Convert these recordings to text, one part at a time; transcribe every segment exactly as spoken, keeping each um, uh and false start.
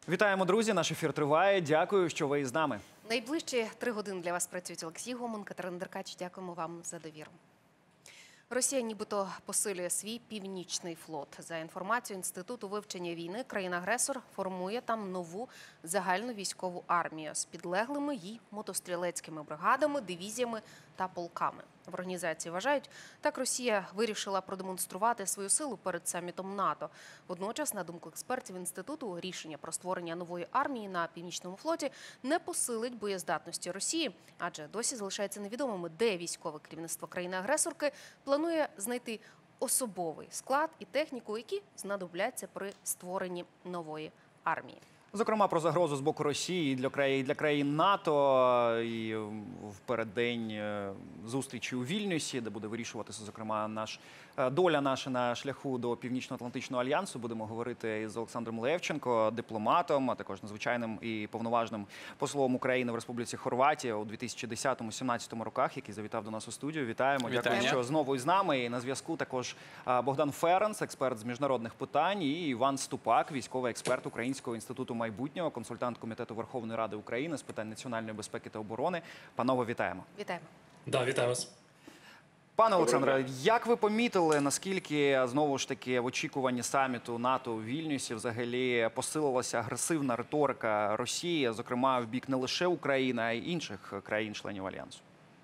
Вітаємо, друзі! Наш ефір триває. Дякую, що ви із нами. Найближчі три години для вас працюють Олексій Гомон, Катерина Деркач. Дякуємо вам за довіру. Росія нібито посилює свій північний флот. За інформацією Інституту вивчення війни, країна-агресор формує там нову загальну військову армію з підлеглими їй мотострілецькими бригадами, дивізіями та полками. В організації вважають, так Росія вирішила продемонструвати свою силу перед самітом НАТО. Водночас, на думку експертів Інституту, рішення про створення нової армії на Північному флоті не посилить боєздатності Росії, адже досі залишається невідомими, де військове керівництво країни-агресорки планує знайти особовий склад і техніку, які знадобляться при створенні нової армії. Зокрема, про загрозу з боку Росії для країн, для країн НАТО і в переддень зустрічі у Вільнюсі, де буде вирішуватися, зокрема, наш, доля наша на шляху до Північно-Атлантичного альянсу. Будемо говорити із Олександром Левченко, дипломатом, а також надзвичайним і повноважним послом України в Республіці Хорватія у дві тисячі десятому — сімнадцятому роках, який завітав до нас у студію. Вітаємо. Вітання. Дякую, що знову із нами. І на зв'язку також Богдан Ференц, експерт з міжнародних питань, і Іван Ступак, військовий експерт Українського інституту майбутнього, консультант Комітету Верховної Ради України з питань національної безпеки та оборони. Панове, вітаємо. Вітаємо. Да, вітаю вас. Пане Олександре, як ви помітили, наскільки, знову ж таки, в очікуванні саміту НАТО у Вільнюсі взагалі посилилася агресивна риторика Росії, зокрема, в бік не лише України, а й інших країн-членів Альянсу?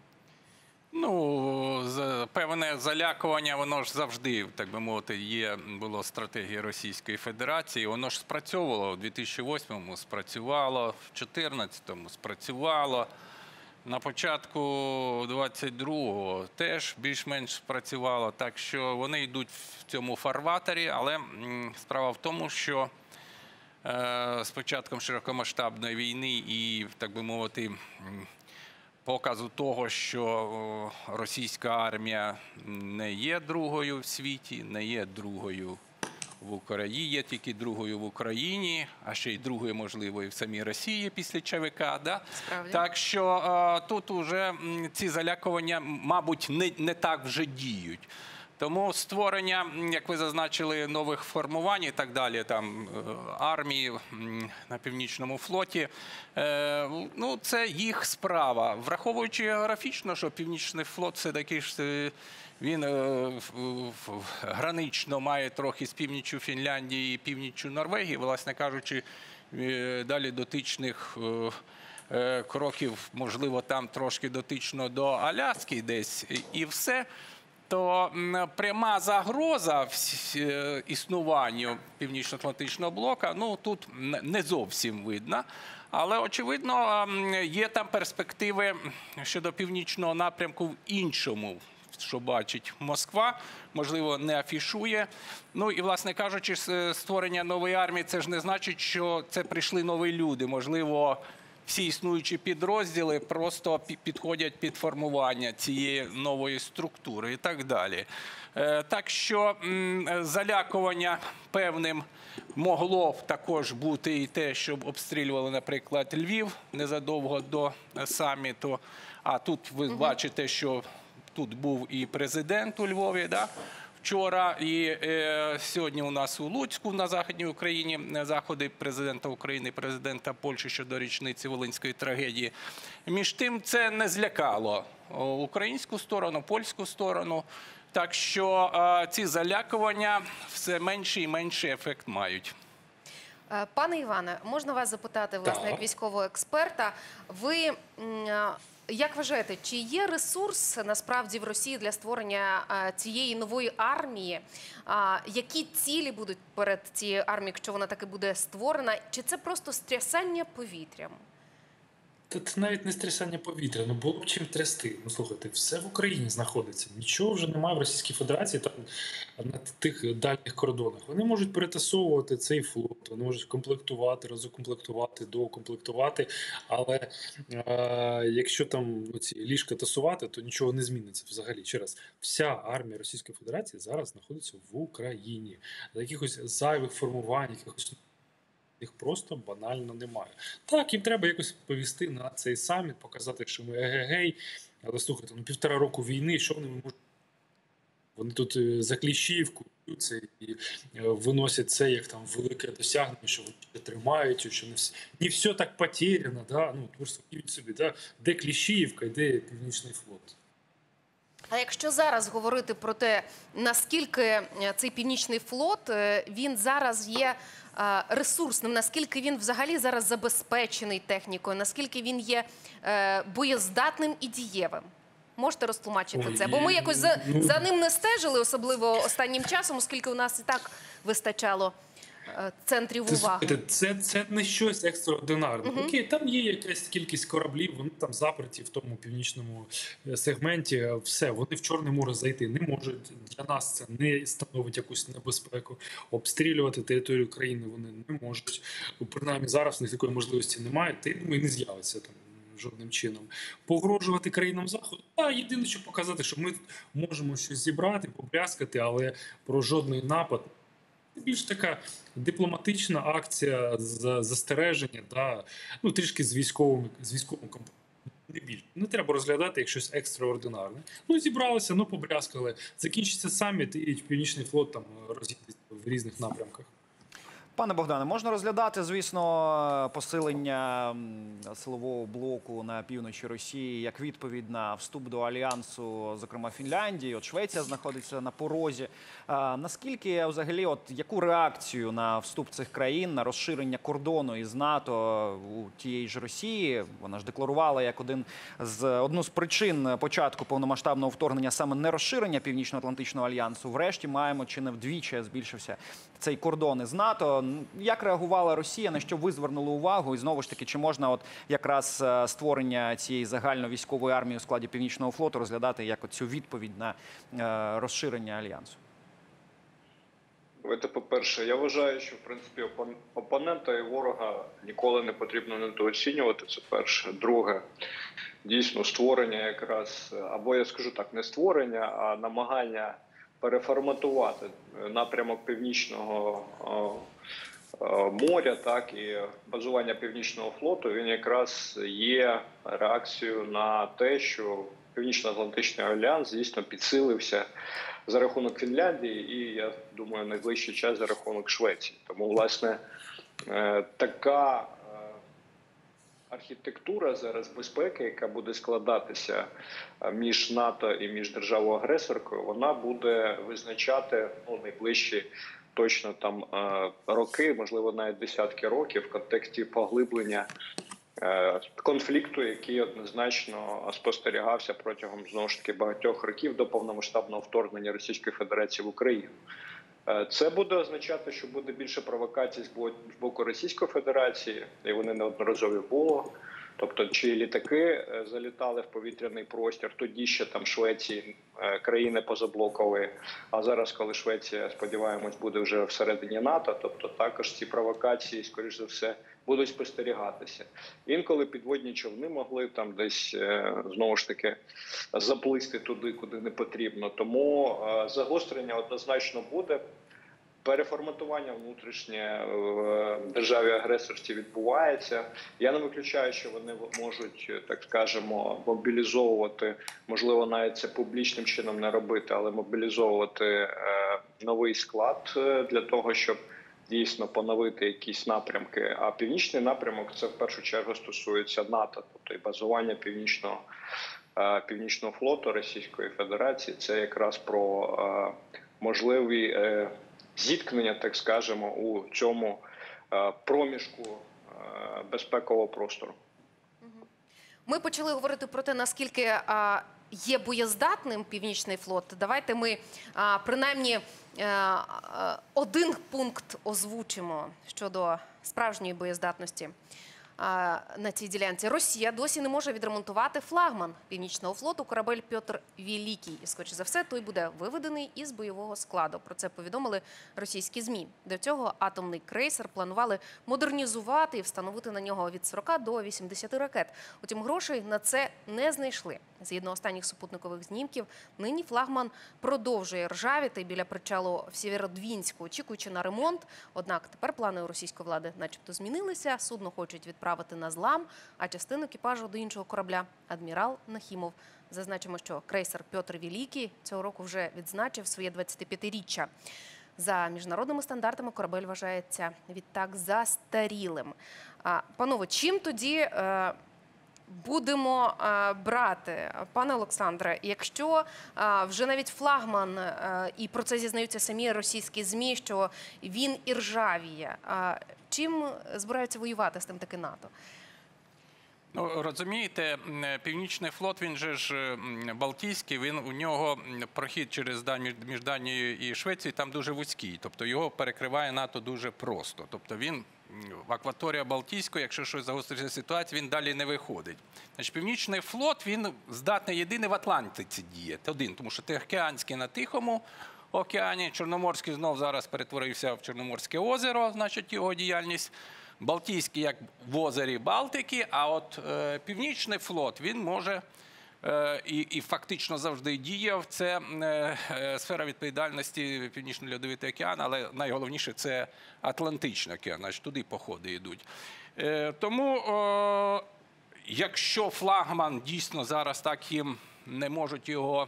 Ну, певне залякування, воно ж завжди, так би мовити, є, було стратегією Російської Федерації. Воно ж спрацьовувало у дві тисячі восьмому, спрацювало, в дві тисячі чотирнадцятому спрацювало. На початку двадцять другого теж більш-менш спрацювало. Так що вони йдуть в цьому фарватері, але справа в тому, що з початком широкомасштабної війни і, так би мовити, показу того, що російська армія не є другою в світі, не є другою в Україні, є тільки другою в Україні, а ще й другою, можливо, і в самій Росії після ЧВК. Да? Так що е, тут уже ці залякування, мабуть, не, не так вже діють. Тому створення, як ви зазначили, нових формувань і так далі, там, армії на Північному флоті, ну, це їх справа. Враховуючи географічно, що Північний флот все-таки ж він гранично має трохи з північчю Фінляндії і північчю Норвегії, власне кажучи, далі дотичних кроків, можливо, там трошки дотично до Аляски десь і все, то пряма загроза існуванню Північно-Атлантичного блоку, ну, тут не зовсім видно. Але, очевидно, є там перспективи щодо північного напрямку в іншому, що бачить Москва, можливо, не афішує. Ну і, власне кажучи, створення нової армії – це ж не значить, що це прийшли нові люди. Можливо, всі існуючі підрозділи просто підходять під формування цієї нової структури і так далі. Так що залякування певним могло б також бути і те, щоб обстрілювали, наприклад, Львів незадовго до саміту. А тут ви бачите, що тут був і президент у Львові, да? Вчора і е, сьогодні у нас у Луцьку на Західній Україні заходи президента України і президента Польщі щодо річниці Волинської трагедії. Між тим це не злякало українську сторону, польську сторону. Так що е, ці залякування все менший і менший ефект мають. Пане Іване, можна вас запитати, власне, як військового експерта, ви... Як вважаєте, чи є ресурс насправді в Росії для створення цієї нової армії? Які цілі будуть перед цією армією, якщо вона таки буде створена? Чи це просто стрясання повітрям? Це навіть не стрясання повітря, ну було б чим трясти. Ну слухайте, все в Україні знаходиться. Нічого вже немає в Російській Федерації там на тих дальніх кордонах. Вони можуть перетасовувати цей флот, вони можуть комплектувати, розукомплектувати, доукомплектувати. Але е якщо там ці ліжка тасувати, то нічого не зміниться взагалі. Ще раз, вся армія Російської Федерації зараз знаходиться в Україні. Якихось зайвих формувань, якихось їх просто банально немає. Так, їм треба якось повісти на цей саміт, показати, що ми егегей, але слухайте, ну півтора року війни, що вони можуть Вони тут е, за кліщівку б'ються і е, виносять це як там велике досягнення, що вони ще тримають, що не все, не все так потеряно, да? Ну, творство уявіть собі, да? Де Кліщіївка, де Північний флот. А якщо зараз говорити про те, наскільки е, цей Північний флот, е, він зараз є е, ресурсним, наскільки він взагалі зараз забезпечений технікою, наскільки він є е, боєздатним і дієвим? Можете розтлумачити Ой, це? Бо ми якось за, ну- за ним не стежили, особливо останнім часом, оскільки у нас і так вистачало е, центрів Це, уваги. слухайте, це, це не щось екстраординарне. Мгм. Окей, там є якась кількість кораблів, вони там заперті в тому північному е, сегменті. Все, вони в Чорне море зайти не можуть. Для нас це не становить якусь небезпеку. Обстрілювати територію країни вони не можуть. Принаймні зараз в них такої можливості немає, та й думаю, не з'явиться там жодним чином. Погрожувати країнам Заходу? А єдине, що показати, що ми можемо щось зібрати, побрязкати, але про жодний напад. Більш така дипломатична акція з застереження, да, ну трішки з військовим, з військовим компонентом. Не більше. Не треба розглядати як щось екстраординарне. Ну, зібралися, ну, побрязкали. Закінчиться саміт, і Північний флот там розійдеться в різних напрямках. Пане Богдане, можна розглядати, звісно, посилення м, силового блоку на півночі Росії як відповідь на вступ до альянсу, зокрема Фінляндії. От Швеція знаходиться на порозі. А, наскільки взагалі, от яку реакцію на вступ цих країн, на розширення кордону із НАТО у тієї ж Росії? Вона ж декларувала як один з одну з причин початку повномасштабного вторгнення саме не розширення Північно-Атлантичного альянсу. Врешті маємо чи не вдвічі збільшився цей кордон із НАТО. Як реагувала Росія, на що ви звернули увагу? І знову ж таки, чи можна от якраз е, створення цієї загальновійськової армії у складі Північного флоту розглядати як цю відповідь на е, розширення альянсу? Давайте, по-перше, я вважаю, що в принципі опон- опонента і ворога ніколи не потрібно недооцінювати. Це перше. Друге, дійсно створення якраз, або я скажу так, не створення, а намагання переформатувати напрямок Північного о, о, моря, так і базування Північного флоту. Він якраз є реакцією на те, що Північно-Атлантичний альянс дійсно підсилився за рахунок Фінляндії і, я думаю, найближчий час за рахунок Швеції. Тому, власне, така архітектура зараз безпеки, яка буде складатися між НАТО і між державою-агресоркою, вона буде визначати ну, найближчі точно там роки, можливо, навіть десятки років в контексті поглиблення конфлікту, який однозначно спостерігався протягом, знову ж таки, багатьох років до повномасштабного вторгнення Російської Федерації в Україну. Це буде означати, що буде більше провокацій з боку Російської Федерації, і вони неодноразові було. Тобто, чи літаки залітали в повітряний простір, тоді ще там Швеції, країни позаблокові, а зараз, коли Швеція, сподіваємось, буде вже всередині НАТО, тобто також ці провокації, скоріш за все, будуть спостерігатися. Інколи підводні човни могли там десь, знову ж таки, заплисти туди, куди не потрібно. Тому загострення однозначно буде. Переформатування внутрішнє в державі-агресорці відбувається. Я не виключаю, що вони можуть, так скажемо, мобілізовувати, можливо, навіть це публічним чином не робити, але мобілізовувати новий склад для того, щоб дійсно поновити якісь напрямки. А північний напрямок – це в першу чергу стосується НАТО, тобто і базування північного, північного флоту Російської Федерації. Це якраз про можливі зіткнення, так скажемо, у цьому проміжку безпекового простору. Ми почали говорити про те, наскільки а, є боєздатним Північний флот. Давайте ми а, принаймні а, один пункт озвучимо щодо справжньої боєздатності а, на цій ділянці. Росія досі не може відремонтувати флагман Північного флоту корабель Пьотр Великий. І, скоріше за все, той буде виведений із бойового складу. Про це повідомили російські ЗМІ. До цього атомний крейсер планували модернізувати і встановити на нього від сорока до вісімдесяти ракет. Утім, грошей на це не знайшли. Згідно останніх супутникових знімків, нині флагман продовжує ржавіти біля причалу в Сєвєродвінську, очікуючи на ремонт. Однак тепер плани у російської влади начебто змінилися. Судно хочуть відправити відправити на злам, а частину екіпажу до іншого корабля – адмірал Нахімов. Зазначимо, що крейсер «Пьотр Великий» цього року вже відзначив своє двадцятип'ятиріччя. За міжнародними стандартами корабель вважається відтак застарілим. А, панове, чим тоді е, будемо е, брати, пане Олександре, якщо е, вже навіть флагман, е, і про це зізнаються самі російські ЗМІ, що він іржавіє, е, чим збираються воювати з тим таки НАТО? Ну, розумієте, Північний флот, він же ж Балтійський, він, у нього прохід через між Данією і Швецією там дуже вузький, тобто його перекриває НАТО дуже просто. Тобто він в акваторія Балтійської, якщо щось загостриться ситуація, він далі не виходить. Значить, Північний флот, він здатний єдиний в Атлантиці діяти, один, тому що Тихоокеанський на Тихому океані, Чорноморський знов зараз перетворився в Чорноморське озеро, значить його діяльність. Балтійський як в озері Балтики, а от е, Північний флот, він може е, і, і фактично завжди діяв. Це е, е, сфера відповідальності Північно-Льодовитий океан, але найголовніше це Атлантичний океан, значить туди походи йдуть. Е, тому, е, якщо флагман дійсно зараз так їм не можуть його,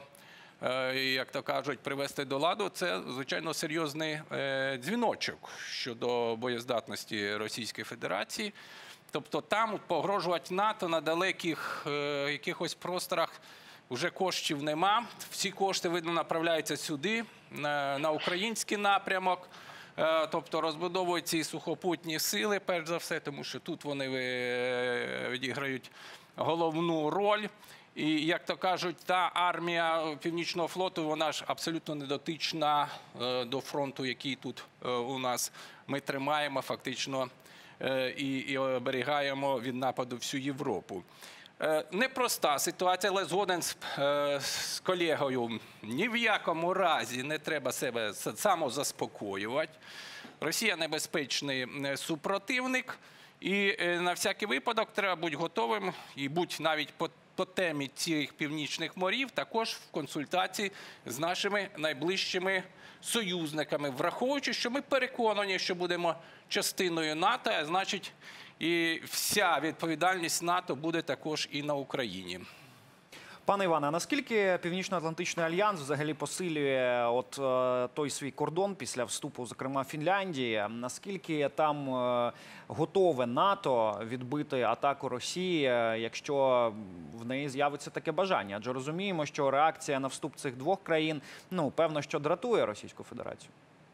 як то кажуть, привести до ладу, це, звичайно, серйозний дзвіночок щодо боєздатності Російської Федерації. Тобто там погрожувати НАТО на далеких якихось просторах вже коштів нема. Всі кошти, видно, направляються сюди, на український напрямок. Тобто розбудовують ці сухопутні сили, перш за все, тому що тут вони відіграють головну роль. І, як то кажуть, та армія Північного флоту, вона ж абсолютно не дотична до фронту, який тут у нас ми тримаємо фактично і, і оберігаємо від нападу всю Європу. Непроста ситуація, але згоден з, з колегою. Ні в якому разі не треба себе самозаспокоювати. Росія небезпечний супротивник. І на всякий випадок треба бути готовим і бути навіть по по темі цих північних морів також в консультації з нашими найближчими союзниками, враховуючи, що ми переконані, що будемо частиною НАТО, а значить і вся відповідальність НАТО буде також і на Україні. Пане Іване, а наскільки Північно-Атлантичний альянс взагалі посилює от е, той свій кордон після вступу, зокрема, Фінляндії? Наскільки там е, готове НАТО відбити атаку Росії, якщо в неї з'явиться таке бажання? Адже розуміємо, що реакція на вступ цих двох країн, ну, певно, що дратує Російську Федерацію.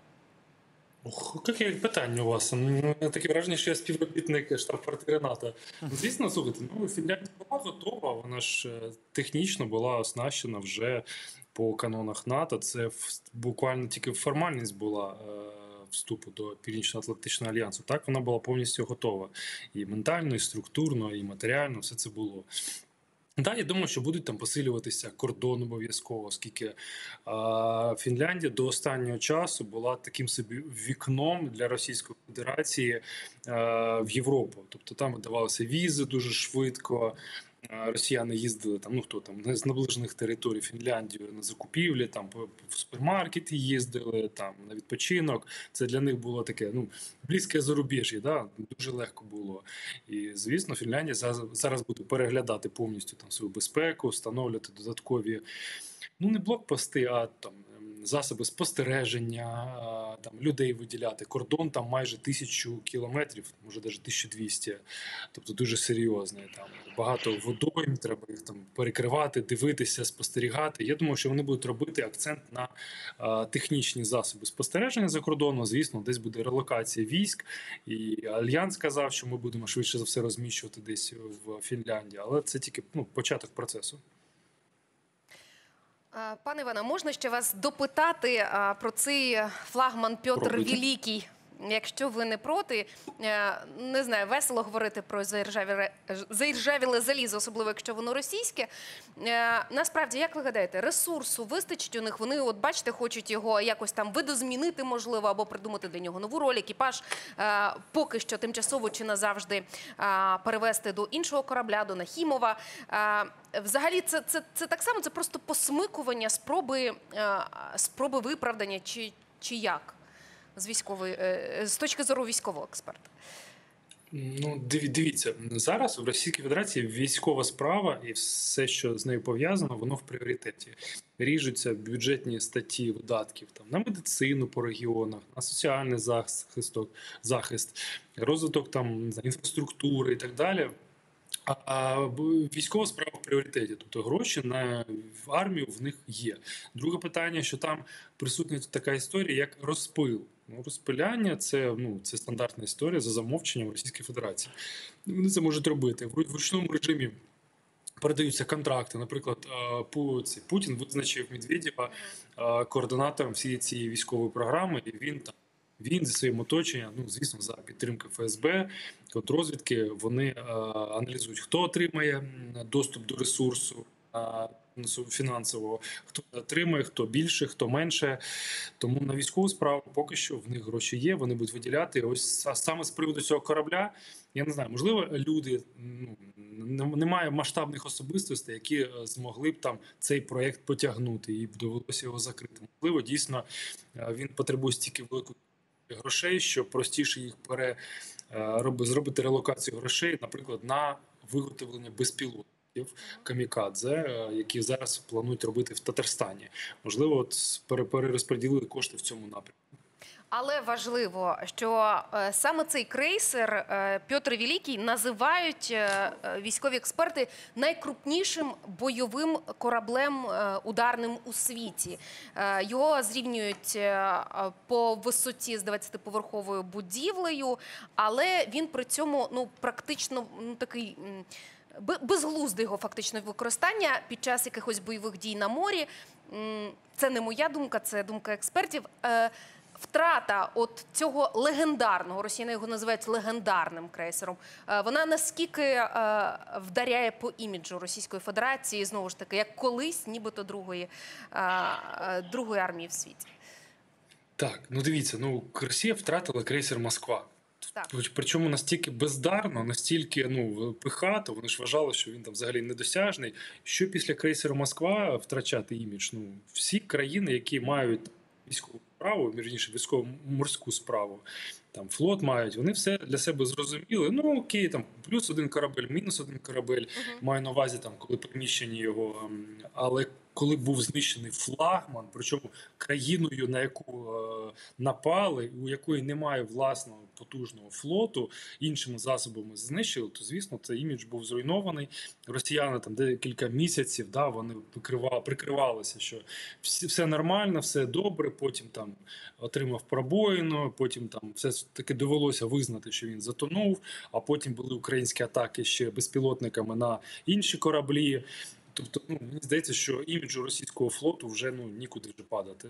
Ох, яке питання у вас? Ну, таке враження, що я співробітник штаб-квартири НАТО. Звісно, слухайте, ну, Фінляндія була готова, вона ж технічно була оснащена вже по канонах НАТО. Це буквально тільки формальність була вступу до Північно-Атлантичного альянсу. Так, вона була повністю готова. І ментально, і структурно, і матеріально все це було. Так, я думаю, що будуть там посилюватися кордон обов'язково, оскільки е, Фінляндія до останнього часу була таким собі вікном для Російської Федерації е, в Європу. Тобто там видавалися візи дуже швидко, е, росіяни їздили там, ну хто там, з наближених територій Фінляндії на закупівлі, там в супермаркети їздили, там на відпочинок. Це для них було таке, ну, близьке зарубіжжя, да? Дуже легко було. І, звісно, Фінляндія зараз буде переглядати повністю там свою безпеку, встановлювати додаткові, ну, не блокпости, а там засоби спостереження, там людей виділяти. Кордон там майже тисячу кілометрів, може навіть тисячу двісті, тобто дуже серйозний. Там багато водойм, треба їх там перекривати, дивитися, спостерігати. Я думаю, що вони будуть робити акцент на а, технічні засоби спостереження за кордоном. Звісно, десь буде релокація військ. І Альянс сказав, що ми будемо швидше за все розміщувати десь в Фінляндії. Але це тільки, ну, початок процесу. Пане Іване, можна ще вас допитати а, про цей флагман «Пьотр Великий»? Якщо ви не проти, не знаю, весело говорити про заіржавіле, заіржавіле залізо, особливо якщо воно російське. Насправді, як ви гадаєте, ресурсу вистачить у них? Вони, от бачите, хочуть його якось там видозмінити, можливо, або придумати для нього нову роль. Екіпаж поки що тимчасово чи назавжди перевести до іншого корабля, до Нахімова. Взагалі, це, це, це так само, це просто посмикування, спроби, спроби виправдання чи, чи як? З військової, з точки зору військового експерта. Ну, диві- дивіться, зараз в Російській Федерації військова справа і все, що з нею пов'язано, воно в пріоритеті. Ріжуться бюджетні статті видатків там на медицину по регіонах, на соціальний захист, захист, розвиток там не знаю, інфраструктури і так далі. А а б- військова справа в пріоритеті, тобто гроші на в армію в них є. Друге питання, що там присутня така історія, як розпил. Ну, розпиляння це ну це стандартна історія за замовченням Російської Федерації. Вони це можуть робити в ру- в ручному режимі. Передаються контракти. Наприклад, е, Пу- цей Путін визначив Медведєва е, координатором всієї цієї військової програми, і він там. Він зі своїм оточенням, ну звісно, за підтримки Ф С Б, от розвідки, вони е, аналізують, хто отримає м, доступ до ресурсу е, фінансового, хто отримає, хто більше, хто менше. Тому на військову справу поки що в них гроші є, вони будуть виділяти. Ось а саме з приводу цього корабля, я не знаю, можливо, люди ну, не- немає масштабних особистостей, які е, змогли б там цей проект потягнути і б довелося його закрити. Можливо, дійсно е, він потребує стільки великої грошей, що простіше їх пере е, роби- зробити релокацію грошей, наприклад, на виготовлення безпілотників камікадзе, е, які зараз планують робити в Татарстані. Можливо, от пере- перерозподілили кошти в цьому напрямку. Але важливо, що е, саме цей крейсер е, Петр Великий називають е, е, військові експерти найкрупнішим бойовим кораблем е, ударним у світі. Е, Його зрівнюють е, по висоті з двадцятиповерховою будівлею, але він при цьому ну практично ну такий. м, бе- Безглузде його фактично використання під час якихось бойових дій на морі. М, Це не моя думка, це думка експертів. Е, Втрата от цього легендарного, росіяни його називають легендарним крейсером, е, вона наскільки е, вдаряє по іміджу Російської Федерації, знову ж таки, як колись, нібито другої, е, е, другої армії в світі? Так, ну дивіться, ну Росія втратила крейсер Москва. Так. Причому настільки бездарно, настільки ну пихато, вони ж вважали, що він там взагалі недосяжний. Що після крейсеру Москва втрачати імідж? Ну всі країни, які мають військову справу, вірніше військово-морську справу, там флот мають, вони все для себе зрозуміли. Ну окей, там плюс один корабель, мінус один корабель. Маю на увазі там, коли приміщені його, ем, але коли був знищений флагман, причому країною, на яку е, напали, у якої немає власного потужного флоту, іншими засобами знищили, то звісно цей імідж був зруйнований. Росіяни там декілька місяців, да, вони прикривали, прикривалися, що всі, все нормально, все добре. Потім там отримав пробоїну, потім там все ж таки довелося визнати, що він затонув. А потім були українські атаки ще безпілотниками на інші кораблі. Тобто, ну мені здається, що іміджу російського флоту вже ну нікуди вже падати.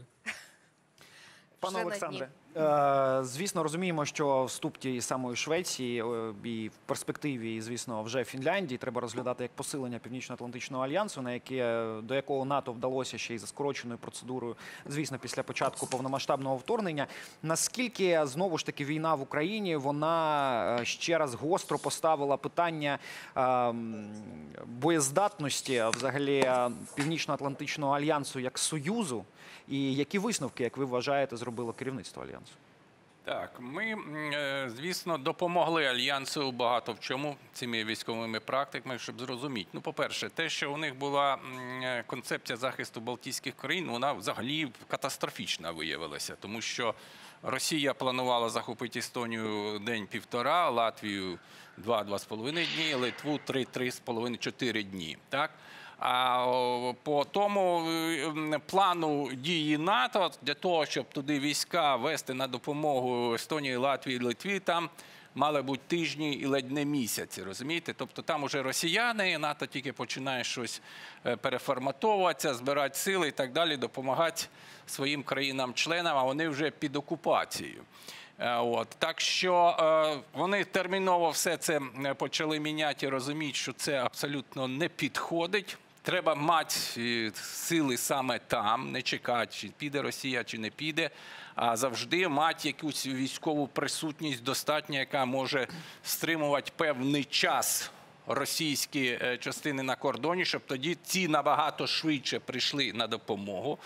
Пане Вже на Олександре, е, звісно, розуміємо, що вступ тієї самої Швеції е, і в перспективі, і, звісно, вже Фінляндії треба розглядати як посилення Північно-Атлантичного альянсу, на яке, до якого НАТО вдалося ще й за скороченою процедурою, звісно, після початку повномасштабного вторгнення. Наскільки, знову ж таки, війна в Україні, вона е, ще раз гостро поставила питання е, боєздатності взагалі е, Північно-Атлантичного альянсу як союзу, і які висновки, як ви вважаєте, зробило керівництво альянсу? Так, ми, е, звісно, допомогли альянсу багато в чому цими військовими практиками, щоб зрозуміти. Ну, по-перше, те, що у них була м, е, концепція захисту Балтійських країн, вона взагалі катастрофічна виявилася, тому що Росія планувала захопити Естонію день-півтора, Латвію два-два з половиною дні, Литву три-три з половиною чотири дні. Так? А о, по тому е, плану дії НАТО для того, щоб туди війська вести на допомогу Естонії, Латвії, Литві, там мали бути тижні і ледь не місяці, розумієте? Тобто там уже росіяни, НАТО тільки починає щось е, переформатовуватися, збирати сили і так далі, допомагати своїм країнам-членам, а вони вже під окупацією. Е, От. Так що е, вони терміново все це е, почали міняти і розуміти, що це абсолютно не підходить. Треба мати е, сили саме там, не чекати, чи піде Росія, чи не піде, а завжди мати якусь військову присутність достатньо, яка може стримувати певний час російські е, частини на кордоні, щоб тоді ці набагато швидше прийшли на допомогу.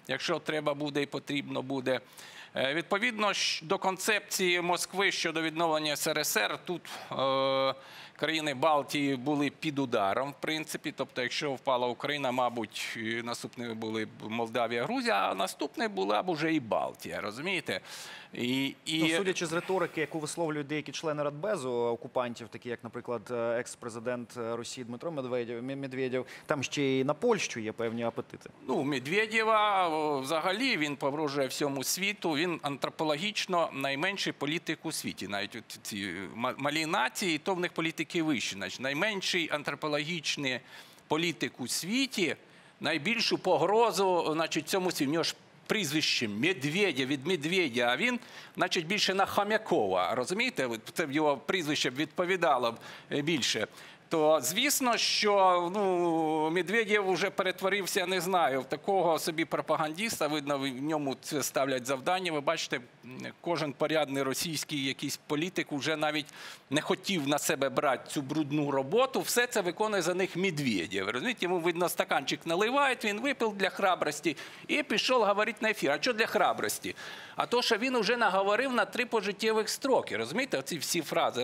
якщо треба буде і потрібно буде. Відповідно до концепції Москви щодо відновлення ес ер ес ер, тут е, країни Балтії були під ударом, в принципі. Тобто, якщо впала Україна, мабуть, наступними були б Молдавія, Грузія, а наступною була б уже і Балтія, розумієте? І, і... Ну, судячи з риторики, яку висловлюють деякі члени Радбезу окупантів, такі як, наприклад, екс-президент Росії Дмитро Медведєв, Медведєв, там ще й на Польщу є певні апетити. Ну, Медведєва взагалі він погрожує всьому світу, він антропологічно найменший політик у світі. Навіть от ці малі нації, то в них політики вищі. Значить, найменший антропологічний політик у світі, найбільшу погрозу, значить, цьому світі. В нього ж прізвище Медведя від Медведя, а він, значить, більше на Хомякова, розумієте? Це його прізвище відповідало більше. То, звісно, що ну, Медведєв вже перетворився, не знаю, в такого собі пропагандиста, видно, в ньому це ставлять завдання. Ви бачите, кожен порядний російський якийсь політик вже навіть не хотів на себе брати цю брудну роботу. Все це виконує за них Медведєв. Розумієте, йому, видно, стаканчик наливають, він випив для храбрості і пішов говорити на ефір. А що для храбрості? А то, що він вже наговорив на три пожиттєвих строки. Розумієте, оці всі фрази.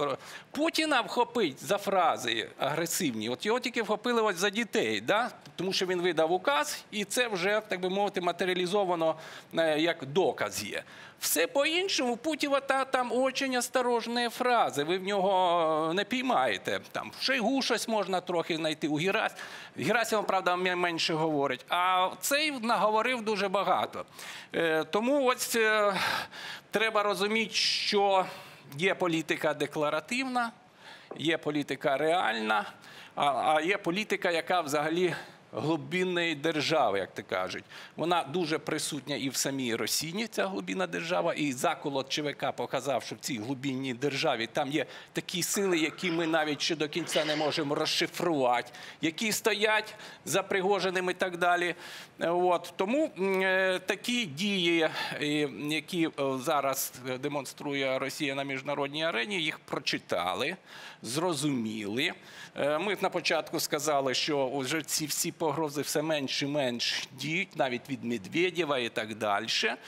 Путіна вхопить за фрази агресивні. От його тільки вхопили ось за дітей, да? Тому що він видав указ, і це вже, так би мовити, матеріалізовано як доказ є. Все по-іншому, Путіва та там дуже осторожні фрази, ви в нього не піймаєте. Там в Шойгу щось можна трохи знайти, у Герас... Герасимов, правда, менше говорить, а цей наговорив дуже багато. Е, тому ось е, треба розуміти, що є політика декларативна, є політика реальна, а, а є політика, яка взагалі глибинної держави, як то кажуть. Вона дуже присутня і в самій Росії, ця глибинна держава, і заколот ЧВК показав, що в цій глибинній державі там є такі сили, які ми навіть ще до кінця не можемо розшифрувати, які стоять за Пригожиним і так далі. От. Тому е, такі дії, е, які зараз демонструє Росія на міжнародній арені, їх прочитали, зрозуміли. Е, ми на початку сказали, що вже ці всі погрози все менш і менш діють, навіть від Медведєва і так далі.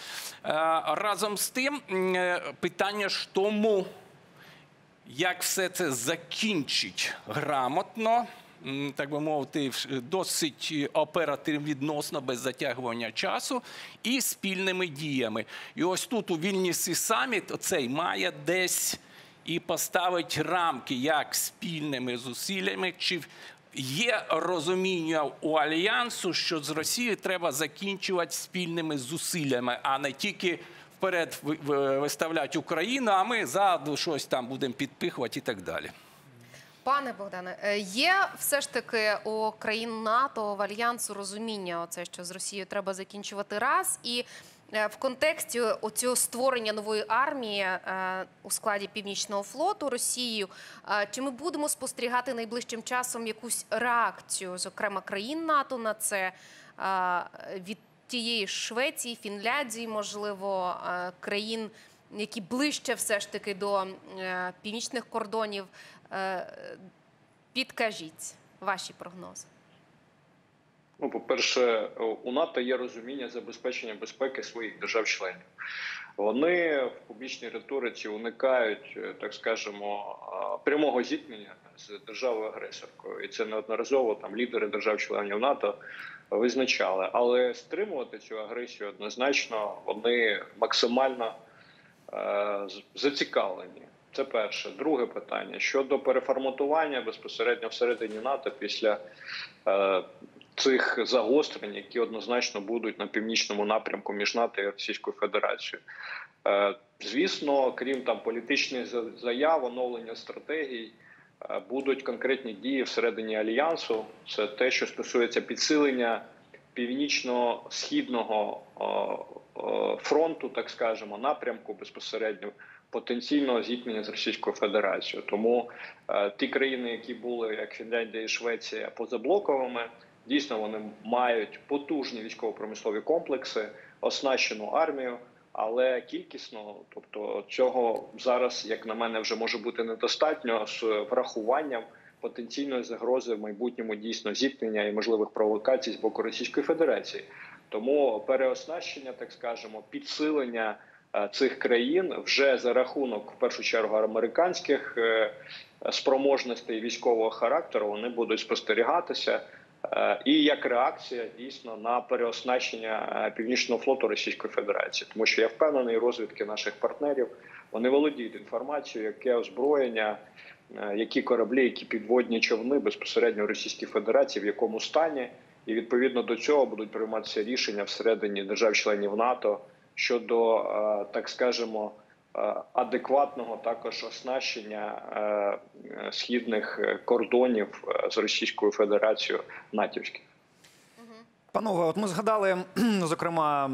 Разом з тим, питання ж тому, як все це закінчить грамотно, так би мовити, досить оперативно, відносно, без затягування часу, і спільними діями. І ось тут у Вільнюсі саміт оцей має десь і поставить рамки, як спільними зусиллями, чи є розуміння у Альянсу, що з Росією треба закінчувати спільними зусиллями, а не тільки вперед виставляти Україну, а ми ззаду щось там будемо підпихувати і так далі. Пане Богдане, є все ж таки у країн НАТО, в Альянсу розуміння, оце, що з Росією треба закінчувати раз, і в контексті оцього створення нової армії у складі Північного флоту Росією, чи ми будемо спостерігати найближчим часом якусь реакцію, зокрема країн НАТО на це, від тієї Швеції, Фінляндії, можливо, країн, які ближче все ж таки до північних кордонів? Підкажіть ваші прогнози. Ну, по-перше, у НАТО є розуміння забезпечення безпеки своїх держав-членів. Вони в публічній риториці уникають, так скажемо, прямого зіткнення з державою-агресоркою. І це неодноразово там лідери держав-членів НАТО визначали. Але стримувати цю агресію однозначно вони максимально е, зацікавлені. Це перше. Друге питання. Щодо переформатування безпосередньо всередині НАТО після е, цих загострень, які однозначно будуть на північному напрямку між НАТО і Російською Федерацією. Е, звісно, крім там політичних заяв, оновлення стратегій, е, будуть конкретні дії всередині Альянсу. Це те, що стосується підсилення північно-східного е, е, фронту, так скажемо, напрямку безпосередньо потенційного зіткнення з Російською Федерацією. Тому е, ті країни, які були, як Фінляндія і Швеція, позаблоковими, дійсно вони мають потужні військово-промислові комплекси, оснащену армію, але кількісно, тобто цього зараз, як на мене, вже може бути недостатньо з врахуванням потенційної загрози в майбутньому дійсно зіткнення і можливих провокацій з боку Російської Федерації. Тому переоснащення, так скажемо, підсилення цих країн вже за рахунок, в першу чергу, американських спроможностей військового характеру, вони будуть спостерігатися. І як реакція, дійсно, на переоснащення Північного флоту Російської Федерації. Тому що я впевнений, розвідки наших партнерів, вони володіють інформацією, яке озброєння, які кораблі, які підводні човни безпосередньо в Російській Федерації, в якому стані. І відповідно до цього будуть прийматися рішення всередині держав-членів НАТО щодо, так скажемо, адекватного також оснащення східних кордонів з Російською Федерацією натівських. Панове, от ми згадали, зокрема,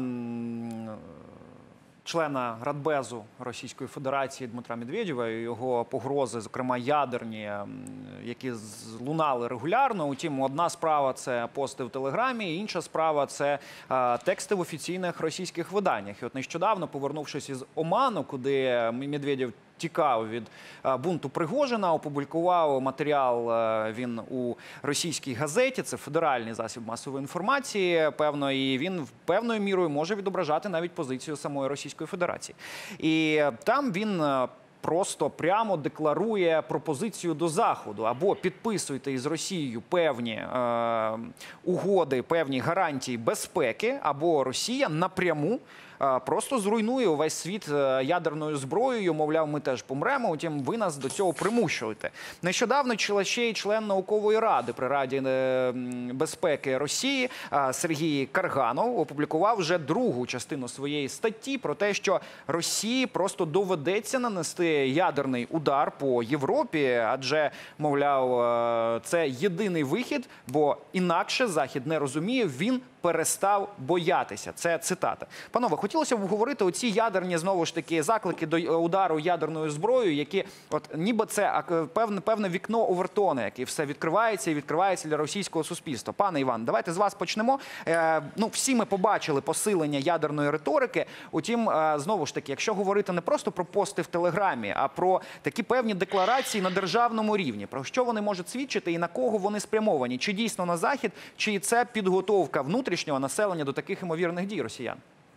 члена Радбезу Російської Федерації Дмитра Медведєва і його погрози, зокрема ядерні, які лунали регулярно. Утім, одна справа – це пости в Телеграмі, інша справа – це тексти в офіційних російських виданнях. І от нещодавно, повернувшись із Оману, куди Медведєв тікав від бунту Пригожина, опублікував матеріал він у російській газеті, це федеральний засіб масової інформації, певно, і він певною мірою може відображати навіть позицію самої Російської Федерації. І там він просто прямо декларує пропозицію до Заходу: або підписуйте із Росією певні е, угоди, певні гарантії безпеки, або Росія напряму просто зруйнує увесь світ ядерною зброєю, мовляв, ми теж помремо, утім ви нас до цього примушуєте. Нещодавно ще й член наукової ради при Раді безпеки Росії Сергій Карганов опублікував вже другу частину своєї статті про те, що Росії просто доведеться нанести ядерний удар по Європі, адже, мовляв, це єдиний вихід, бо інакше Захід не розуміє, він перестав боятися. Це цитата. Панове, хотілося б говорити оці ядерні, знову ж таки, заклики до удару ядерною зброєю, які, от, ніби це певне, певне вікно Овертона, яке все відкривається і відкривається для російського суспільства. Пане Іван, давайте з вас почнемо. Е, ну, всі ми побачили посилення ядерної риторики. Утім, е, знову ж таки, якщо говорити не просто про пости в Телеграмі, а про такі певні декларації на державному рівні, про що вони можуть свідчити і на кого вони спрямовані? Чи дійсно на Захід, чи це підготовка внутрішнього населення до таких імовірних дій росіян?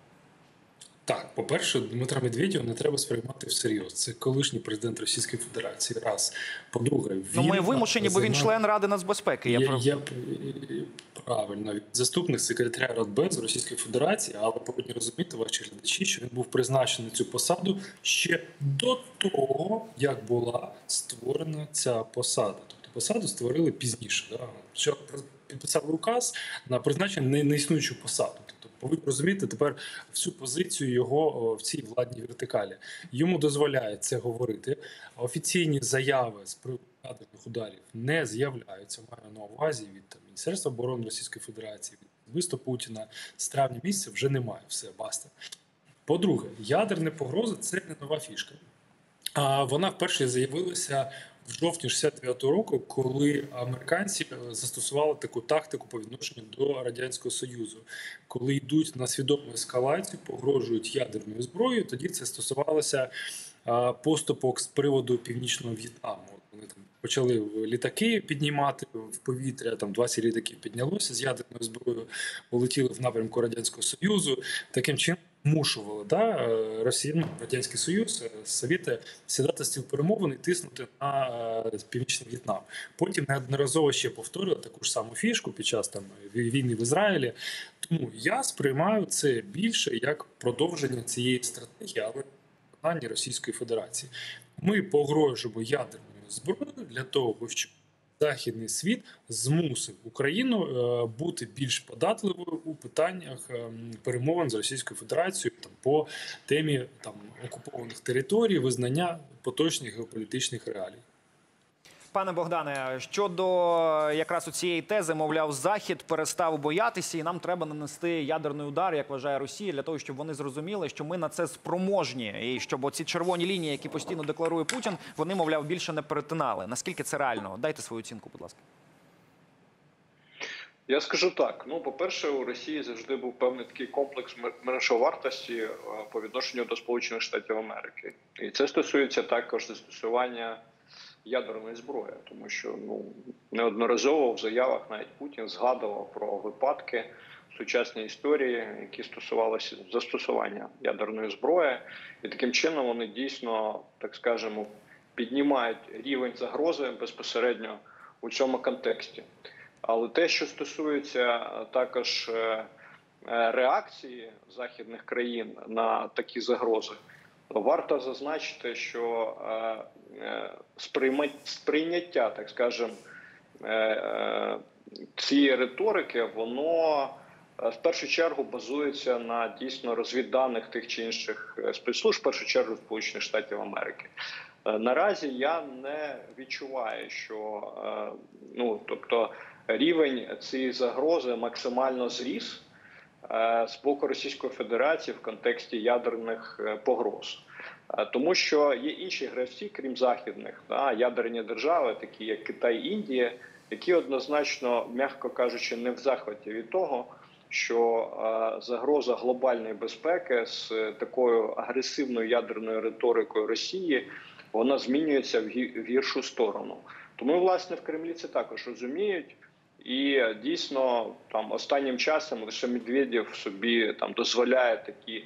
Так, по-перше, Дмитра Медведєва не треба сприймати всерйоз. Це колишній президент Російської Федерації. Раз. По-друге, він... Ну, ми вимушені, бо він член Ради нацбезпеки. Я, я, я... Правильно. Заступник секретаря Радбезу Російської Федерації, але повинні розуміти ваші глядачі, що він був призначений на цю посаду ще до того, як була створена ця посада. Тобто посаду створили пізніше. Да? Що підписали указ на призначення неіснуючу посаду. Ви розумієте тепер всю позицію його в цій владній вертикалі. Йому дозволяє це говорити. Офіційні заяви з приводу ядерних ударів не з'являються. Маю на увазі від там, Міністерства оборони Російської Федерації, від виступу Путіна. З травня місяця вже немає. Все, баста. По-друге, ядерна погроза – це не нова фішка. А вона вперше з'явилася в жовтні шістдесят дев'ятого року, коли американці застосували таку тактику по відношенню до Радянського Союзу. Коли йдуть на свідому ескалацію, погрожують ядерною зброєю, тоді це стосувалося поступок з приводу Північного В'єтнаму. Вони там почали літаки піднімати в повітря, там двадцять літаків піднялося з ядерною зброєю, полетіли в напрямку Радянського Союзу. Таким чином змушували да, Росію, Радянський Союз, Совєти сідати стіл перемовин і тиснути на Північний В'єтнам. Потім неодноразово ще повторювали таку ж саму фішку під час там війни в Ізраїлі. Тому я сприймаю це більше як продовження цієї стратегії, але виконання Російської Федерації. Ми погрожуємо ядерною зброєю для того, щоб Західний світ змусив Україну бути більш податливою у питаннях перемовин з Російською Федерацією там, по темі там, окупованих територій, визнання поточних геополітичних реалій. Пане Богдане, щодо якраз у цієї тези, мовляв, Захід перестав боятися і нам треба нанести ядерний удар, як вважає Росія, для того, щоб вони зрозуміли, що ми на це спроможні. І щоб оці червоні лінії, які постійно декларує Путін, вони, мовляв, більше не перетинали. Наскільки це реально? Дайте свою оцінку, будь ласка. Я скажу так. Ну, по-перше, у Росії завжди був певний такий комплекс меншовартості по відношенню до Сполучених Штатів Америки. І це стосується також застосування ядерної зброї, тому що ну неодноразово в заявах навіть Путін згадував про випадки сучасній історії, які стосувалися застосування ядерної зброї, і таким чином вони дійсно, так скажемо, піднімають рівень загрози безпосередньо у цьому контексті. Але те, що стосується також реакції західних країн на такі загрози, то варто зазначити, що сприйняття, так скажемо, цієї риторики, воно в першу чергу базується на дійсно розвідданих тих чи інших спецслужб, в першу чергу Сполучених Штатів Америки. Наразі я не відчуваю, що ну, тобто, рівень цієї загрози максимально зріс з боку Російської Федерації в контексті ядерних погроз. Тому що є інші гравці, крім західних, да, ядерні держави, такі як Китай, Індія, які однозначно, м'яко кажучи, не в захваті від того, що е, загроза глобальної безпеки з такою агресивною ядерною риторикою Росії, вона змінюється в, гі, в гіршу сторону. Тому, власне, в Кремлі це також розуміють. І дійсно, там останнім часом лише Медведєв собі там дозволяє такі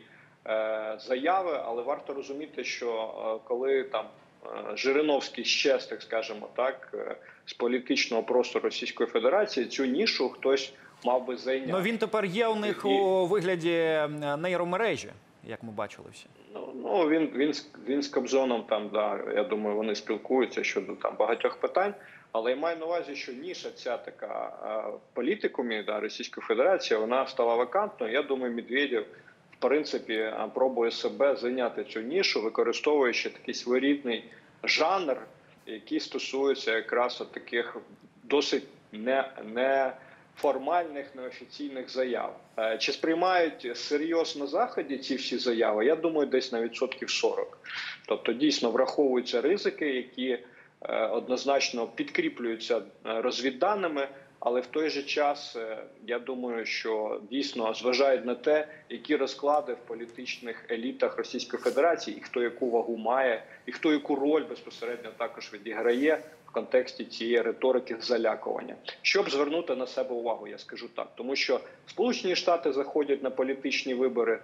е, заяви, але варто розуміти, що е, коли там е, Жириновський щез, так скажемо так, е, з політичного простору Російської Федерації, цю нішу хтось мав би зайняти. Ну він тепер є у них І... у вигляді нейромережі, як ми бачили всі. Ну, ну він, він, він з Кобзоном, там, да, я думаю, вони спілкуються щодо там багатьох питань. Але я маю на увазі, що ніша ця така в політикумі, да, Російської Федерації, вона стала вакантною. Я думаю, Медведєв, в принципі, пробує себе зайняти цю нішу, використовуючи такий своєрідний жанр, який стосується якраз от таких досить не, неформальних, неофіційних заяв. Чи сприймають серйозно на Заході ці всі заяви? Я думаю, десь на відсотків сорок. Тобто, дійсно, враховуються ризики, які однозначно підкріплюються розвідданими, але в той же час, я думаю, що дійсно зважають на те, які розклади в політичних елітах Російської Федерації, і хто яку вагу має, і хто яку роль безпосередньо також відіграє в контексті цієї риторики залякування. Щоб звернути на себе увагу, я скажу так, тому що Сполучені Штати заходять на політичні вибори,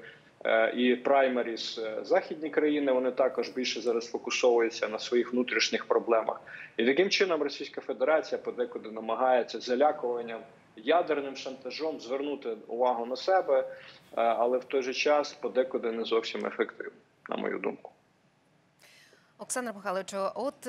і праймеріс західні країни, вони також більше зараз фокусовуються на своїх внутрішніх проблемах. І таким чином Російська Федерація подекуди намагається залякуванням, ядерним шантажом звернути увагу на себе, але в той же час подекуди не зовсім ефективно, на мою думку. Олександр Михайлович, от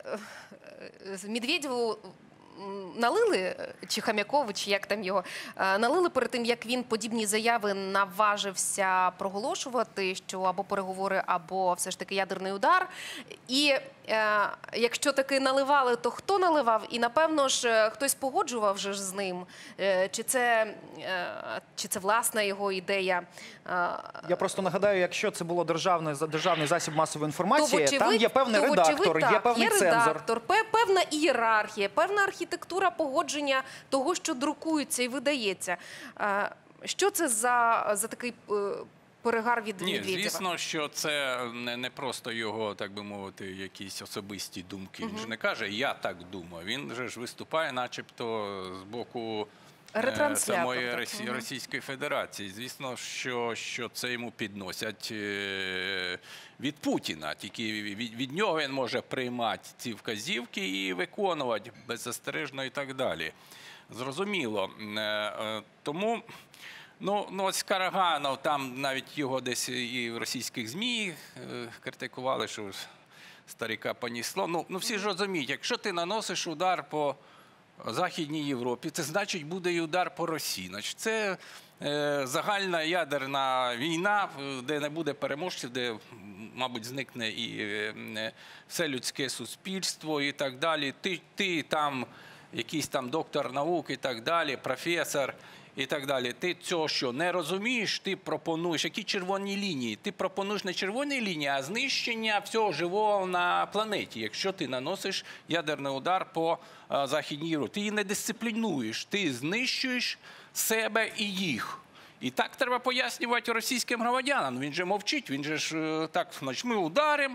Медведєву налили, чи Хам'якову, чи як там його, налили перед тим, як він подібні заяви наважився проголошувати, що або переговори, або все ж таки ядерний удар. І е, якщо таки наливали, то хто наливав? І, напевно ж, хтось погоджував же ж з ним? Е, чи це, е, чи це власна його ідея? Е, Я просто нагадаю, якщо це було державний, державний засіб масової інформації, то, там є певний то, редактор, так, є певний є цензор. редактор, певна ієрархія, певна архітектура погодження того, що друкується і видається. Е, що це за, за такий перегар від Ні, Медведєва? звісно, що це не, не просто його, так би мовити, якісь особисті думки. Він ж не каже, я так думаю. Він же ж виступає начебто з боку е, самої Росі, Російської Федерації. Звісно, що, що це йому підносять е, від Путіна. Тільки від, від нього він може приймати ці вказівки і виконувати беззастережно і так далі. Зрозуміло. Е, е, тому... Ну, ну ось Караганов, там навіть його десь і в російських ЗМІ е, критикували, що старика понісло. Ну, ну всі ж розуміють, якщо ти наносиш удар по Західній Європі, це значить буде і удар по Росії. Значить, це е, загальна ядерна війна, де не буде переможців, де, мабуть, зникне і е, все людське суспільство і так далі. Ти, ти там якийсь там доктор наук і так далі, професор. І так далі. Ти цього що, не розумієш, ти пропонуєш, які червоні лінії? Ти пропонуєш не червоні лінії, а знищення всього живого на планеті, якщо ти наносиш ядерний удар по а, Західній Європі. Ти її не дисциплінуєш, ти знищуєш себе і їх. І так треба пояснювати російським громадянам. Він же мовчить, він же ж так, значить, ми ударимо,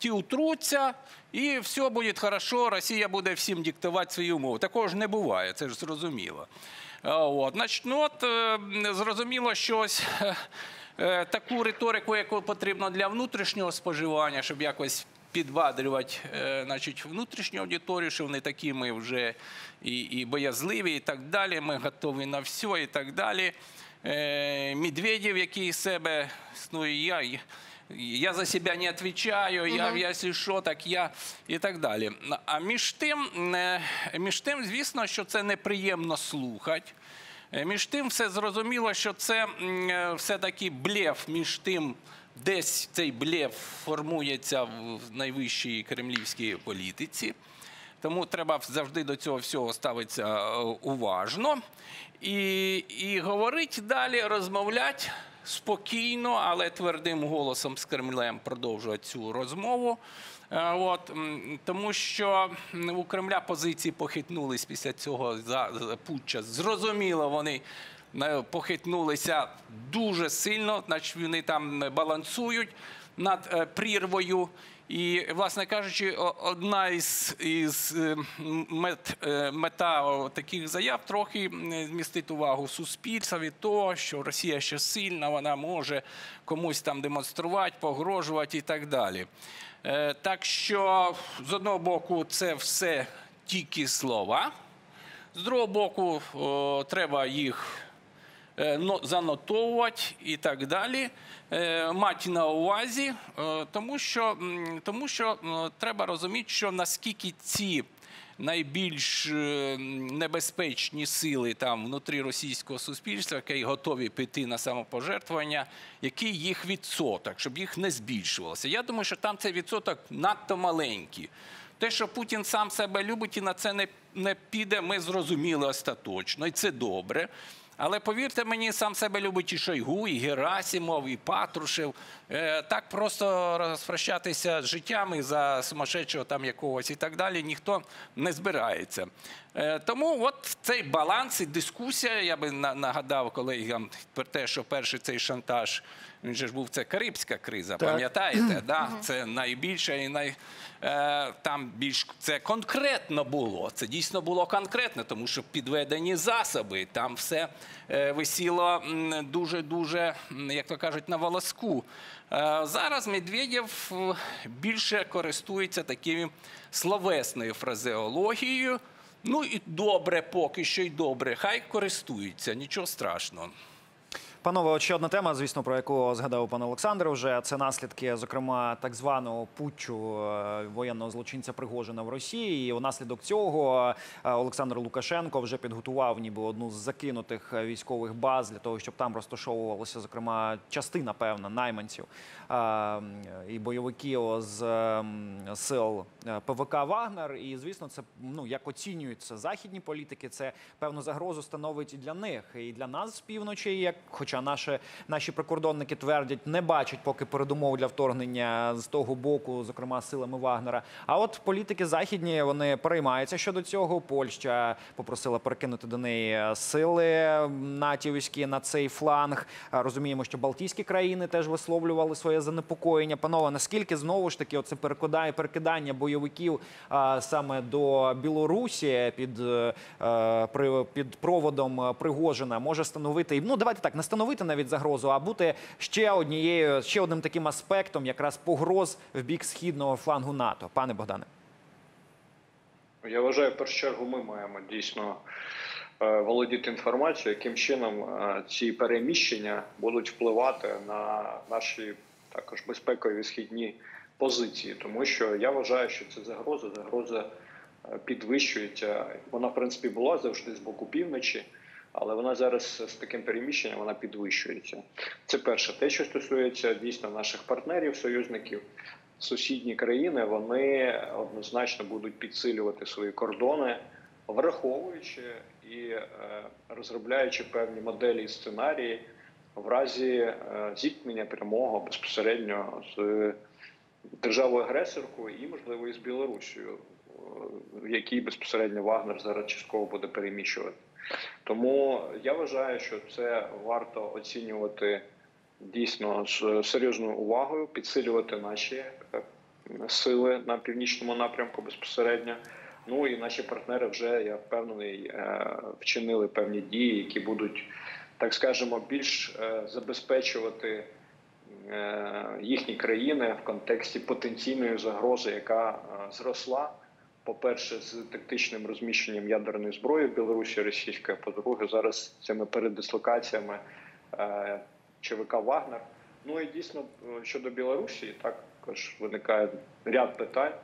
ті утруться, і все буде хорошо, Росія буде всім диктувати свої умови. Такого ж не буває, це ж зрозуміло. От, значить, ну от, зрозуміло, що ось таку риторику, яку потрібно для внутрішнього споживання, щоб якось підбадрювати, значить, внутрішню аудиторію, що вони такі ми вже і, і боязливі, і так далі, ми готові на все, і так далі. Медведєв, який себе, ну, я, я за себе не відповідаю, я, uh-huh. якщо що, так я, і так далі. А між тим, між тим, звісно, що це неприємно слухати. Між тим, все зрозуміло, що це все-таки блеф між тим, десь цей блеф формується в найвищій кремлівській політиці. Тому треба завжди до цього всього ставитися уважно. І, і говорити далі, розмовляти спокійно, але твердим голосом з Кремлем продовжувати цю розмову. От, тому що у Кремля позиції похитнулись після цього путча. Зрозуміло, вони похитнулися дуже сильно, значить вони там балансують над прірвою. І, власне кажучи, одна із, із мет, мета таких заяв трохи змістити увагу суспільства від того, що Росія ще сильна, вона може комусь там демонструвати, погрожувати і так далі. Так що, з одного боку, це все тільки слова, з другого боку, о, треба їх занотовувати і так далі, мати на увазі, тому що, тому що треба розуміти, що наскільки ці найбільш небезпечні сили там внутрі російського суспільства, які готові піти на самопожертвування, який їх відсоток, щоб їх не збільшувалося. Я думаю, що там цей відсоток надто маленький. Те, що Путін сам себе любить і на це не, не піде, ми зрозуміли остаточно, і це добре. Але повірте мені, сам себе любить і Шойгу, і Герасимов, і Патрушев. Е, так просто розпрощатися з життям за сумасшедшого там якогось і так далі ніхто не збирається. Е, тому от цей баланс і дискусія, я би нагадав колегам про те, що перший цей шантаж, він же ж був, це Карибська криза, пам'ятаєте? Да? Це найбільша і най... Е, там більш це конкретно було, це дійсно було конкретно, тому що підведені засоби, там все е, висіло дуже-дуже, як то кажуть, на волоску. Е, зараз Медведєв більше користується такою словесною фразеологією. Ну і добре, поки що й добре, хай користуються, нічого страшного. Панове, от ще одна тема, звісно, про яку згадав пан Олександр вже. Це наслідки, зокрема, так званого путчу воєнного злочинця Пригожина в Росії. І внаслідок цього Олександр Лукашенко вже підготував ніби одну з закинутих військових баз для того, щоб там розташовувалася, зокрема, частина, певна, найманців і бойовиків з сил ПВК «Вагнер». І, звісно, це, ну, як оцінюються західні політики, це певну загрозу становить і для них, і для нас з півночі, як хоча наші, наші прикордонники твердять, не бачать поки передумов для вторгнення з того боку, зокрема, силами Вагнера. А от політики західні, вони переймаються щодо цього. Польща попросила перекинути до неї сили натівські на цей фланг. Розуміємо, що Балтійські країни теж висловлювали своє занепокоєння. Панове, наскільки, знову ж таки, оце перекидання, перекидання бойовиків а, саме до Білорусі під, а, при, під проводом Пригожина може становити, ну давайте так, не становити навіть загрозу, а бути ще однією, ще одним таким аспектом якраз погроз в бік східного флангу НАТО. Пане Богдане. Я вважаю, в першу чергу ми маємо дійсно володіти інформацією, яким чином ці переміщення будуть впливати на наші також безпекові східні позиції. Тому що я вважаю, що це загроза, загроза підвищується. Вона, в принципі, була завжди з боку півночі, але вона зараз з таким переміщенням вона підвищується. Це перше. Те, що стосується дійсно наших партнерів, союзників, сусідні країни, вони однозначно будуть підсилювати свої кордони, враховуючи і е, розробляючи певні моделі і сценарії в разі е, зіткнення прямого безпосередньо з державою-агресоркою і, можливо, і з Білорусією, в якій безпосередньо Вагнер зараз частково буде переміщувати. Тому я вважаю, що це варто оцінювати дійсно з серйозною увагою, підсилювати наші сили на північному напрямку безпосередньо. Ну і наші партнери вже, я впевнений, вчинили певні дії, які будуть, так скажемо, більш забезпечувати їхні країни в контексті потенційної загрози, яка зросла. По-перше, з тактичним розміщенням ядерної зброї в Білорусі російської, по-друге, зараз цими передислокаціями ЧВК «Вагнер». Ну і дійсно, щодо Білорусі, також виникає ряд питань.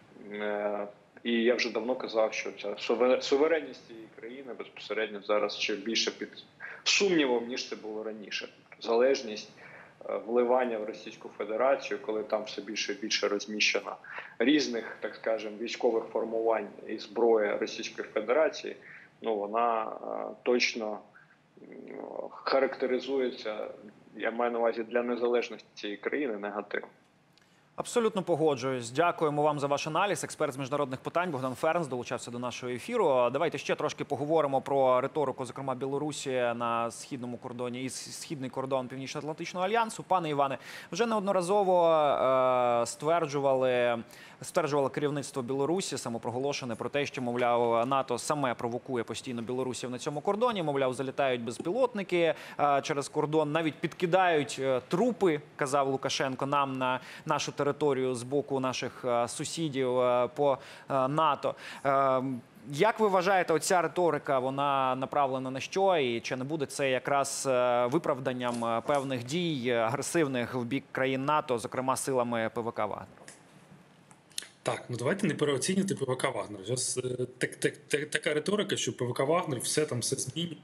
І я вже давно казав, що ця суверенність цієї країни безпосередньо зараз ще більше під сумнівом, ніж це було раніше. Залежність вливання в Російську Федерацію, коли там все більше і більше розміщено різних, так скажемо, військових формувань і зброї Російської Федерації, ну вона точно характеризується, я маю на увазі, для незалежності цієї країни негативно. Абсолютно погоджуюсь. Дякуємо вам за ваш аналіз. Експерт з міжнародних питань Богдан Фернс долучався до нашого ефіру. Давайте ще трошки поговоримо про риторику, зокрема, Білорусі на східному кордоні і східний кордон Північно-Атлантичного альянсу. Пане Іване, вже неодноразово е, стверджували, стверджувало керівництво Білорусі, самопроголошене, про те, що, мовляв, НАТО саме провокує постійно білорусів на цьому кордоні. Мовляв, залітають безпілотники е, через кордон, навіть підкидають е, трупи, казав Лукашенко, нам на нашу територію. територію з боку наших сусідів по НАТО. Як ви вважаєте, оця риторика, вона направлена на що? І чи не буде це якраз виправданням певних дій агресивних в бік країн НАТО, зокрема силами ПВК «Вагнер»? Так, ну давайте не переоцінювати ПВК «Вагнер». Зараз так, так, так, така риторика, що ПВК «Вагнер» все там все змінює.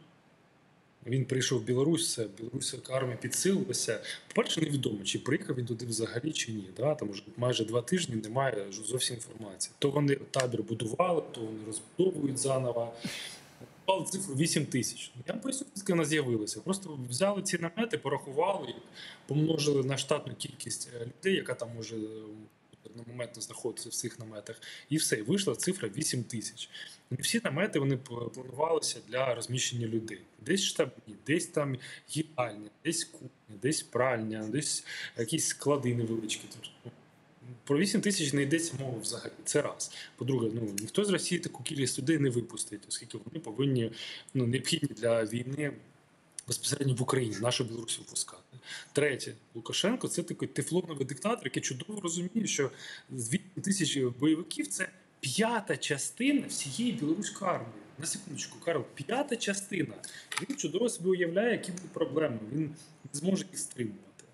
Він прийшов в Білорусь, все, білоруська армія підсилилася. По-перше, невідомо, чи приїхав він туди взагалі, чи ні. Да? Там вже майже два тижні немає зовсім інформації. То вони табір будували, то вони розбудовують заново. Попали цифру вісім тисяч. Я вам поясню, звідки вона з'явилася. Просто взяли ці намети, порахували, помножили на штатну кількість людей, яка там може на момент знаходитися в цих наметах, і все, і вийшла цифра вісім тисяч. Не всі намети вони планувалися для розміщення людей. Десь штабні, десь там їдальня, десь кухня, десь пральня, десь якісь склади невеличкі. Про вісім тисяч не йдеться мова взагалі. Це раз. По-друге, ну ніхто з Росії таку кількість людей не випустить, оскільки вони повинні, ну, необхідні для війни безпосередньо в Україні, нашу Білорусі випускати. Третє, Лукашенко – це такий тефлоновий диктатор, який чудово розуміє, що з вісім тисяч бойовиків – це п'ята частина всієї білоруської армії. На секундочку, Карл, п'ята частина. Він чудово собі уявляє, які будуть проблеми. Він не зможе їх стримувати.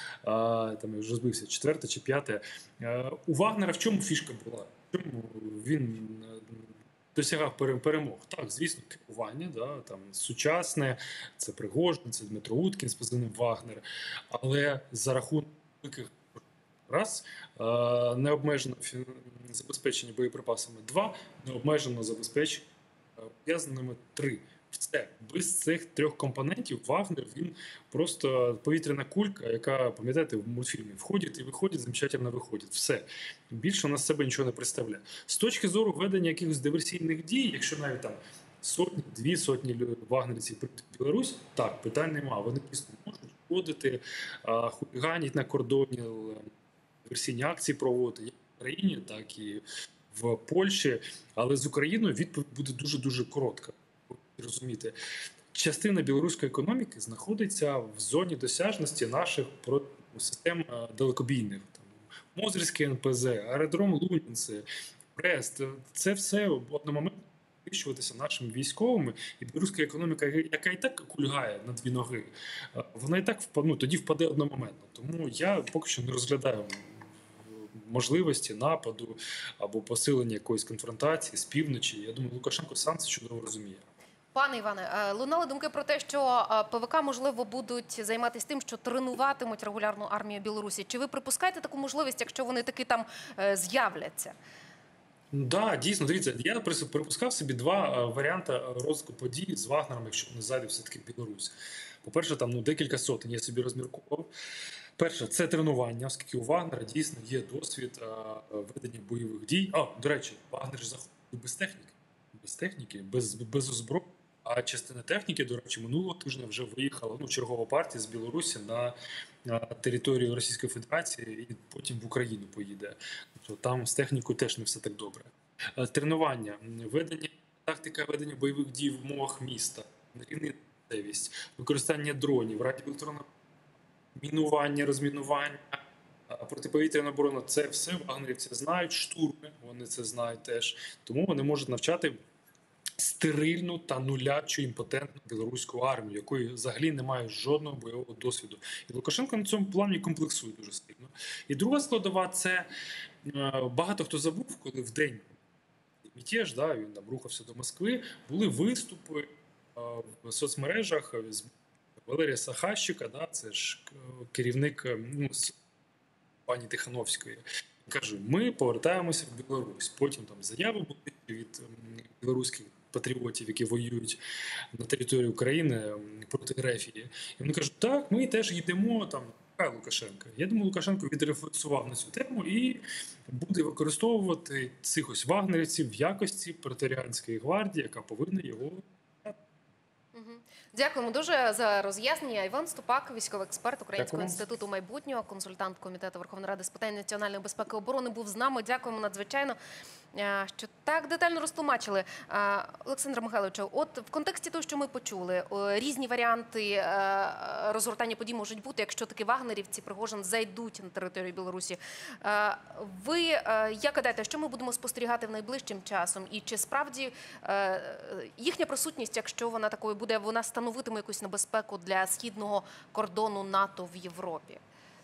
А, там я вже збився, четверте чи п'яте. А, у Вагнера в чому фішка була? В чому він досягав перемог? Так, звісно, керування, да, там сучасне, це Пригожин, це Дмитро Уткін з позивним Вагнер, але за рахунок великих раз, необмежено забезпечення боєприпасами два, необмежено забезпечення пов'язаними три. Все. Без цих трьох компонентів Вагнер, він просто повітряна кулька, яка, пам'ятаєте, в мультфільмі входить і виходить, замечательно виходить. Все. Більше вона з себе нічого не представляє. З точки зору ведення якихось диверсійних дій, якщо навіть там сотні, дві сотні вагнерівців прийдуть в Білорусь, так, питань нема. Вони дійсно можуть входити, хуліганять на кордоні, диверсійні акції проводити як в Україні, так і в Польщі. Але з Україною відповідь буде дуже-дуже коротка. Розумієте, частина білоруської економіки знаходиться в зоні досяжності наших систем далекобійних. Мозрівський ен пе зет, аеродром Лунінце, Брест. Це все в одномоментно вирішуватися нашими військовими. І білоруська економіка, яка і так кульгає на дві ноги, вона і так ну, тоді впаде одномоментно. Тому я поки що не розглядаю можливості нападу або посилення якоїсь конфронтації з півночі. Я думаю, Лукашенко сам це чудово розуміє. Пане Іване, лунали думки про те, що ПВК, можливо, будуть займатися тим, що тренуватимуть регулярну армію Білорусі. Чи ви припускаєте таку можливість, якщо вони таки там з'являться? Так, да, дійсно, дивіться, я припускав собі два варіанти розвитку подій з Вагнером, якщо вони зайдуть все-таки в Білорусь. По-перше, там ну, декілька сотень я собі розміркував. Перше, це тренування, оскільки у Вагнера дійсно є досвід ведення бойових дій. А, до речі, Вагнер ж заходить без техніки. Без техніки, без, без озброєння, А частина техніки, до речі, минулого тижня вже виїхала, ну, чергова партія з Білорусі на на територію Російської Федерації і потім в Україну поїде. Тобто там з технікою теж не все так добре. Е, Тренування, ведення, тактика ведення бойових дій в умовах міста, нерівна місцевість, використання дронів, радіоелектронного мінування, розмінування, а протиповітряна оборона – це все вагнерівці знають, штурми, вони це знають теж. Тому вони можуть навчати стерильну та нулячу імпотентну білоруську армію, якої взагалі немає жодного бойового досвіду. І Лукашенко на цьому плані комплексує дуже сильно. І друга складова – це е, багато хто забув, коли в день мятеж, да, він там рухався до Москви, були виступи е, в соцмережах з Валерія Сахащика, да, це ж керівник, ну, пані Тихановської. Каже, ми повертаємося в Білорусь. Потім там заяви були від білоруських патріотів, які воюють на території України проти Рефії. І вони кажуть, так, ми теж їдемо там, Михайло Лукашенка. Я думаю, Лукашенко відрефлексував на цю тему і буде використовувати цих ось вагнерівців в якості преторіанської гвардії, яка повинна його. Дякуємо дуже за роз'яснення. Іван Ступак, військовий експерт Українського Дякую. інституту майбутнього, консультант Комітету Верховної Ради з питань національної безпеки і оборони, був з нами. Дякуємо надзвичайно, що так детально розтлумачили. Олександре Михайловичу, от в контексті того, що ми почули, різні варіанти розгортання подій можуть бути, якщо таки вагнерівці, Пригожин зайдуть на територію Білорусі. Ви як гадаєте, що ми будемо спостерігати в найближчим часом? І чи справді їхня присутність, якщо вона такою буде, вона становитиме якусь небезпеку для східного кордону НАТО в Європі?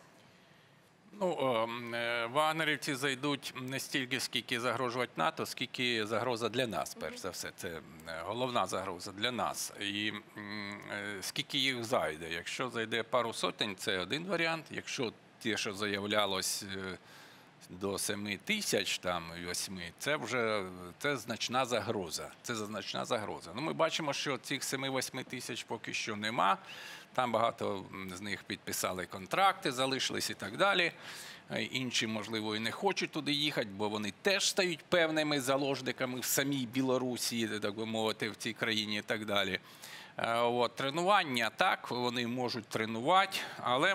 Ну, е, вагнерівці зайдуть не стільки, скільки загрожують НАТО, скільки загроза для нас, перш за все. Це головна загроза для нас. І е, скільки їх зайде. Якщо зайде пару сотень, це один варіант. Якщо те, що заявлялось до семи тисяч, там, восьми, це вже це значна загроза. Це значна загроза. Ну, ми бачимо, що цих семи-восьми тисяч поки що нема. Там багато з них підписали контракти, залишились і так далі. Інші, можливо, і не хочуть туди їхати, бо вони теж стають певними заложниками в самій Білорусі, так би мовити, в цій країні і так далі. От, тренування, так, вони можуть тренувати, але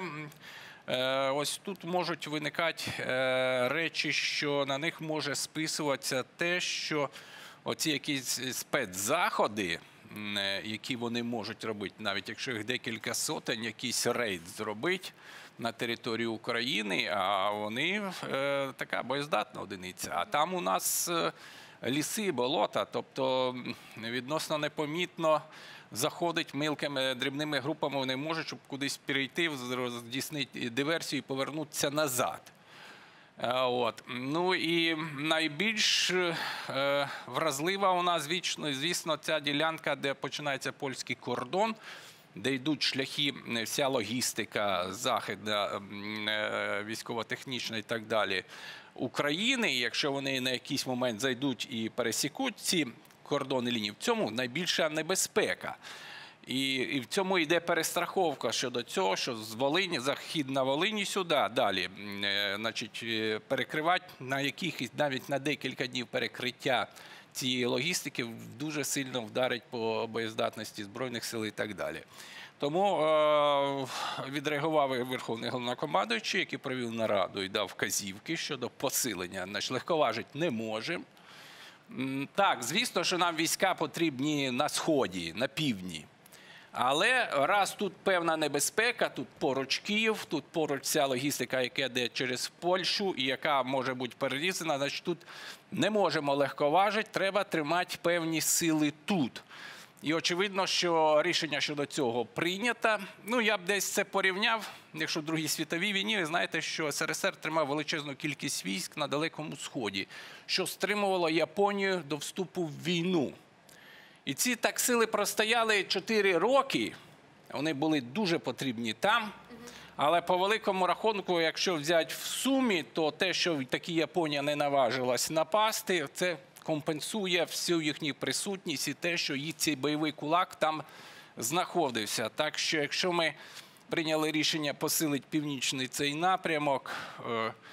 ось тут можуть виникати речі, що на них може списуватися те, що оці якісь спецзаходи, які вони можуть робити, навіть якщо їх декілька сотень, якийсь рейд зробить на території України, а вони е, така боєздатна одиниця. А там у нас е, ліси, болота, тобто відносно непомітно заходить мілкими дрібними групами, вони можуть, щоб кудись перейти, здійснити диверсію і повернутися назад. От. Ну і найбільш е, вразлива у нас, вічно, звісно, ця ділянка, де починається польський кордон, де йдуть шляхи, вся логістика, західна, е, військово-технічна і так далі України. І якщо вони на якийсь момент зайдуть і пересікуть ці кордони лінії, в цьому найбільша небезпека. І, і в цьому йде перестраховка щодо цього, що з Волині, захід на Волині сюди, далі, е, значить, перекривати на якихось, навіть на декілька днів перекриття цієї логістики дуже сильно вдарить по боєздатності Збройних сил і так далі. Тому е, відреагував Верховний Головнокомандуючий, який провів нараду і дав вказівки щодо посилення. Значить, легковажити не може. Так, звісно, що нам війська потрібні на Сході, на півдні. Але раз тут певна небезпека, тут поруч Київ, тут поруч ця логістика, яка йде через Польщу і яка може бути перерізана, значить тут не можемо легковажити, треба тримати певні сили тут. І очевидно, що рішення щодо цього прийнято. Ну, я б десь це порівняв, якщо в Другій світовій війні, ви знаєте, що ес ер ес ер тримав величезну кількість військ на Далекому Сході, що стримувало Японію до вступу в війну. І ці так сили простояли чотири роки, вони були дуже потрібні там, але по великому рахунку, якщо взяти в сумі, то те, що таки Японія не наважилась напасти, це компенсує всю їхню присутність і те, що їх цей бойовий кулак там знаходився. Так що, якщо ми прийняли рішення посилити північний цей напрямок,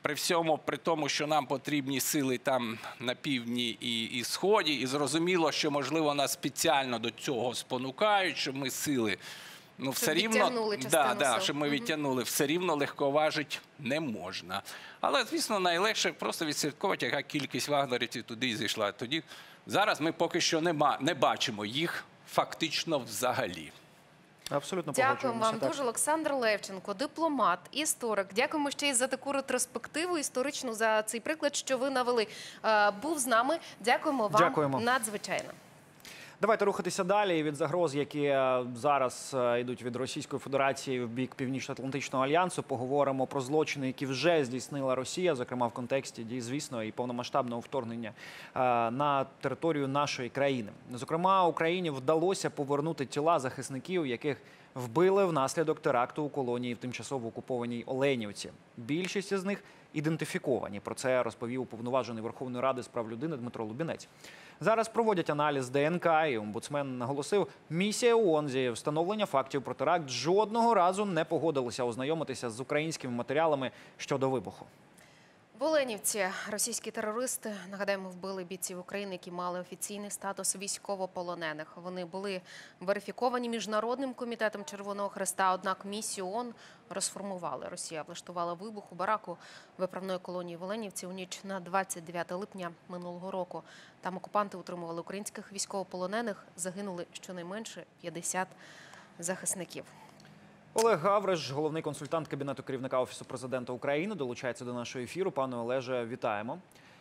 при всьому, при тому, що нам потрібні сили там на півдні і, і сході, і зрозуміло, що, можливо, нас спеціально до цього спонукають, щоб ми сили, ну, все Щоб рівно, відтягнули частину да, да, сил. щоб ми Мгм. відтягнули, все рівно легковажить не можна. Але, звісно, найлегше просто відслідковувати, яка кількість вагнерівців туди зійшла. Тоді зараз ми поки що не, ма- не бачимо їх фактично взагалі. Абсолютно Дякуємо погоджуємося. вам так. дуже, Олександр Левченко, дипломат, історик. Дякуємо ще й за таку ретроспективу історичну, за цей приклад, що ви навели. Е, Був з нами. Дякуємо вам Дякуємо. надзвичайно. Давайте рухатися далі від загроз, які е, зараз е, йдуть від Російської Федерації в бік Північно-Атлантичного альянсу. Поговоримо про злочини, які вже здійснила Росія, зокрема в контексті дій, звісно, і повномасштабного вторгнення е, на територію нашої країни. Зокрема, Україні вдалося повернути тіла захисників, яких вбили внаслідок теракту у колонії в тимчасово окупованій Оленівці. Більшість із них ідентифіковані. Про це розповів уповноважений Верховної Ради з прав людини Дмитро Лубінець. Зараз проводять аналіз ДНК, і омбудсмен наголосив, місія ООН зі встановлення фактів про теракт жодного разу не погодилася ознайомитися з українськими матеріалами щодо вибуху. В Оленівці російські терористи, нагадаємо, вбили бійців України, які мали офіційний статус військовополонених. Вони були верифіковані Міжнародним комітетом Червоного Хреста, однак місію ООН розформували. Росія влаштувала вибух у бараку виправної колонії в Оленівці у ніч на двадцять дев'яте липня минулого року. Там окупанти утримували українських військовополонених, загинули щонайменше п'ятдесят захисників. Олег Гавриш, головний консультант Кабінету керівника Офісу президента України, долучається до нашого ефіру. Пане Олеже, вітаємо.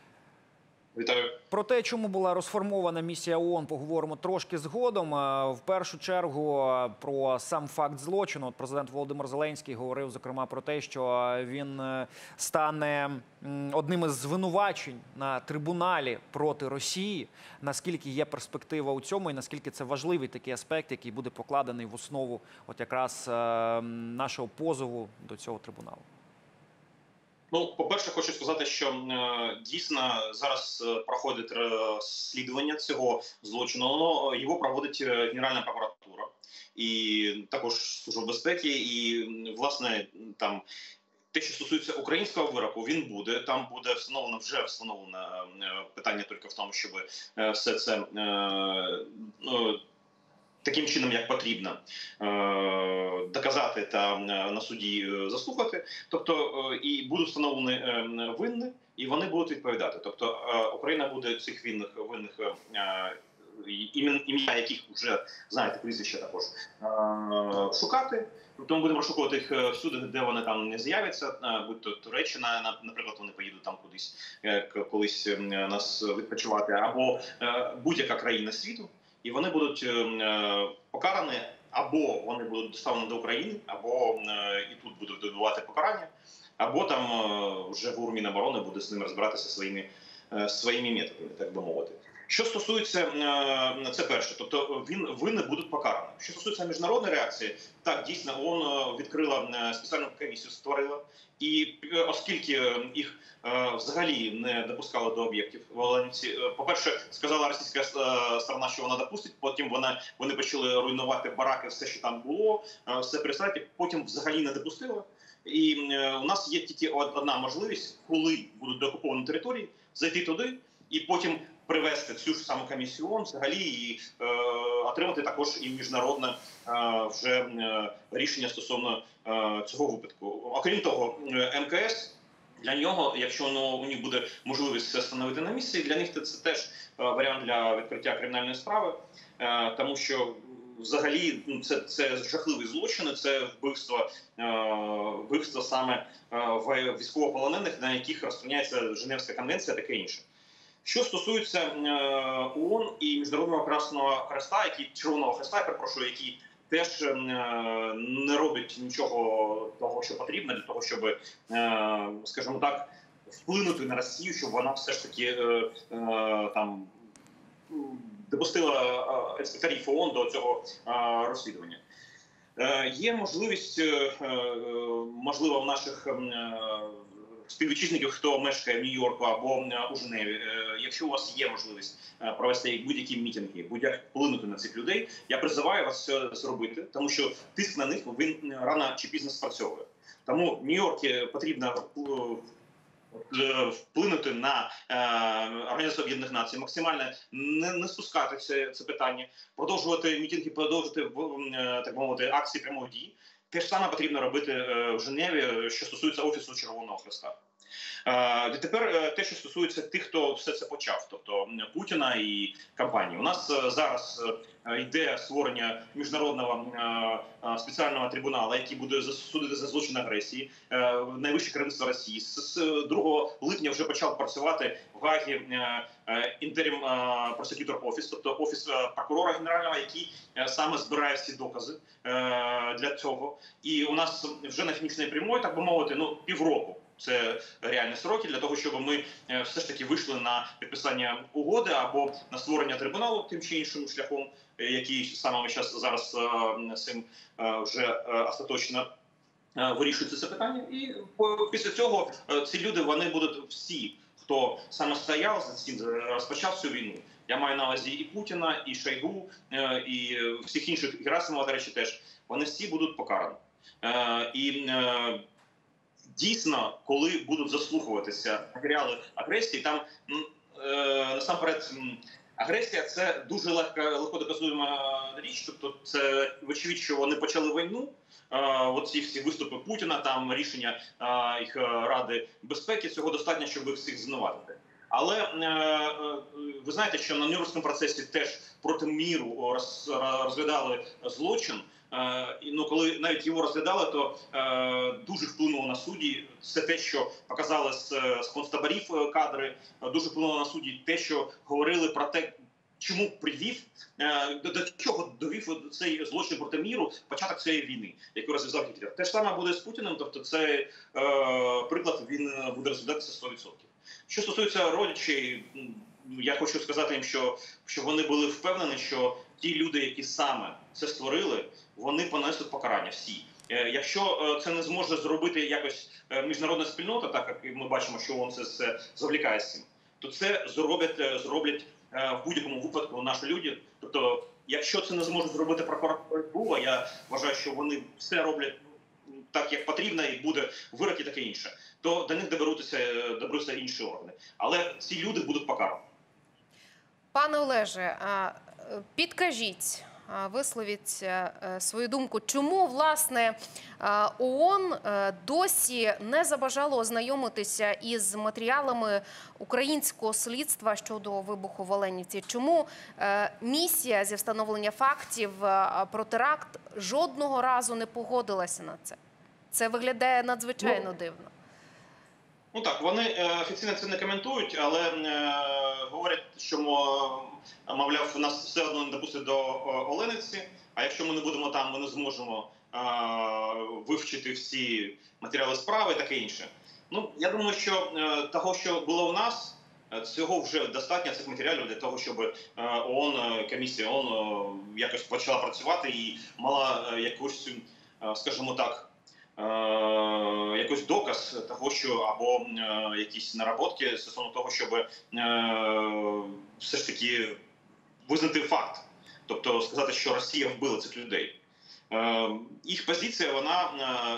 Вітаю. Про те, чому була розформована місія ООН, поговоримо трошки згодом. В першу чергу про сам факт злочину. От президент Володимир Зеленський говорив, зокрема, про те, що він стане одним із звинувачень на трибуналі проти Росії. Наскільки є перспектива у цьому і наскільки це важливий такий аспект, який буде покладений в основу от якраз нашого позову до цього трибуналу? Ну, по-перше, хочу сказати, що е, дійсно зараз е, проходить розслідування цього злочину. Воно його проводить Генеральна прокуратура і також Служба безпеки. І власне там те, що стосується українського вироку, він буде там буде встановлено вже встановлено е, питання тільки в тому, щоб е, все це е, е, таким чином, як потрібно, доказати та на суді заслухати. Тобто і будуть встановлені винні, і вони будуть відповідати. Тобто Україна буде цих винних, винних ім'я яких вже, знаєте, прізвища також, шукати. Тобто ми будемо розшукувати їх всюди, де вони там не з'являться, будь то Туреччина, наприклад, вони поїдуть там кудись, колись нас відпочивати, або будь-яка країна світу. І вони будуть е, покарані, або вони будуть доставлені до України, або е, і тут будуть відбувати покарання, або там е, вже ГУР Міноборони буде з ними розбиратися своїми, е, своїми методами, так би мовити. Що стосується, е, це перше, тобто він, винні будуть покарані. Що стосується міжнародної реакції, так, дійсно, ООН відкрила спеціальну комісію, створила, і оскільки їх е, взагалі не допускали до об'єктів в Оленівці, по-перше, сказала російська сторона, що вона допустить, потім вона, вони почали руйнувати бараки, все, що там було, все перестати, потім взагалі не допустила. І е, у нас є тільки одна можливість, коли будуть деокуповані території, зайти туди і потім привести цю ж саму комісію ООН взагалі і е, отримати також і міжнародне е, вже е, рішення стосовно е, цього випадку. Окрім того, М К С для нього, якщо воно, у них буде можливість це встановити на місці, для них це теж е, варіант для відкриття кримінальної справи, е, тому що взагалі ну, це, це жахливі злочини, це вбивство, е, вбивство саме е, військовополонених, на яких розпространяється Женевська конвенція, таке інше. Що стосується е, ООН і Міжнародного Красного Хреста, які Червоного Хреста, я перепрошую, які теж е, не роблять нічого того, що потрібно для того, щоб, е, скажімо так, вплинути на Росію, щоб вона все ж таки е, е, там допустила інспекторів ООН до цього е, розслідування. Е, є можливість, е, можливо, в наших е, співвітчизників, хто мешкає в Нью-Йорку або у Женеві, якщо у вас є можливість провести будь-які мітинги, будь-як вплинути на цих людей, я призиваю вас це зробити, тому що тиск на них він рано чи пізно спрацьовує. Тому в Нью-Йорку потрібно вплинути на е, Організацію Об'єднаних Націй, максимально не, не спускати це, це питання, продовжувати мітинги, продовжувати е, так мовити акції прямої дії. Те ж саме потрібно робити е, в Женеві, що стосується Офісу Червоного Хреста. І тепер те, що стосується тих, хто все це почав, тобто Путіна і кампанії. У нас зараз йде створення міжнародного спеціального трибуналу, який буде засудити за злочин агресії. Найвище керівництво Росії з другого липня вже почав працювати в Гагі інтерім просекютор офіс, тобто офіс прокурора генерального, який саме збирає всі докази для цього. І у нас вже на фінішній прямої, так би мовити, ну півроку. Це реальні сроки для того, щоб ми все ж таки вийшли на підписання угоди або на створення трибуналу тим чи іншим шляхом, який саме ми зараз, зараз цим вже остаточно вирішується це питання. І після цього ці люди, вони будуть всі, хто саме стояв за цим, розпочав цю війну. Я маю на увазі і Путіна, і Шойгу, і всіх інших, Герасимова, до речі, теж. Вони всі будуть покарані. І дійсно, коли будуть заслухуватися матеріали агресії, там е, насамперед агресія – це дуже легко, легко доказуєма річ. Тобто це вочевидь, що вони почали війну. Е, оці всі виступи Путіна, там рішення е, їх Ради безпеки, цього достатньо, щоб їх всіх звинуватити. Але е, ви знаєте, що на Нюрнберзькому процесі теж проти міру роз, розглядали злочин. Е, ну, коли навіть його розглядали, то е, дуже вплинуло на судді все те, що показали з, з концтаборів кадри, дуже вплинуло на судді те, що говорили про те, чому привів, е, до, до чого довів цей злочин проти міру початок цієї війни, яку розв'язав Гітлер. Те ж саме буде з Путіним, тобто цей е, приклад він буде розглядатися сто відсотків. Що стосується родичів, я хочу сказати їм, що, що вони були впевнені, що ті люди, які саме це створили, вони понесуть покарання всі. Якщо це не зможе зробити якось міжнародна спільнота, так як ми бачимо, що ООН це все завлікає з цим, то це зроблять, зроблять в будь-якому випадку наші люди. Тобто, якщо це не зможе зробити прокуратура, я вважаю, що вони все роблять так, як потрібно, і буде вирок і таке інше, то до них доберуться, доберуться інші органи. Але ці люди будуть покарані. Пане Олеже, підкажіть, висловіть свою думку, чому, власне, ООН досі не забажало ознайомитися із матеріалами українського слідства щодо вибуху в Оленівці? Чому місія зі встановлення фактів про теракт жодного разу не погодилася на це? Це виглядає надзвичайно дивно. Ну так, вони офіційно це не коментують, але е, говорять, що, мовляв, нас все одно не допустять до Оленівці, а якщо ми не будемо там, ми не зможемо е, вивчити всі матеріали справи і таке інше. Ну, я думаю, що е, того, що було у нас, цього вже достатньо, цих матеріалів для того, щоб е, ООН, комісія ООН е, якось почала працювати і мала е, якусь, е, скажімо так, Е, якийсь доказ того, що або е, якісь наработки стосовно того, щоб е, все ж таки визнати факт, тобто сказати, що Росія вбила цих людей. Е, їх позиція, вона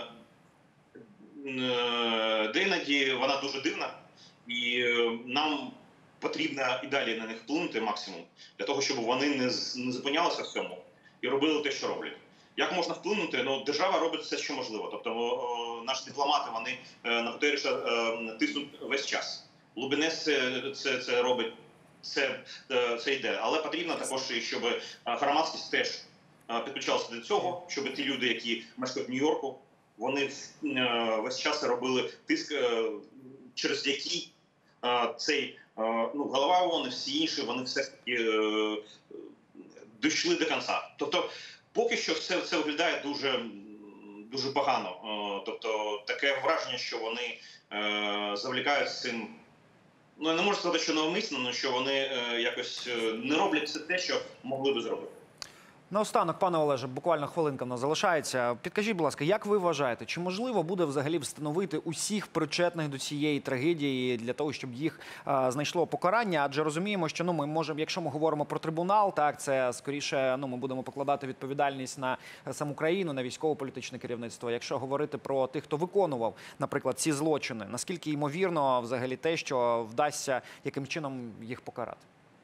е, де іноді вона дуже дивна, і е, нам потрібно і далі на них вплинути максимум, для того, щоб вони не, не зупинялися в цьому і робили те, що роблять. Як можна вплинути? Ну, держава робить все, що можливо. Тобто о, наші дипломати, вони е, на Гутерреша е, тиснуть весь час. Лубінець це, це, це робить, це, е, це йде. Але потрібно також, щоб громадськість теж е, підключалася до цього, щоб ті люди, які мешкають в Нью-Йорку, вони е, весь час робили тиск, е, через який е, цей е, ну, голова ООН і всі інші, вони все ж таки е, дійшли до кінця. Тобто, поки що все це виглядає дуже, дуже погано. Тобто таке враження, що вони е, завлікають з цим. Ну, я не можу сказати, що навмисно, але що вони е, якось не роблять все те, що могли би зробити. Наостанок, пане Олеже, буквально хвилинка в нас залишається. Підкажіть, будь ласка, як ви вважаєте, чи можливо буде взагалі встановити усіх причетних до цієї трагедії для того, щоб їх а, знайшло покарання? Адже розуміємо, що ну ми можемо, якщо ми говоримо про трибунал, так це скоріше, ну ми будемо покладати відповідальність на саму країну, на військово-політичне керівництво. Якщо говорити про тих, хто виконував, наприклад, ці злочини, наскільки ймовірно взагалі те, що вдасться яким чином їх покарати?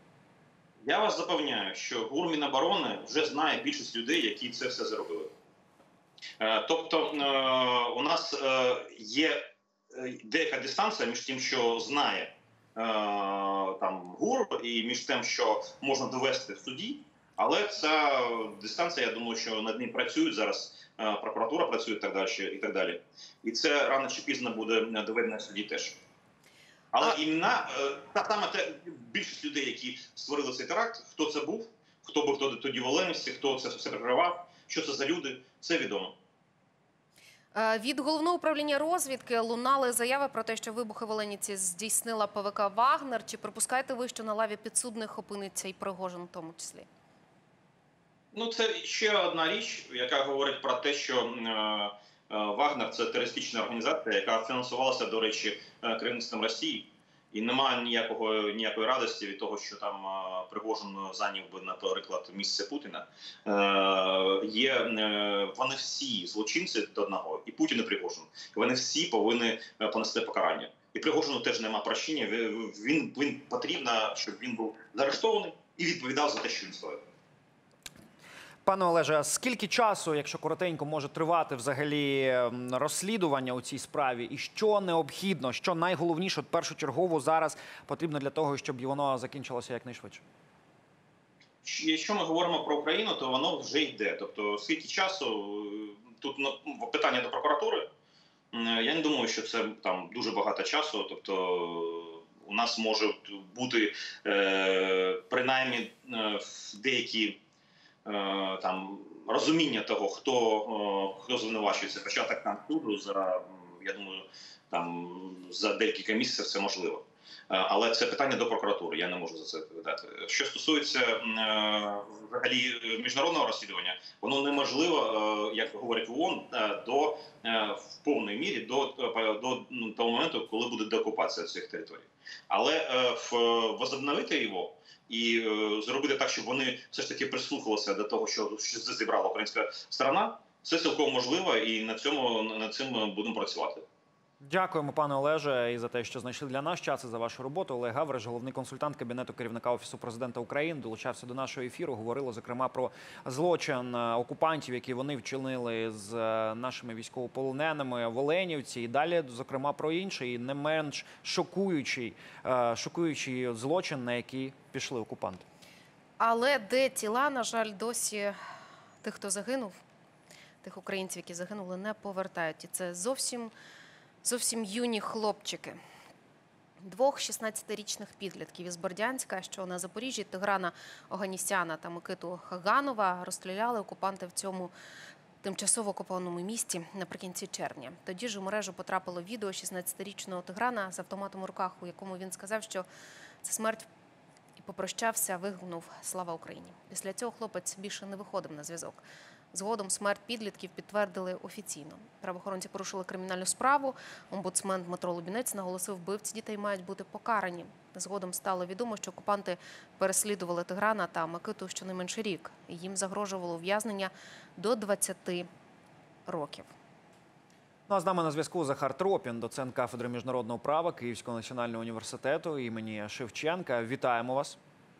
Я вас запевняю, що ГУР Міноборони вже знає більшість людей, які це все зробили. Е, Тобто е, у нас е, є е, деяка дистанція між тим, що знає е, там ГУР, і між тим, що можна довести в суді. Але ця дистанція, я думаю, що над ним працюють зараз, е, прокуратура працює і так далі, і так далі. І це рано чи пізно буде доведено в суді теж. Але імена, та саме те, більшість людей, які створили цей теракт, хто це був, хто був тоді в Оленівці, хто це все прикривав, що це за люди, це відомо. Від Головного управління розвідки лунали заяви про те, що вибухи в Оленівці здійснила ПВК «Вагнер». Чи припускаєте ви, що на лаві підсудних опиниться і Пригожин в тому числі? Ну, це ще одна річ, яка говорить про те, що е, Вагнер – це терористична організація, яка фінансувалася, до речі, керівництвом Росії. І немає ніякого, ніякої радості від того, що там Пригожин зайняв би, наприклад, місце Путіна. Е, є, е, вони всі злочинці до одного, і Путін, і Пригожин. Вони всі повинні понести покарання. І Пригожину теж нема прощення. Він, він потрібно, щоб він був заарештований і відповідав за те, що він стоїть. Пане Олеже, скільки часу, якщо коротенько, може тривати взагалі розслідування у цій справі? І що необхідно, що найголовніше, от першочергово зараз потрібно для того, щоб воно закінчилося якнайшвидше? Якщо ми говоримо про Україну, то воно вже йде. Тобто, скільки часу, тут ну, питання до прокуратури. Я не думаю, що це там дуже багато часу. Тобто, у нас можуть бути е, принаймні е, деякі там розуміння того, хто хто звинувачується, початок там суду за, я думаю, там за декілька місяців це можливо. Але це питання до прокуратури, я не можу за це відповідати. Що стосується взагалі міжнародного розслідування, воно неможливо, як говорить ООН, до в повній мірі до, до того моменту, коли буде деокупація цих територій. Але возобновити його і е, зробити так, щоб вони все ж таки прислухалися до того, що, що зібрала українська сторона, це цілком можливо, і на цьому над цим будемо працювати. Дякуємо, пане Олеже, і за те, що знайшли для нас час і за вашу роботу. Олег Гавриш, головний консультант Кабінету керівника Офісу Президента України, долучався до нашого ефіру. Говорили, зокрема, про злочин окупантів, які вони вчинили з нашими військовополоненими в Оленівці. І далі, зокрема, про інший, не менш шокуючий, шокуючий злочин, на який пішли окупанти. Але де тіла, на жаль, досі тих, хто загинув, тих українців, які загинули, не повертають. І це зовсім... Зовсім юні хлопчики. Двох шістнадцятирічних підлітків із Бердянська, що на Запоріжжі, Тиграна Оганісяна та Микиту Хаганова розстріляли окупанти в цьому тимчасово окупованому місті наприкінці червня. Тоді ж у мережу потрапило відео шістнадцятирічного Тиграна з автоматом у руках, у якому він сказав, що це смерть, і попрощався, вигукнув «Слава Україні». Після цього хлопець більше не виходив на зв'язок. Згодом смерть підлітків підтвердили офіційно. Правоохоронці порушили кримінальну справу. Омбудсмен Дмитро Лубінець наголосив, вбивці дітей мають бути покарані. Згодом стало відомо, що окупанти переслідували Тиграна та Микиту щонайменше рік. Їм загрожувало ув'язнення до двадцяти років. Ну, а з нами на зв'язку Захар Тропін, доцент кафедри міжнародного права Київського національного університету імені Шевченка. Вітаємо вас.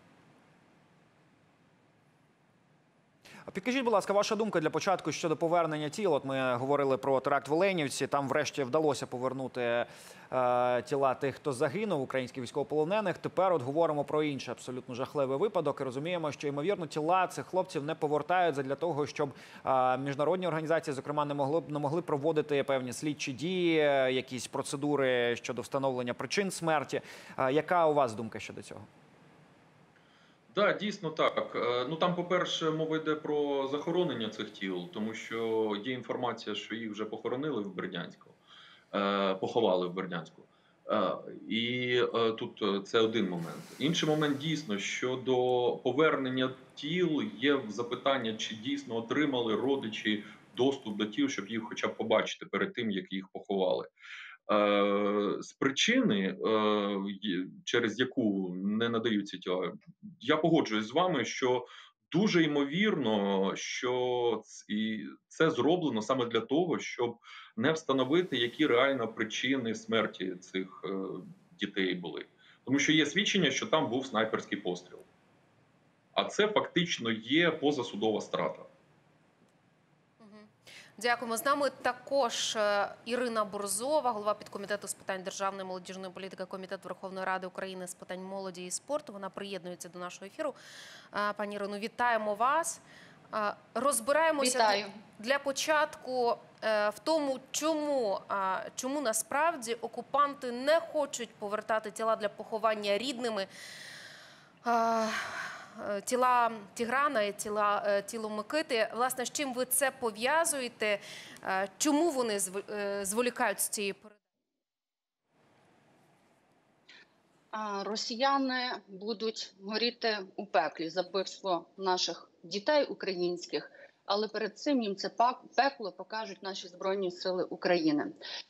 Підкажіть, будь ласка, ваша думка для початку щодо повернення тіл. От ми говорили про теракт в Оленівці, там врешті вдалося повернути е, тіла тих, хто загинув, українських військовополонених. Тепер от говоримо про інший абсолютно жахливий випадок і розуміємо, що, ймовірно, тіла цих хлопців не повертають для того, щоб е, міжнародні організації, зокрема, не могли, не могли проводити певні слідчі дії, якісь процедури щодо встановлення причин смерті. Е, яка у вас думка щодо цього? Так, да, дійсно так. Ну там, по-перше, мова йде про захоронення цих тіл, тому що є інформація, що їх вже похоронили в Бердянську, поховали в Бердянську. Е, І е, тут е, це один момент. Інший момент дійсно щодо повернення тіл є запитання, чи дійсно отримали родичі доступ до тіл, щоб їх хоча б побачити перед тим, як їх поховали. Е, З причини, е, є- через яку не надаються тіла, я погоджуюсь з вами, що дуже ймовірно, що ц- і це зроблено саме для того, щоб не встановити, які реально причини смерті цих е, дітей були. Тому що є свідчення, що там був снайперський постріл. А це фактично є позасудова страта. Мгм. Дякуємо. З нами також е, Ірина Борзова, голова підкомітету з питань державної молодіжної політики, Комітету Верховної Ради України з питань молоді і спорту. Вона приєднується до нашого ефіру. Е, Пані Ірино, вітаємо вас. Е, Розбираємося Вітаю. для, для початку е, в тому, чому, е, чому насправді окупанти не хочуть повертати тіла для поховання рідними. Е, Тіла Тіграна і тіла, е, тіло Микити. Власне, з чим ви це пов'язуєте? Е, Чому вони зв- е, зволікають з цією передачею? А, Росіяни будуть горіти у пеклі за вбивство наших дітей українських, але перед цим їм це пак- пекло покажуть наші Збройні Сили України.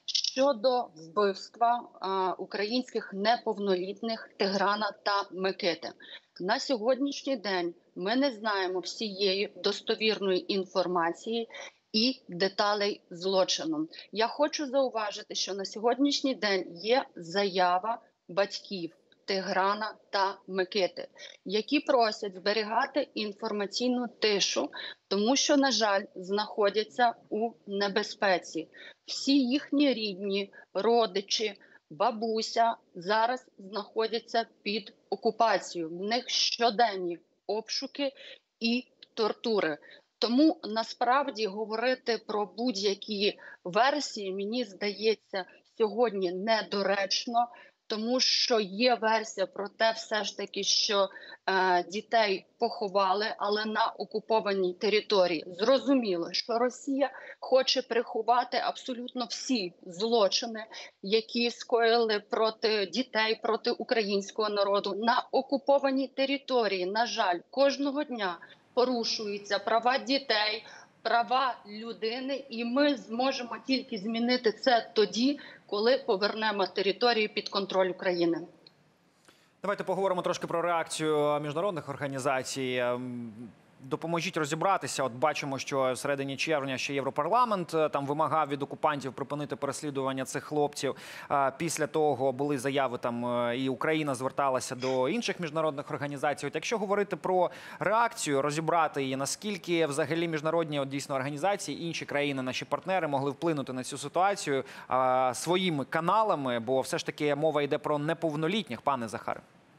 Щодо вбивства а, українських неповнолітних Тиграна та Микити. На сьогоднішній день ми не знаємо всієї достовірної інформації і деталей злочину. Я хочу зауважити, що на сьогоднішній день є заява батьків Тиграна та Микити, які просять зберігати інформаційну тишу, тому що, на жаль, знаходяться у небезпеці. Всі їхні рідні, родичі, бабуся зараз знаходяться під окупацією. В них щоденні обшуки і тортури. Тому насправді говорити про будь-які версії, мені здається, сьогодні недоречно, тому що є версія про те, все ж таки, що е, дітей поховали, але на окупованій території. Зрозуміло, що Росія хоче приховати абсолютно всі злочини, які скоїли проти дітей, проти українського народу на окупованій території. На жаль, кожного дня порушуються права дітей, права людини, і ми зможемо тільки змінити це тоді, коли повернемо територію під контроль України. Давайте поговоримо трошки про реакцію міжнародних організацій. Ем, Допоможіть розібратися. От бачимо, що в середині червня ще Європарламент е, там вимагав від окупантів припинити переслідування цих хлопців. А після того були заяви, там е, і Україна зверталася до інших міжнародних організацій. От якщо говорити про реакцію, розібрати її, наскільки взагалі міжнародні от, дійсно організації, інші країни, наші партнери могли вплинути на цю ситуацію е, своїми каналами, бо все ж таки мова йде про неповнолітніх, пане Захаре.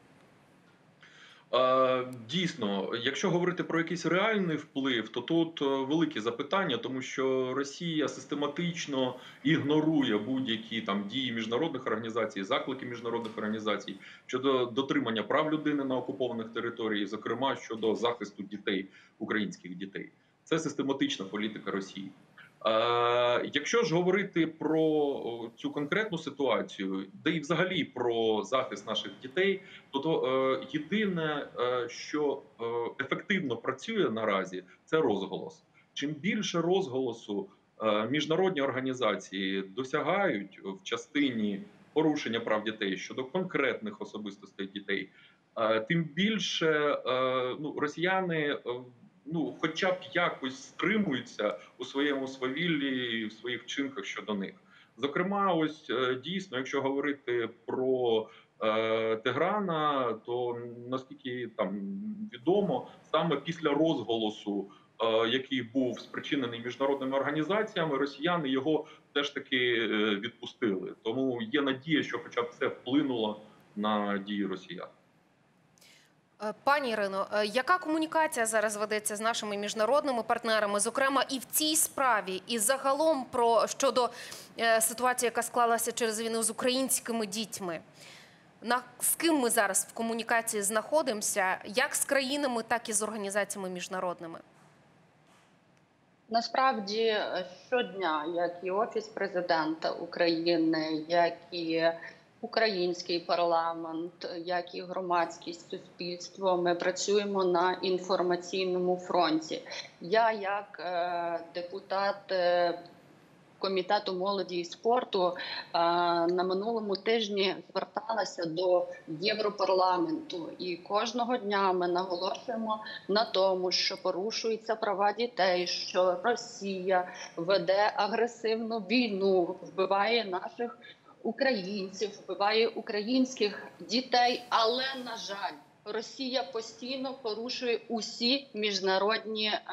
Е, Дійсно, якщо говорити про якийсь реальний вплив, то тут е, великі запитання, тому що Росія систематично ігнорує будь-які там дії міжнародних організацій, заклики міжнародних організацій щодо дотримання прав людини на окупованих територіях, зокрема щодо захисту дітей, українських дітей. Це систематична політика Росії. Е, Якщо ж говорити про о, цю конкретну ситуацію, де і взагалі про захист наших дітей, то, то е, єдине, е, що е, ефективно працює наразі, це розголос. Чим більше розголосу е, міжнародні організації досягають в частині порушення прав дітей щодо конкретних особистостей дітей, е, тим більше е, ну, росіяни. Е, Ну, хоча б якось стримуються у своєму свавіллі і в своїх вчинках щодо них. Зокрема, ось е, дійсно, якщо говорити про е, Тиграна, то наскільки там відомо, саме після розголосу, е, який був спричинений міжнародними організаціями, росіяни його теж таки е, відпустили. Тому є надія, що хоча б це вплинуло на дії росіян. Е, Пані Ірино, е, яка комунікація зараз ведеться з нашими міжнародними партнерами, зокрема і в цій справі, і загалом про щодо е, ситуації, яка склалася через війну з українськими дітьми? На з ким ми зараз в комунікації знаходимося, як з країнами, так і з організаціями міжнародними? Насправді е, щодня, як і Офіс президента України, як і український парламент, як і громадськість, суспільство, ми працюємо на інформаційному фронті. Я, як е, депутат е, Комітету молоді і спорту, е, на минулому тижні зверталася до Європарламенту. І кожного дня ми наголошуємо на тому, що порушуються права дітей, що Росія веде агресивну війну, вбиває наших українців, вбиває українських дітей. Але, на жаль, Росія постійно порушує усі міжнародні е,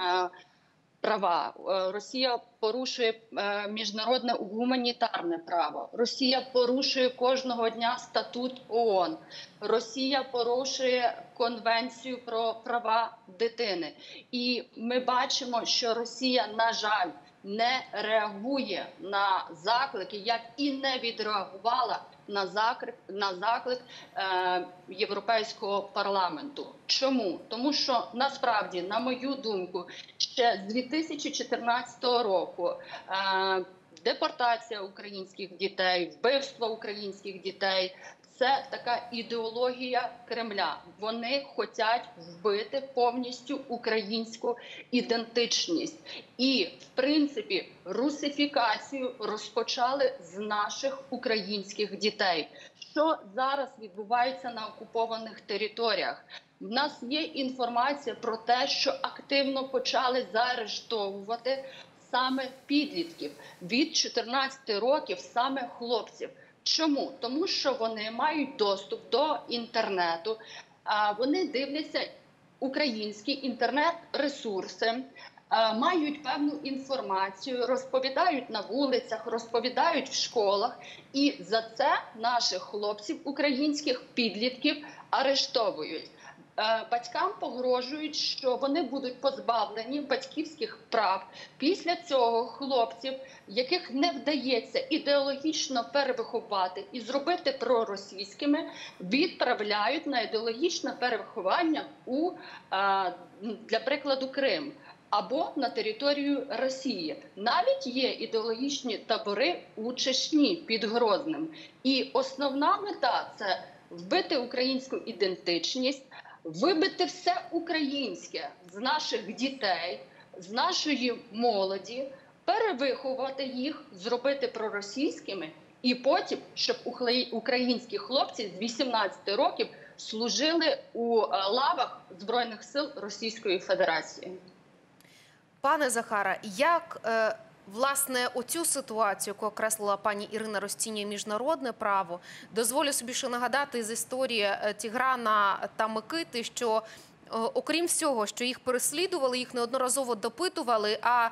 права. Росія порушує е, міжнародне гуманітарне право. Росія порушує кожного дня статут ООН. Росія порушує Конвенцію про права дитини. І ми бачимо, що Росія, на жаль, не реагує на заклики, як і не відреагувала на заклик, на заклик е, Європейського парламенту. Чому? Тому що насправді, на мою думку, ще з дві тисячі чотирнадцятого року е, депортація українських дітей, вбивство українських дітей – це така ідеологія Кремля. Вони хочуть вбити повністю українську ідентичність. І, в принципі, русифікацію розпочали з наших українських дітей. Що зараз відбувається на окупованих територіях? В нас є інформація про те, що активно почали заарештовувати саме підлітків від чотирнадцяти років, саме хлопців. Чому? Тому що вони мають доступ до інтернету, вони дивляться українські інтернет-ресурси, мають певну інформацію, розповідають на вулицях, розповідають в школах. І за це наших хлопців, українських підлітків, арештовують. Батькам погрожують, що вони будуть позбавлені батьківських прав. Після цього хлопців, яких не вдається ідеологічно перевиховати і зробити проросійськими, відправляють на ідеологічне перевиховання у, для прикладу, Крим або на територію Росії. Навіть є ідеологічні табори у Чечні під Грозним. І основна мета – це вбити українську ідентичність, вибити все українське з наших дітей, з нашої молоді, перевиховати їх, зробити проросійськими, і потім, щоб українські хлопці з вісімнадцяти років служили у лавах Збройних сил Російської Федерації. Пане Захаре, як е, власне оцю ситуацію, яку окреслила пані Ірина, розцінює міжнародне право, дозволю собі ще нагадати з історії Тіграна та Микити, що е, окрім всього, що їх переслідували, їх неодноразово допитували, а,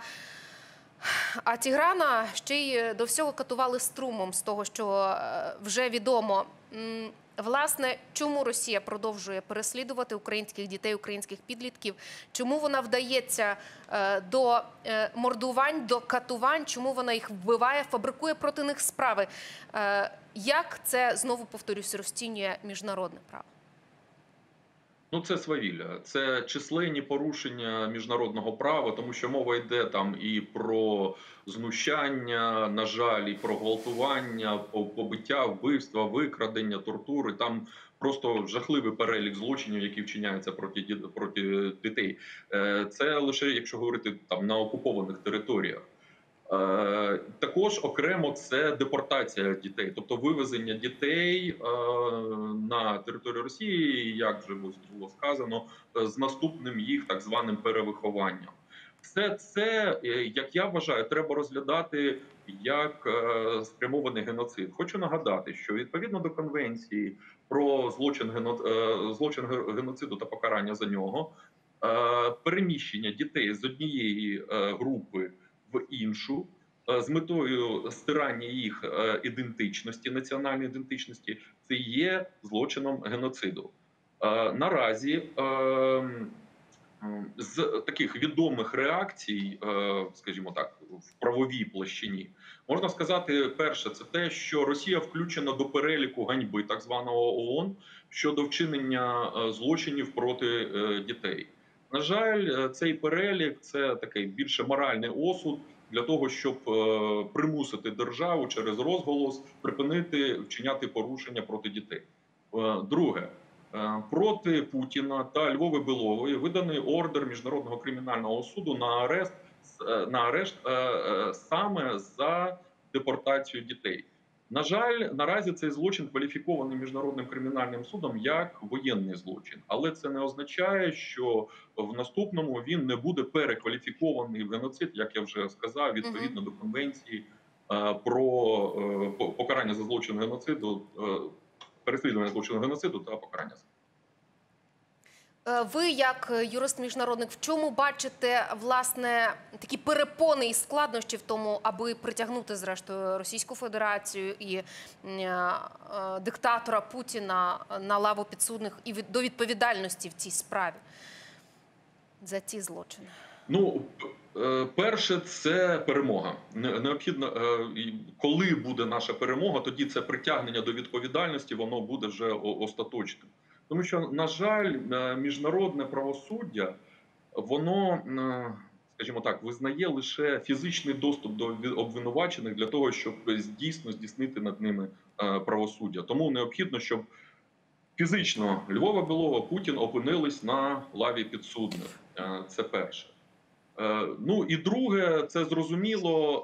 а Тіграна ще й до всього катували струмом з того, що е, вже відомо. М, Власне, чому Росія продовжує переслідувати українських дітей, українських підлітків? Чому вона вдається е, до е, мордувань, до катувань? Чому вона їх вбиває, фабрикує проти них справи? Е, як це, знову повторюсь, розцінює міжнародне право? Ну, це свавілля, це численні порушення міжнародного права, тому що мова йде там і про знущання, на жаль, і про гвалтування, побиття, вбивства, викрадення, тортури. Там просто жахливий перелік злочинів, які вчиняються проти, проти дітей. Це лише, якщо говорити там на окупованих територіях. Е, також окремо це депортація дітей, тобто вивезення дітей е, на територію Росії, як вже було сказано, з наступним їх так званим перевихованням. Все це, як я вважаю, треба розглядати як е, спрямований геноцид. Хочу нагадати, що відповідно до Конвенції про злочин, гено, е, злочин геноциду та покарання за нього, е, переміщення дітей з однієї е, групи в іншу з метою стирання їх ідентичності, національної ідентичності, це є злочином геноциду. Наразі з таких відомих реакцій, скажімо так, в правовій площині, можна сказати, перше, це те, що Росія включена до переліку ганьби так званого ООН щодо вчинення злочинів проти дітей. На жаль, цей перелік – це такий більше моральний осуд для того, щоб е, примусити державу через розголос припинити вчиняти порушення проти дітей. Е, друге, е, проти Путіна та Львови Белової виданий ордер Міжнародного кримінального суду на арешт, е, на арешт е, е, саме за депортацію дітей. На жаль, наразі цей злочин кваліфікований Міжнародним кримінальним судом як воєнний злочин. Але це не означає, що в наступному він не буде перекваліфікований в геноцид, як я вже сказав, відповідно до Конвенції е, про е, покарання за злочин геноциду, е, переслідування злочину геноциду та покарання. Ви, як юрист-міжнародник, в чому бачите, власне, такі перепони і складнощі в тому, аби притягнути, зрештою, Російську Федерацію і е, е, диктатора Путіна на лаву підсудних і від, до відповідальності в цій справі за ці злочини? Ну, перше, це перемога. Необхідно, коли буде наша перемога, тоді це притягнення до відповідальності, воно буде вже остаточним. Тому що, на жаль, міжнародне правосуддя, воно, скажімо так, визнає лише фізичний доступ до обвинувачених для того, щоб дійсно здійснити над ними правосуддя. Тому необхідно, щоб фізично Львова Белова, Путін опинились на лаві підсудних. Це перше. Ну і друге, це зрозуміло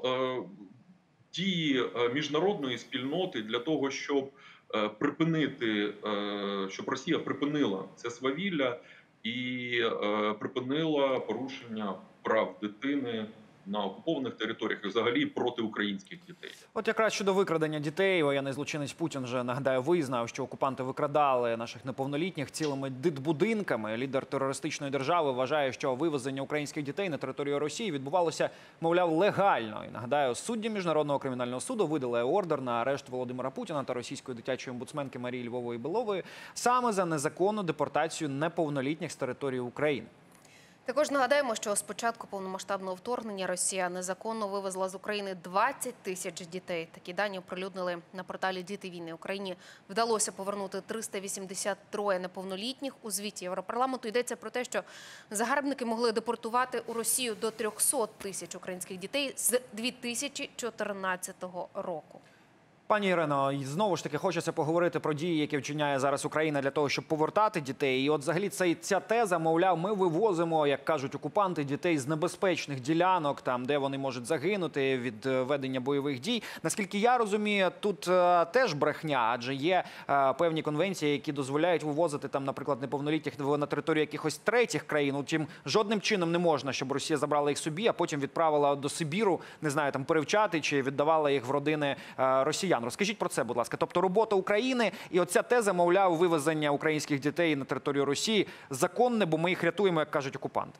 дії міжнародної спільноти для того, щоб припинити, щоб Росія припинила це свавілля і припинила порушення прав дитини на окупованих територіях і взагалі проти українських дітей. От якраз щодо викрадення дітей, воєнний злочинець Путін вже, нагадаю, визнав, що окупанти викрадали наших неповнолітніх цілими дитбудинками. Лідер терористичної держави вважає, що вивезення українських дітей на територію Росії відбувалося, мовляв, легально. І, нагадаю, судді Міжнародного кримінального суду видали ордер на арешт Володимира Путіна та російської дитячої омбудсменки Марії Львової Белової саме за незаконну депортацію неповнолітніх з території України. Також нагадаємо, що з початку повномасштабного вторгнення Росія незаконно вивезла з України двадцять тисяч дітей. Такі дані оприлюднили на порталі «Діти війни». Україні вдалося повернути триста вісімдесят три неповнолітніх. У звіті Європарламенту йдеться про те, що загарбники могли депортувати у Росію до трьохсот тисяч українських дітей з дві тисячі чотирнадцятого року. Пані Ірино, знову ж таки хочеться поговорити про дії, які вчиняє зараз Україна для того, щоб повертати дітей. І от взагалі ця, ця теза, мовляв, ми вивозимо, як кажуть окупанти, дітей з небезпечних ділянок, там, де вони можуть загинути від ведення бойових дій. Наскільки я розумію, тут е, теж брехня, адже є е, певні конвенції, які дозволяють вивозити, там, наприклад, неповнолітніх на територію якихось третіх країн. Утім, жодним чином не можна, щоб Росія забрала їх собі, а потім відправила до Сибіру, не знаю, там, перевчати чи віддавала їх в родини е, росіян. Розкажіть про це, будь ласка. Тобто робота України і оця теза, мовляв, вивезення українських дітей на територію Росії законне, бо ми їх рятуємо, як кажуть окупанти.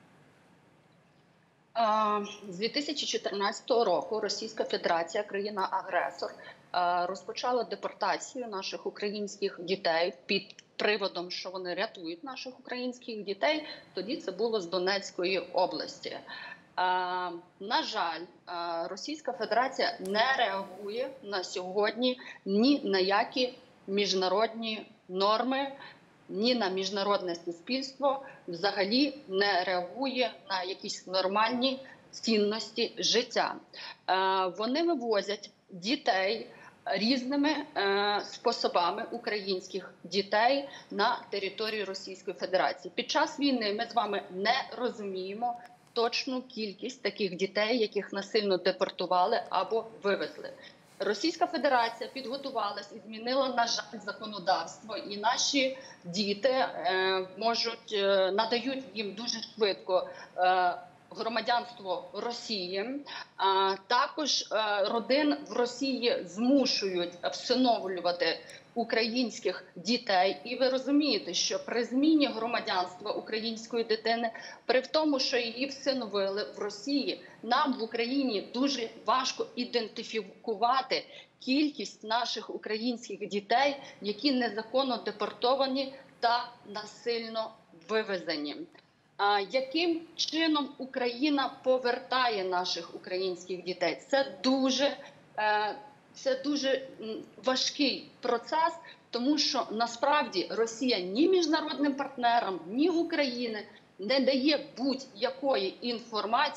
З дві тисячі чотирнадцятого року Російська Федерація, країна-агресор, розпочала депортацію наших українських дітей під приводом, що вони рятують наших українських дітей. Тоді це було з Донецької області. Uh, на жаль, uh, Російська Федерація не реагує на сьогодні ні на які міжнародні норми, ні на міжнародне суспільство, взагалі не реагує на якісь нормальні цінності життя. Uh, вони вивозять дітей різними uh, способами українських дітей на територію Російської Федерації. Під час війни ми з вами не розуміємо точну кількість таких дітей, яких насильно депортували або вивезли. Російська Федерація підготувалась і змінила, на жаль, законодавство, і наші діти е, можуть, е, надають їм дуже швидко е, громадянство Росії. А також е, родин в Росії змушують всиновлювати українських дітей. І ви розумієте, що при зміні громадянства української дитини, при тому, що її всиновили в Росії, нам в Україні дуже важко ідентифікувати кількість наших українських дітей, які незаконно депортовані та насильно вивезені. А яким чином Україна повертає наших українських дітей? Це дуже, це дуже важкий процес, тому що насправді Росія ні міжнародним партнерам, ні Україні не дає будь-якої інформації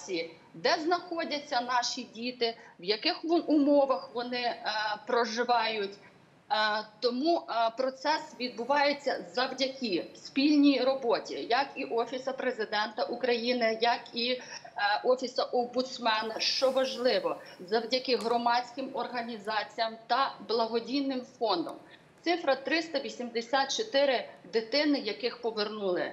де знаходяться наші діти, в яких умовах вони е, проживають. Е, тому е, процес відбувається завдяки спільній роботі, як і Офісу Президента України, як і е, Офісу омбудсмена, що важливо, завдяки громадським організаціям та благодійним фондам. Цифра триста вісімдесят чотири дитини, яких повернули.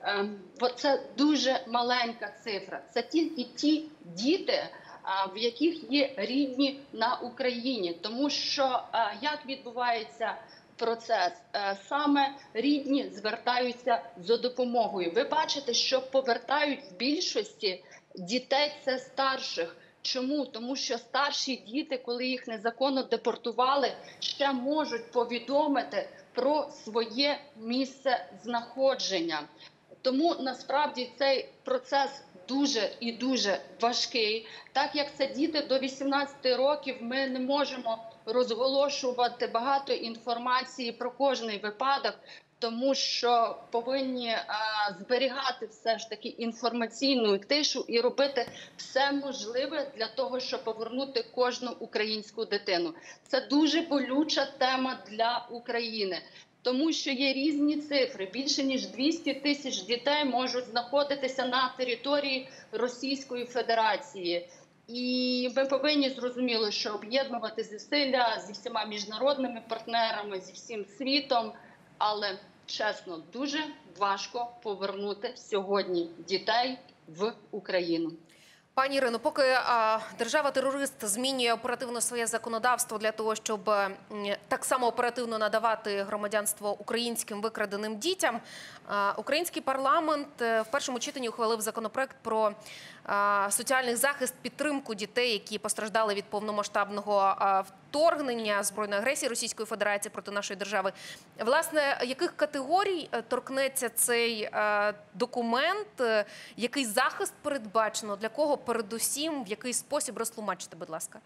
Це дуже маленька цифра. Це тільки ті діти, в яких є рідні на Україні. Тому що як відбувається процес? Саме рідні звертаються за допомогою. Ви бачите, що повертають в більшості дітей це старших. Чому? Тому що старші діти, коли їх незаконно депортували, ще можуть повідомити про своє місце знаходження. Тому насправді цей процес дуже і дуже важкий. Так як це діти до вісімнадцяти років, ми не можемо розголошувати багато інформації про кожний випадок, тому що повинні а, зберігати все ж таки інформаційну тишу і робити все можливе для того, щоб повернути кожну українську дитину. Це дуже болюча тема для України. Тому що є різні цифри. Більше ніж двісті тисяч дітей можуть знаходитися на території Російської Федерації. І ми повинні, зрозуміло, що об'єднувати зусилля зі всіма міжнародними партнерами, зі всім світом. Але, чесно, дуже важко повернути сьогодні дітей в Україну. Пані Ірино, поки а, держава-терорист змінює оперативно своє законодавство для того, щоб а, так само оперативно надавати громадянство українським викраденим дітям, а, український парламент в першому читанні ухвалив законопроект про а, соціальний захист, підтримку дітей, які постраждали від повномасштабного а, вторгнення, збройної агресії Російської Федерації проти нашої держави. Власне, яких категорій торкнеться цей а, документ, який захист передбачено, для кого передусім, в який спосіб, розтлумачте, будь ласка.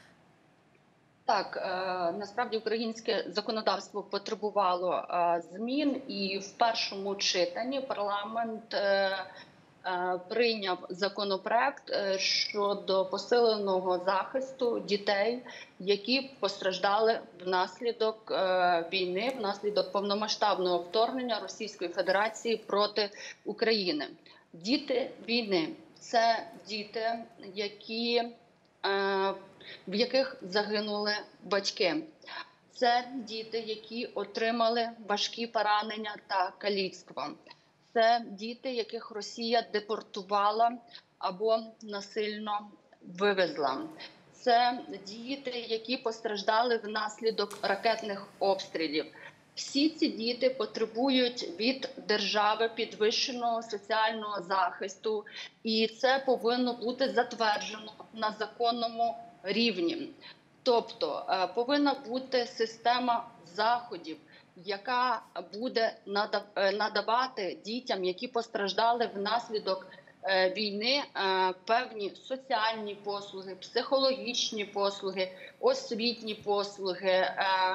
Так, е, насправді українське законодавство потребувало е, змін, і в першому читанні парламент е, е, прийняв законопроект е, щодо посиленого захисту дітей, які постраждали внаслідок е, війни, внаслідок повномасштабного вторгнення Російської Федерації проти України. Діти війни – це діти, які, е, в яких загинули батьки. Це діти, які отримали важкі поранення та каліцтво. Це діти, яких Росія депортувала або насильно вивезла. Це діти, які постраждали внаслідок ракетних обстрілів. Всі ці діти потребують від держави підвищеного соціального захисту, і це повинно бути затверджено на законному рівні. Тобто повинна бути система заходів, яка буде надавати дітям, які постраждали внаслідок війни, певні соціальні послуги, психологічні послуги, освітні послуги,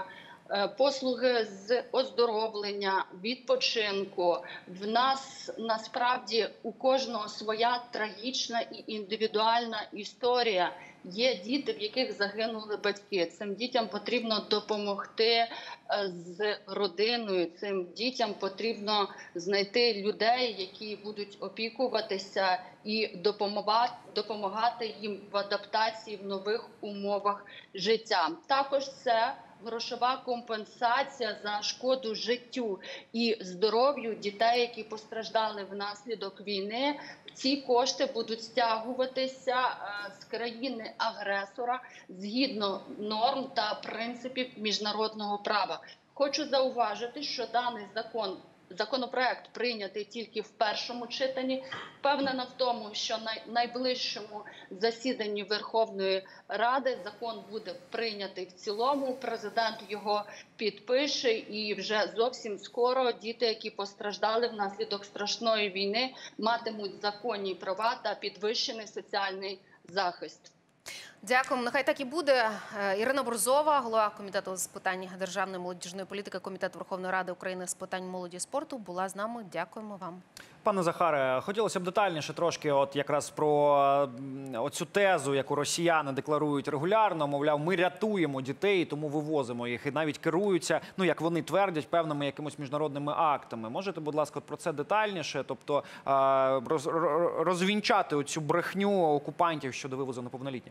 послуги з оздоровлення, відпочинку. В нас насправді у кожного своя трагічна і індивідуальна історія. Є діти, в яких загинули батьки. Цим дітям потрібно допомогти з родиною. Цим дітям потрібно знайти людей, які будуть опікуватися і допомагати їм в адаптації в нових умовах життя. Також це грошова компенсація за шкоду життю і здоров'ю дітей, які постраждали внаслідок війни. Ці кошти будуть стягуватися з країни-агресора згідно норм та принципів міжнародного права. Хочу зауважити, що даний закон Законопроект прийнятий тільки в першому читанні. Впевнена в тому, що на найближчому засіданні Верховної Ради закон буде прийнятий в цілому. Президент його підпише, і вже зовсім скоро діти, які постраждали внаслідок страшної війни, матимуть законні права та підвищений соціальний захист. Дякуємо. Нехай так і буде. Е, Ірина Борзова, голова Комітету з питань державної молодіжної політики, Комітету Верховної Ради України з питань молоді і спорту, була з нами. Дякуємо вам. Пане Захаре, хотілося б детальніше трошки от якраз про м, оцю тезу, яку росіяни декларують регулярно, мовляв, ми рятуємо дітей, тому вивозимо їх, і навіть керуються, ну, як вони твердять, певними якимось міжнародними актами. Можете, будь ласка, от про це детальніше, тобто е, роз, ро- розвінчати оцю брехню окупантів щодо вивозу неповнолітніх?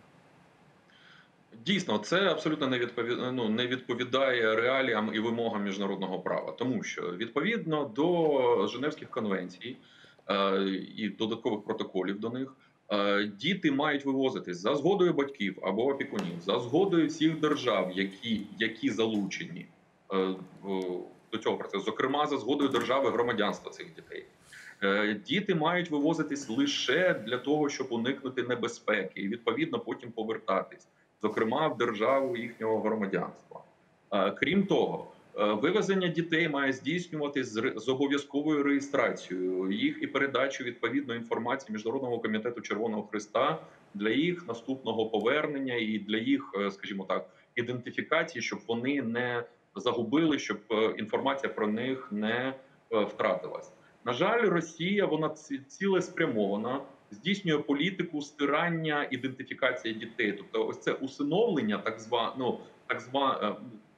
Дійсно, це абсолютно не відповідає, ну, не відповідає реаліям і вимогам міжнародного права, тому що відповідно до Женевських конвенцій е, і додаткових протоколів до них, е, діти мають вивозитись за згодою батьків або опікунів, за згодою всіх держав, які, які залучені е, в- до цього процесу, зокрема за згодою держави громадянства цих дітей. Е, Діти мають вивозитись лише для того, щоб уникнути небезпеки і відповідно потім повертатись, зокрема в державу їхнього громадянства. Е, Крім того, е, вивезення дітей має здійснюватись з ре- з обов'язковою реєстрацією їх і передачею відповідної інформації Міжнародного комітету Червоного Хреста для їх наступного повернення і для їх, е, скажімо так, ідентифікації, щоб вони не загубили, щоб е, інформація про них не е, втратилась. На жаль, Росія, вона ці- цілеспрямована, здійснює політику стирання ідентифікації дітей. Тобто ось це усиновлення, так зване, ну, так зване,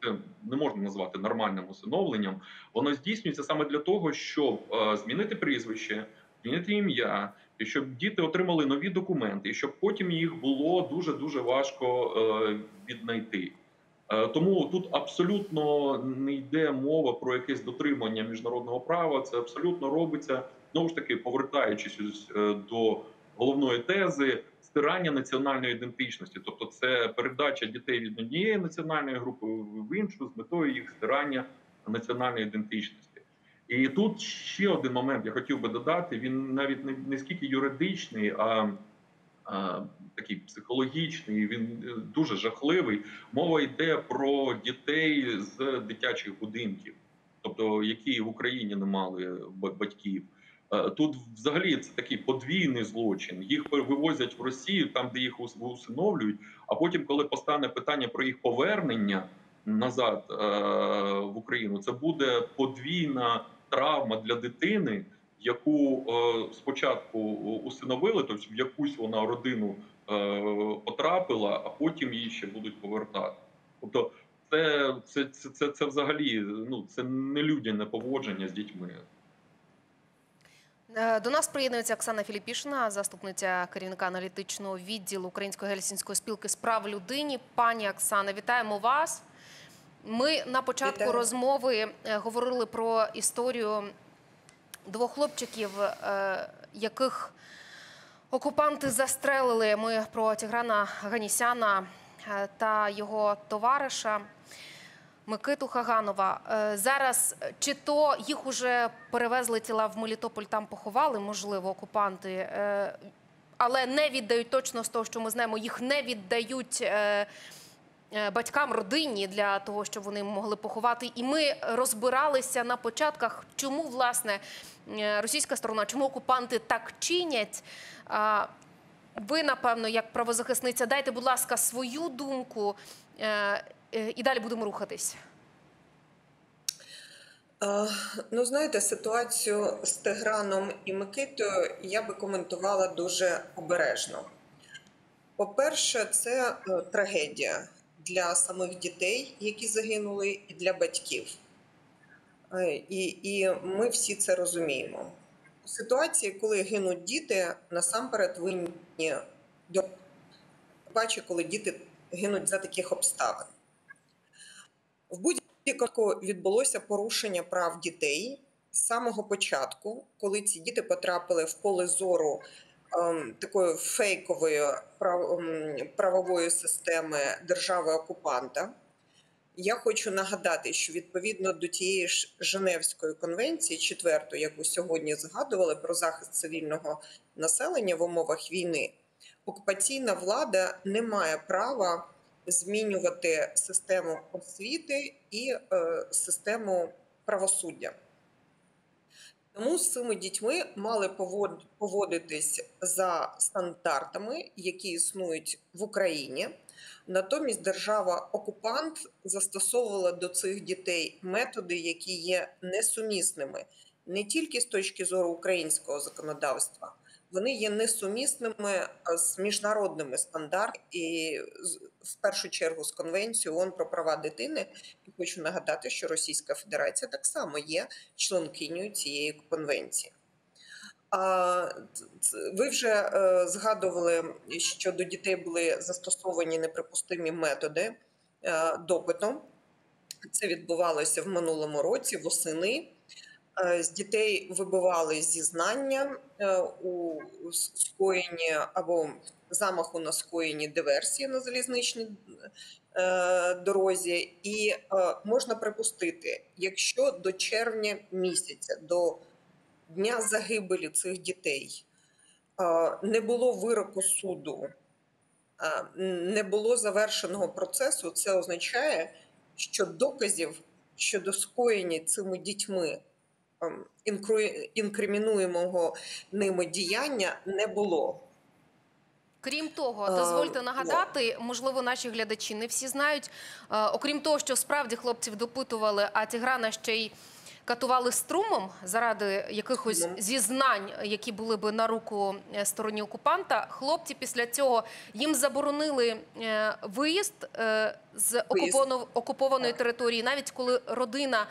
не можна назвати нормальним усиновленням, воно здійснюється саме для того, щоб е, змінити прізвище, змінити ім'я, і щоб діти отримали нові документи, і щоб потім їх було дуже-дуже важко е, віднайти. Е, Тому тут абсолютно не йде мова про якесь дотримання міжнародного права. Це абсолютно робиться, знову ж таки, повертаючись ось, е, до головної тези стирання національної ідентичності. Тобто це передача дітей від однієї національної групи в іншу з метою їх стирання національної ідентичності. І тут ще один момент я хотів би додати, він навіть не, не скільки юридичний, а а, такий психологічний, він е, дуже жахливий. Мова йде про дітей з дитячих будинків, тобто які в Україні не мали ба- батьків. Е, Тут взагалі це такий подвійний злочин. Їх пер- вивозять в Росію, там де їх ус- усиновлюють, а потім, коли постане питання про їх повернення назад е, в Україну, це буде подвійна травма для дитини, яку е, спочатку усиновили, тобто в якусь вона родину е, потрапила, а потім її ще будуть повертати. Тобто, це, це, це, це, це взагалі, ну, це нелюдяне поводження з дітьми. Е, До нас приєднується Оксана Філіпішина, заступниця керівника аналітичного відділу Української гельсінської спілки з прав людини. Пані Оксана, вітаємо вас. Ми на початку Вітаю. розмови е, говорили про історію двох хлопчиків, е, яких окупанти застрелили. Ми про Тіграна Ганісяна е, та його товариша Микиту Хаганова. Е, Зараз чи то їх уже перевезли тіла в Мелітополь, там поховали, можливо, окупанти, е, але не віддають точно з того, що ми знаємо, їх не віддають е, е, батькам, родині для того, щоб вони могли поховати. І ми розбиралися на початках, чому, власне, е, російська сторона, чому окупанти так чинять. А, Ви, напевно, як правозахисниця, дайте, будь ласка, свою думку, е, е, і далі будемо рухатись. Е, Ну, знаєте, ситуацію з Тиграном і Микитою я би коментувала дуже обережно. По-перше, це е, трагедія для самих дітей, які загинули, і для батьків. Е, І, і ми всі це розуміємо. У ситуації, коли гинуть діти, насамперед винні до бачу, коли діти гинуть за таких обставин. В будь-якому випадку відбулося порушення прав дітей з самого початку, коли ці діти потрапили в поле зору ем, такої фейкової прав, ем, правової системи держави-окупанта. Я хочу нагадати, що відповідно до тієї ж Женевської конвенції, четвертої, яку сьогодні згадували, про захист цивільного населення в умовах війни, окупаційна влада не має права змінювати систему освіти і е, систему правосуддя. Тому з цими дітьми мали повод- поводитись за стандартами, які існують в Україні. Натомість держава-окупант застосовувала до цих дітей методи, які є несумісними не тільки з точки зору українського законодавства, вони є несумісними з міжнародними стандартами і в першу чергу з Конвенцією ООН про права дитини. І хочу нагадати, що Російська Федерація так само є членкинею цієї конвенції. А ви вже е, згадували, що до дітей були застосовані неприпустимі методи е, допиту. Це відбувалося в минулому році, восени. Е, з дітей вибивали зізнання е, у скоєнні або замаху на скоєнні диверсії на залізничній е, дорозі. І е, можна припустити, якщо до червня місяця, до дня загибелі цих дітей не було вироку суду, не було завершеного процесу, це означає, що доказів щодо скоєння цими дітьми інкримінуємого ними діяння не було. Крім того, дозвольте нагадати, можливо, наші глядачі не всі знають, окрім того, що справді хлопців допитували, а Тіграна ще й катували струмом заради якихось зізнань, які були би на руку стороні окупанта. Хлопці після цього, їм заборонили виїзд з окупованої території. Навіть коли родина,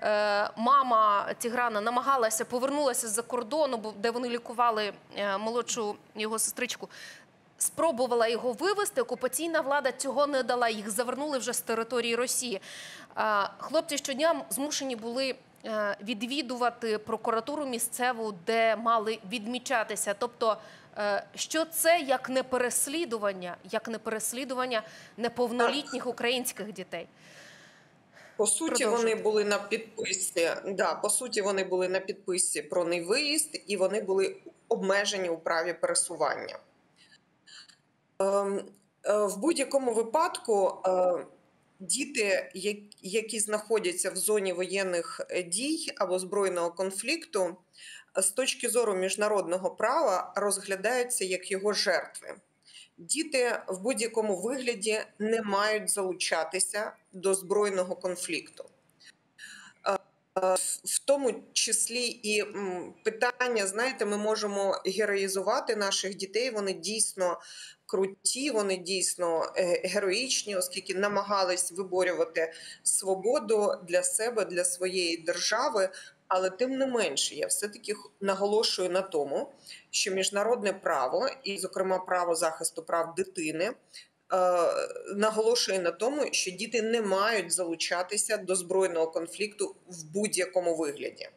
мама Тіграна намагалася, повернулася з-за кордону, де вони лікували молодшу його сестричку, спробувала його вивезти, окупаційна влада цього не дала, їх завернули вже з території Росії. Хлопці щодня змушені були відвідувати прокуратуру місцеву, де мали відмічатися. Тобто, що це як не переслідування, як не переслідування неповнолітніх українських дітей? По суті, вони були на підписці, да, по суті, вони були на підписці про невиїзд, і вони були обмежені у праві пересування. В будь-якому випадку діти, які знаходяться в зоні воєнних дій або збройного конфлікту, з точки зору міжнародного права розглядаються як його жертви. Діти в будь-якому вигляді не мають залучатися до збройного конфлікту. В тому числі і питання, знаєте, ми можемо героїзувати наших дітей, вони дійсно круті, вони дійсно героїчні, оскільки намагались виборювати свободу для себе, для своєї держави. Але тим не менше, я все-таки наголошую на тому, що міжнародне право, і, зокрема, право захисту прав дитини, наголошує на тому, що діти не мають залучатися до збройного конфлікту в будь-якому вигляді.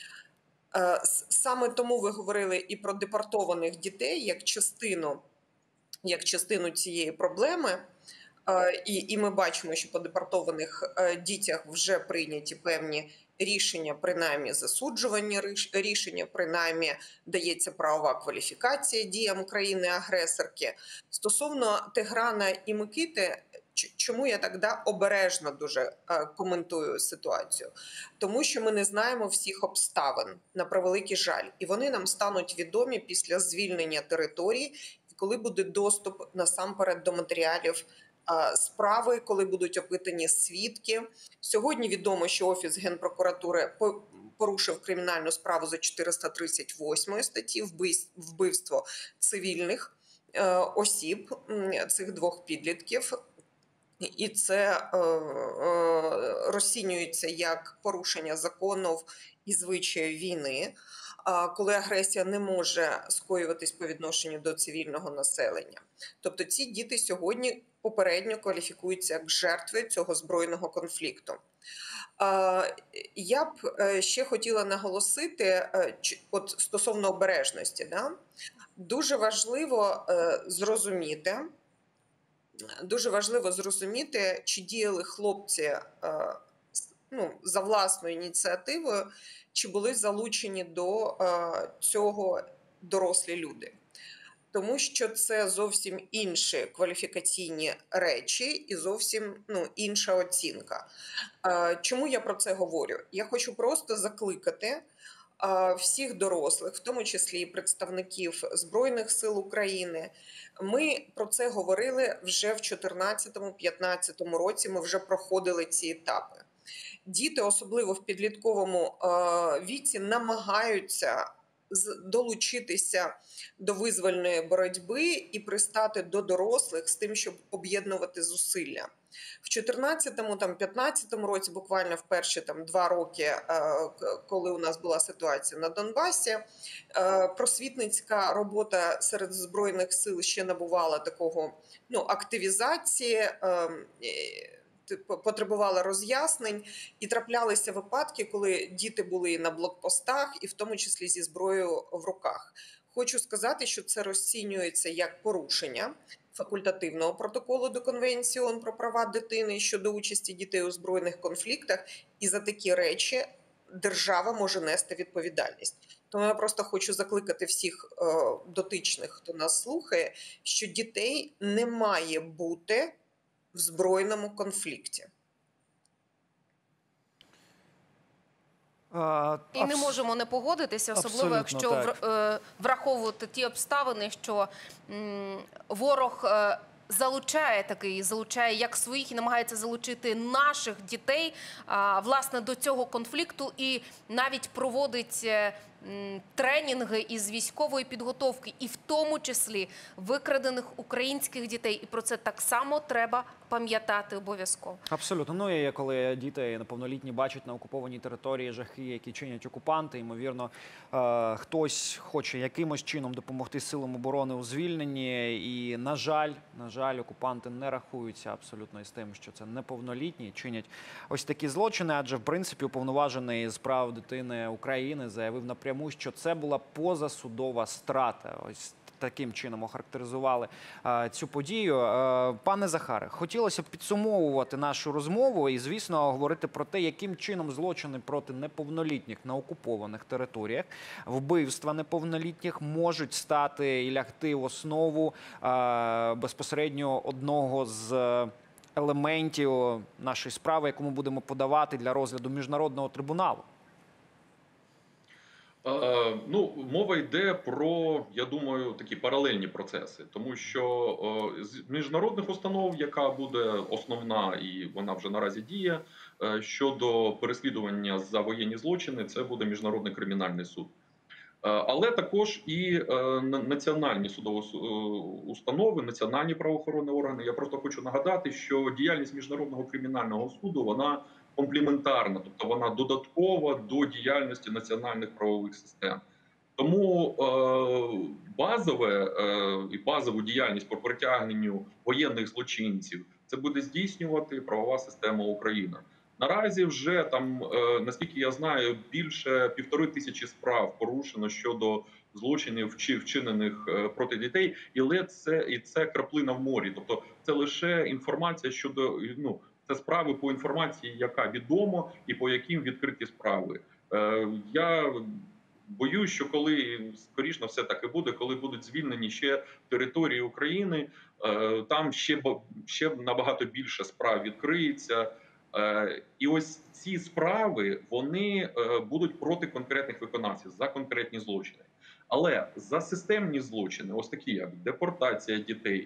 Саме тому ви говорили і про депортованих дітей як частину, як частину цієї проблеми. І, і ми бачимо, що по депортованих дітях вже прийняті певні рішення, принаймні засуджування рішення, принаймні дається правова кваліфікація діям країни-агресорки. Стосовно Тиграна і Микити, чому я так да, обережно дуже коментую ситуацію? Тому що ми не знаємо всіх обставин, на превеликий жаль. І вони нам стануть відомі після звільнення території, коли буде доступ насамперед до матеріалів справи, коли будуть опитані свідки. Сьогодні відомо, що Офіс Генпрокуратури порушив кримінальну справу за чотириста тридцять восьмою статті вбивство цивільних осіб, цих двох підлітків. І це розцінюється як порушення законів і звичаїв війни, коли агресія не може скоюватись по відношенню до цивільного населення. Тобто ці діти сьогодні попередньо кваліфікуються як жертви цього збройного конфлікту. Я б ще хотіла наголосити, от стосовно обережності, да? Дуже важливо зрозуміти, дуже важливо зрозуміти, чи діяли хлопці ну, за власною ініціативою, чи були залучені до цього дорослі люди. Тому що це зовсім інші кваліфікаційні речі і зовсім ну, інша оцінка. Чому я про це говорю? Я хочу просто закликати а, всіх дорослих, в тому числі і представників Збройних сил України. Ми про це говорили вже в чотирнадцятому-п'ятнадцятому році, ми вже проходили ці етапи. Діти, особливо в підлітковому е, віці, намагаються з- долучитися до визвольної боротьби і пристати до дорослих з тим, щоб об'єднувати зусилля. В чотирнадцятому, там, п'ятнадцятому році, буквально в перші там, два роки, е, к- коли у нас була ситуація на Донбасі, е, просвітницька робота серед Збройних сил ще набувала такого ну, активізації, е, типу, потребувала роз'яснень, і траплялися випадки, коли діти були і на блокпостах, і в тому числі зі зброєю в руках. Хочу сказати, що це розцінюється як порушення факультативного протоколу до Конвенції ООН про права дитини щодо участі дітей у збройних конфліктах, і за такі речі держава може нести відповідальність. Тому я просто хочу закликати всіх е, дотичних, хто нас слухає, що дітей не має бути в збройному конфлікті. А, І не абс- можемо не погодитися, особливо Абсолютно якщо так. вр- е, враховувати ті обставини, що м, ворог е, залучає такий, залучає як своїх і намагається залучити наших дітей а, власне до цього конфлікту, і навіть проводить е, м, тренінги із військової підготовки, і в тому числі викрадених українських дітей. І про це так само треба пам'ятати обов'язково. Абсолютно. Ну і коли діти неповнолітні бачать на окупованій території жахи, які чинять окупанти, ймовірно, е, хтось хоче якимось чином допомогти силам оборони у звільненні. І, на жаль, на жаль, окупанти не рахуються абсолютно із тим, що це неповнолітні чинять ось такі злочини. Адже, в принципі, уповноважений з прав дитини України заявив напряму, що це була позасудова страта. Ось таким чином охарактеризували е, цю подію. Е, пане Захаре, хотілося б підсумовувати нашу розмову і, звісно, говорити про те, яким чином злочини проти неповнолітніх на окупованих територіях, вбивства неповнолітніх можуть стати і лягти в основу е, безпосередньо одного з елементів нашої справи, яку ми будемо подавати для розгляду міжнародного трибуналу. Е, Ну, мова йде про, я думаю, такі паралельні процеси, тому що е, з міжнародних установ, яка буде основна і вона вже наразі діє, е, щодо переслідування за воєнні злочини, це буде Міжнародний кримінальний суд. Е, Але також і е, на- національні судові су- е, установи, національні правоохоронні органи. Я просто хочу нагадати, що діяльність Міжнародного кримінального суду вона комплементарна, тобто вона додаткова до діяльності національних правових систем. Тому е, базове е, і базову діяльність по притягненню воєнних злочинців це буде здійснювати правова система України. Наразі вже там, е, наскільки я знаю, більше півтори тисячі справ порушено щодо злочинів чи вчинених е, проти дітей, і ледь це і це краплина в морі. Тобто, це лише інформація щодо ну це справи по інформації, яка відома, і по яким відкриті справи. Е, я боюсь, що коли скоріше все так і буде, коли будуть звільнені ще території України, е, там ще ба- ще набагато більше справ відкриється. Е, І ось ці справи вони е, будуть проти конкретних виконавців за конкретні злочини. Але за системні злочини, ось такі як депортація дітей,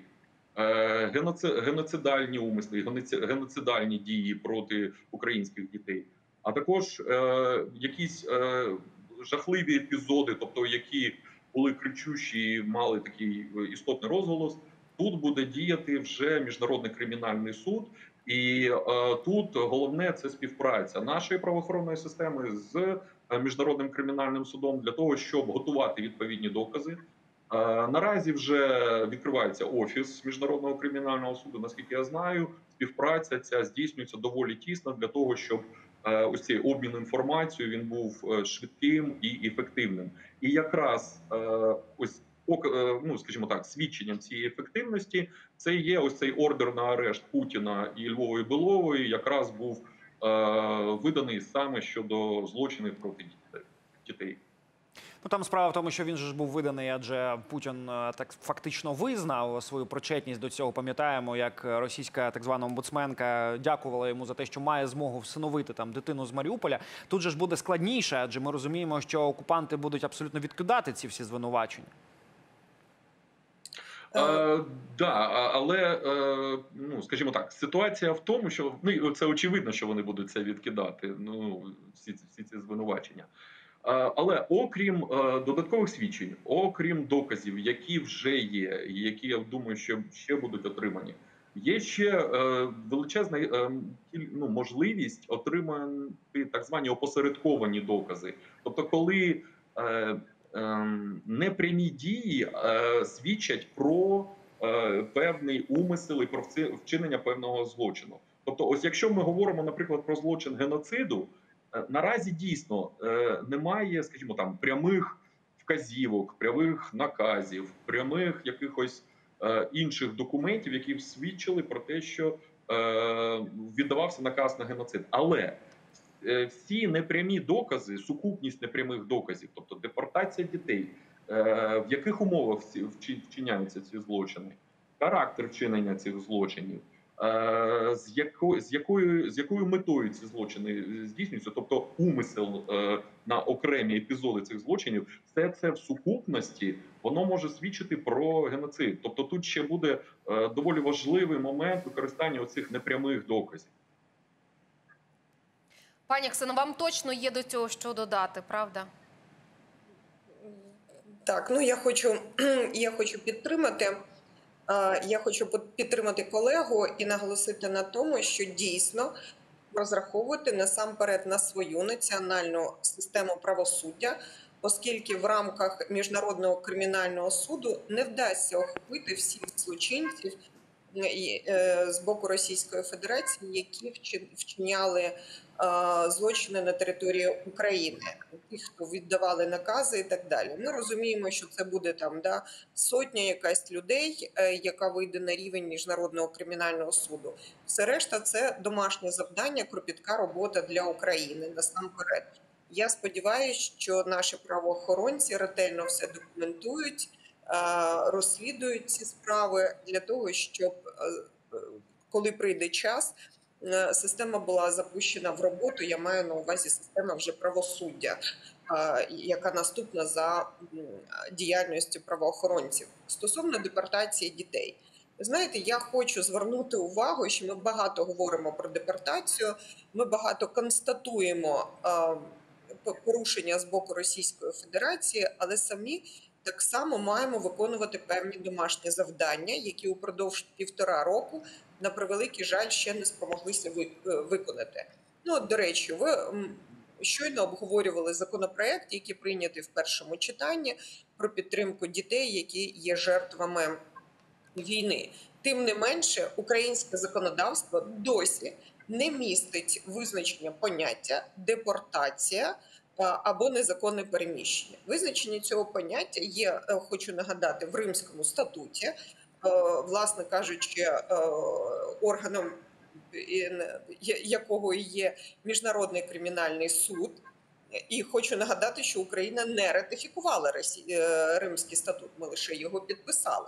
е, геноци- геноцидальні умисли, геноці- геноцидальні дії проти українських дітей, а також е, якісь е, жахливі епізоди, тобто які були кричущі, і мали такий істотний розголос. Тут буде діяти вже Міжнародний кримінальний суд. І е, тут головне це співпраця нашої правоохоронної системи з е, міжнародним кримінальним судом для того, щоб готувати відповідні докази. Е, наразі вже відкривається офіс міжнародного кримінального суду. Наскільки я знаю, співпраця ця здійснюється доволі тісно для того, щоб е, ось цей обмін інформацією він був е, швидким і ефективним. І якраз е, ось ну, скажімо так, свідченням цієї ефективності це є ось цей ордер на арешт Путіна і Львової Белової, якраз був е, виданий саме щодо злочинів проти дітей. Ну там справа в тому, що він же ж був виданий, адже Путін е, так фактично визнав свою причетність до цього. Пам'ятаємо, як російська так звана омбудсменка дякувала йому за те, що має змогу всиновити там дитину з Маріуполя. Тут же ж буде складніше, адже ми розуміємо, що окупанти будуть абсолютно відкидати ці всі звинувачення. Е, да, а- але е, ну скажімо так, ситуація в тому, що ну це очевидно, що вони будуть це відкидати. Ну всі ці всі ці звинувачення. Е, Але окрім е, додаткових свідчень, окрім доказів, які вже є, і які я думаю, що ще будуть отримані, є ще е, величезна е, кіль- ну, можливість отримати так звані опосередковані докази. Тобто, коли е, ем, непрямі дії е, свідчать про е, певний умисел і про вци- вчинення певного злочину. Тобто, ось якщо ми говоримо, наприклад, про злочин геноциду, е, наразі дійсно е, немає, скажімо, там прямих вказівок, прямих наказів, прямих якихось е, інших документів, які б свідчили про те, що е, віддавався наказ на геноцид. Але е, всі непрямі докази, сукупність непрямих доказів, тобто депортація дітей, е, в яких умовах ці- вчи- вчиняються ці злочини, характер вчинення цих злочинів, е, з якою з якою з якою метою ці злочини здійснюються, тобто умисел е, на окремі епізоди цих злочинів, все це в сукупності воно може свідчити про геноцид. Тобто тут ще буде е, доволі важливий момент використання оцих непрямих доказів. Пані Оксано, вам точно є до цього що додати, правда? Так, ну я хочу, я хочу підтримати. е, Я хочу під- підтримати колегу і наголосити на тому, що дійсно розраховувати насамперед на свою національну систему правосуддя, оскільки в рамках Міжнародного кримінального суду не вдасться охопити всіх злочинців е, і, е, з боку Російської Федерації, які вчи- вчиняли е, злочини на території України, ті, хто віддавали накази і так далі. Ми розуміємо, що це буде там да, сотня якась людей, е, яка вийде на рівень Міжнародного кримінального суду. Все решта це домашнє завдання, кропітка робота для України насамперед. Я сподіваюся, що наші правоохоронці ретельно все документують, е, розслідують ці справи для того, щоб е, коли прийде час, е, система була запущена в роботу. Я маю на увазі система вже правосуддя, е, яка наступна за м, діяльністю правоохоронців. Стосовно депортації дітей. Ви знаєте, я хочу звернути увагу, що ми багато говоримо про депортацію, ми багато констатуємо е, п- порушення з боку Російської Федерації, але самі так само маємо виконувати певні домашні завдання, які упродовж півтора року, на превеликий жаль, ще не спромоглися ви- е, виконати. Ну, от, до речі, ви м, щойно обговорювали законопроект, який прийнятий в першому читанні, про підтримку дітей, які є жертвами війни. Тим не менше, українське законодавство досі не містить визначення поняття депортація а, або незаконне переміщення. Визначення цього поняття є, е, хочу нагадати, в Римському статуті, е, власне кажучи, е, органом і, е, якого і є Міжнародний кримінальний суд. І хочу нагадати, що Україна не ратифікувала Росі- е, Римський статут, ми лише його підписали.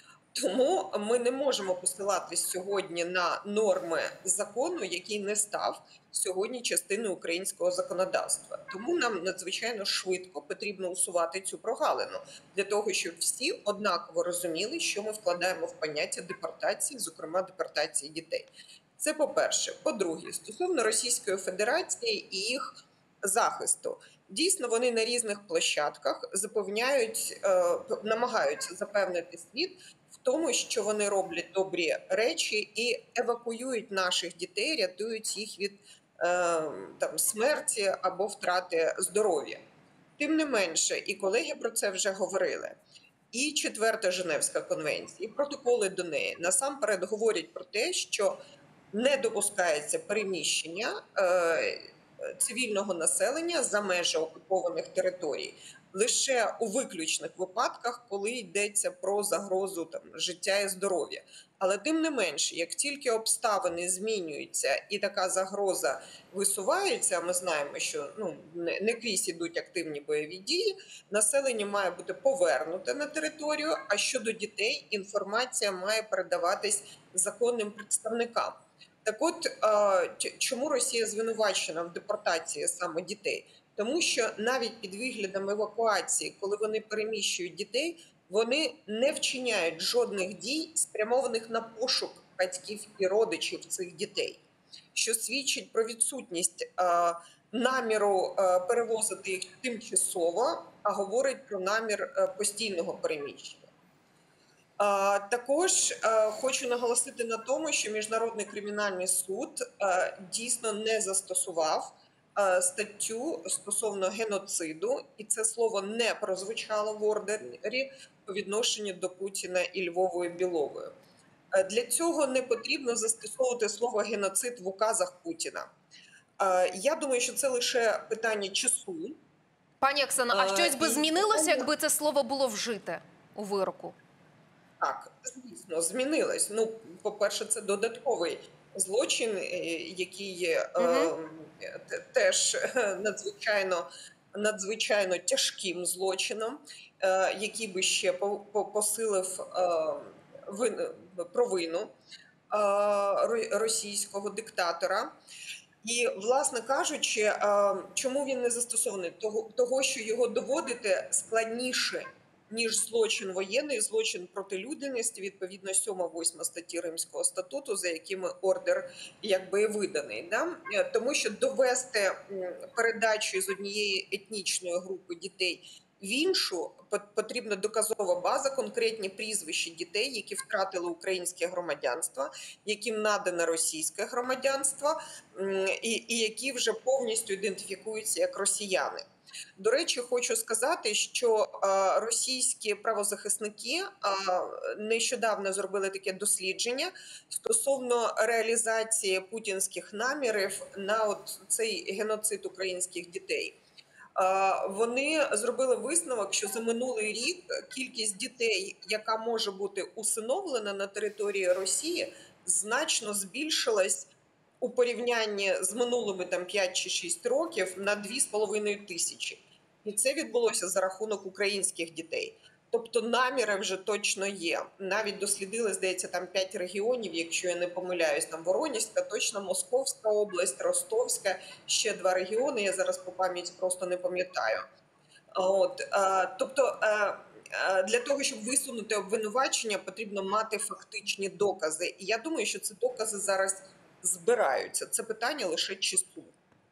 Тому ми не можемо посилатись сьогодні на норми закону, який не став сьогодні частиною українського законодавства. Тому нам надзвичайно швидко потрібно усувати цю прогалину для того, щоб всі однаково розуміли, що ми вкладаємо в поняття депортації, зокрема депортації дітей. Це по-перше. По-друге, стосовно Російської Федерації і їх захисту. Дійсно, вони на різних площадках запевняють, е, намагаються запевнити світ в тому, що вони роблять добрі речі і евакуюють наших дітей, рятують їх від е, там, смерті або втрати здоров'я. Тим не менше, і колеги про це вже говорили, і Четверта Женевська конвенція, і протоколи до неї насамперед говорять про те, що не допускається переміщення е, цивільного населення за межі окупованих територій лише у виключних випадках, коли йдеться про загрозу там, життя і здоров'я. Але тим не менше, як тільки обставини змінюються і така загроза висувається, ми знаємо, що ну, не крізь ідуть активні бойові дії, населення має бути повернуте на територію, а щодо дітей інформація має передаватись законним представникам. Так от, чому Росія звинувачена в депортації саме дітей? Тому що навіть під виглядом евакуації, коли вони переміщують дітей, вони не вчиняють жодних дій, спрямованих на пошук батьків і родичів цих дітей, що свідчить про відсутність е, наміру е, перевозити їх тимчасово, а говорить про намір е, постійного переміщення. Е, також е, хочу наголосити на тому, що Міжнародний кримінальний суд е, дійсно не застосував статтю стосовно геноциду, і це слово не прозвучало в ордері по відношенню до Путіна і Львової Білової. Для цього не потрібно застосовувати слово геноцид в указах Путіна. Я думаю, що це лише питання часу. Пані Оксано, а щось би змінилося, якби це слово було вжите у вироку? Так, звісно, змінилось. Ну, по-перше, це додатковий злочин, який є угу. е, теж надзвичайно, надзвичайно тяжким злочином, е, який би ще по, по, посилив е, вин, провину е, російського диктатора. І, власне кажучи, е, чому він не застосований? Того, того, що його доводити складніше, ніж злочин воєнний, злочин проти людяності, відповідно сьома-восьма статті Римського статуту, за якими ордер якби і виданий. Да? Тому що довести передачу з однієї етнічної групи дітей в іншу потрібна доказова база, конкретні прізвища дітей, які втратили українське громадянство, яким надане російське громадянство, і, і які вже повністю ідентифікуються як росіяни. До речі, хочу сказати, що російські правозахисники нещодавно зробили таке дослідження стосовно реалізації путінських намірів на от цей геноцид українських дітей. Вони зробили висновок, що за минулий рік кількість дітей, яка може бути усиновлена на території Росії, значно збільшилась у порівнянні з минулими там п'ять чи шість років на дві з половиною тисячі. І це відбулося за рахунок українських дітей. Тобто наміри вже точно є. Навіть дослідили, здається, там п'ять регіонів, якщо я не помиляюсь, там Воронезька, точно Московська область, Ростовська, ще два регіони, я зараз по пам'яті просто не пам'ятаю. От, тобто для того, щоб висунути обвинувачення, потрібно мати фактичні докази. І я думаю, що ці докази зараз збираються. Це питання лише часу.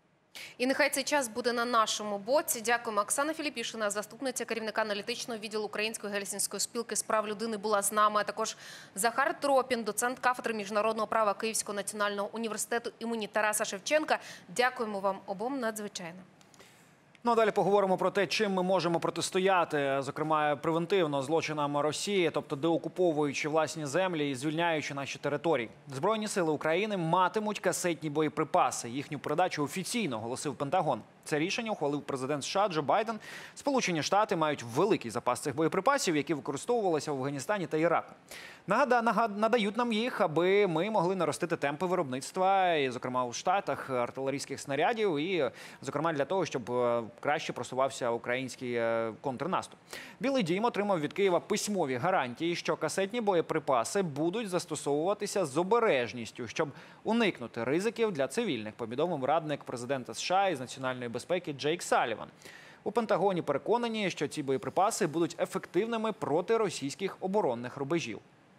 І нехай цей час буде на нашому боці. Дякуємо. Оксана Філіпішина, заступниця керівника аналітичного відділу Української гельсінської спілки з прав людини, була з нами. А також Захар Тропін, доцент кафедри міжнародного права Київського національного університету імені Тараса Шевченка. Дякуємо вам обом надзвичайно. Ну, а далі поговоримо про те, чим ми можемо протистояти, зокрема, превентивно злочинам Росії, тобто деокуповуючи власні землі і звільняючи наші території. Збройні сили України матимуть касетні боєприпаси. Їхню передачу офіційно оголосив Пентагон. Це рішення ухвалив президент США Джо Байден. Сполучені Штати мають великий запас цих боєприпасів, які використовувалися в Афганістані та Іраку. Нагада, нагад, надають нам їх, аби ми могли наростити темпи виробництва, і, зокрема, у Штатах артилерійських снарядів, і, зокрема, для того, щоб краще просувався український контрнаступ. Білий дім отримав від Києва письмові гарантії, що касетні боєприпаси будуть застосовуватися з обережністю, щоб уникнути ризиків для цивільних, повідомив радник президента США із національної безпеки Джейк Саліван. У Пентагоні переконані, що ці боєприпаси будуть ефективними проти російських оборонних рубежів.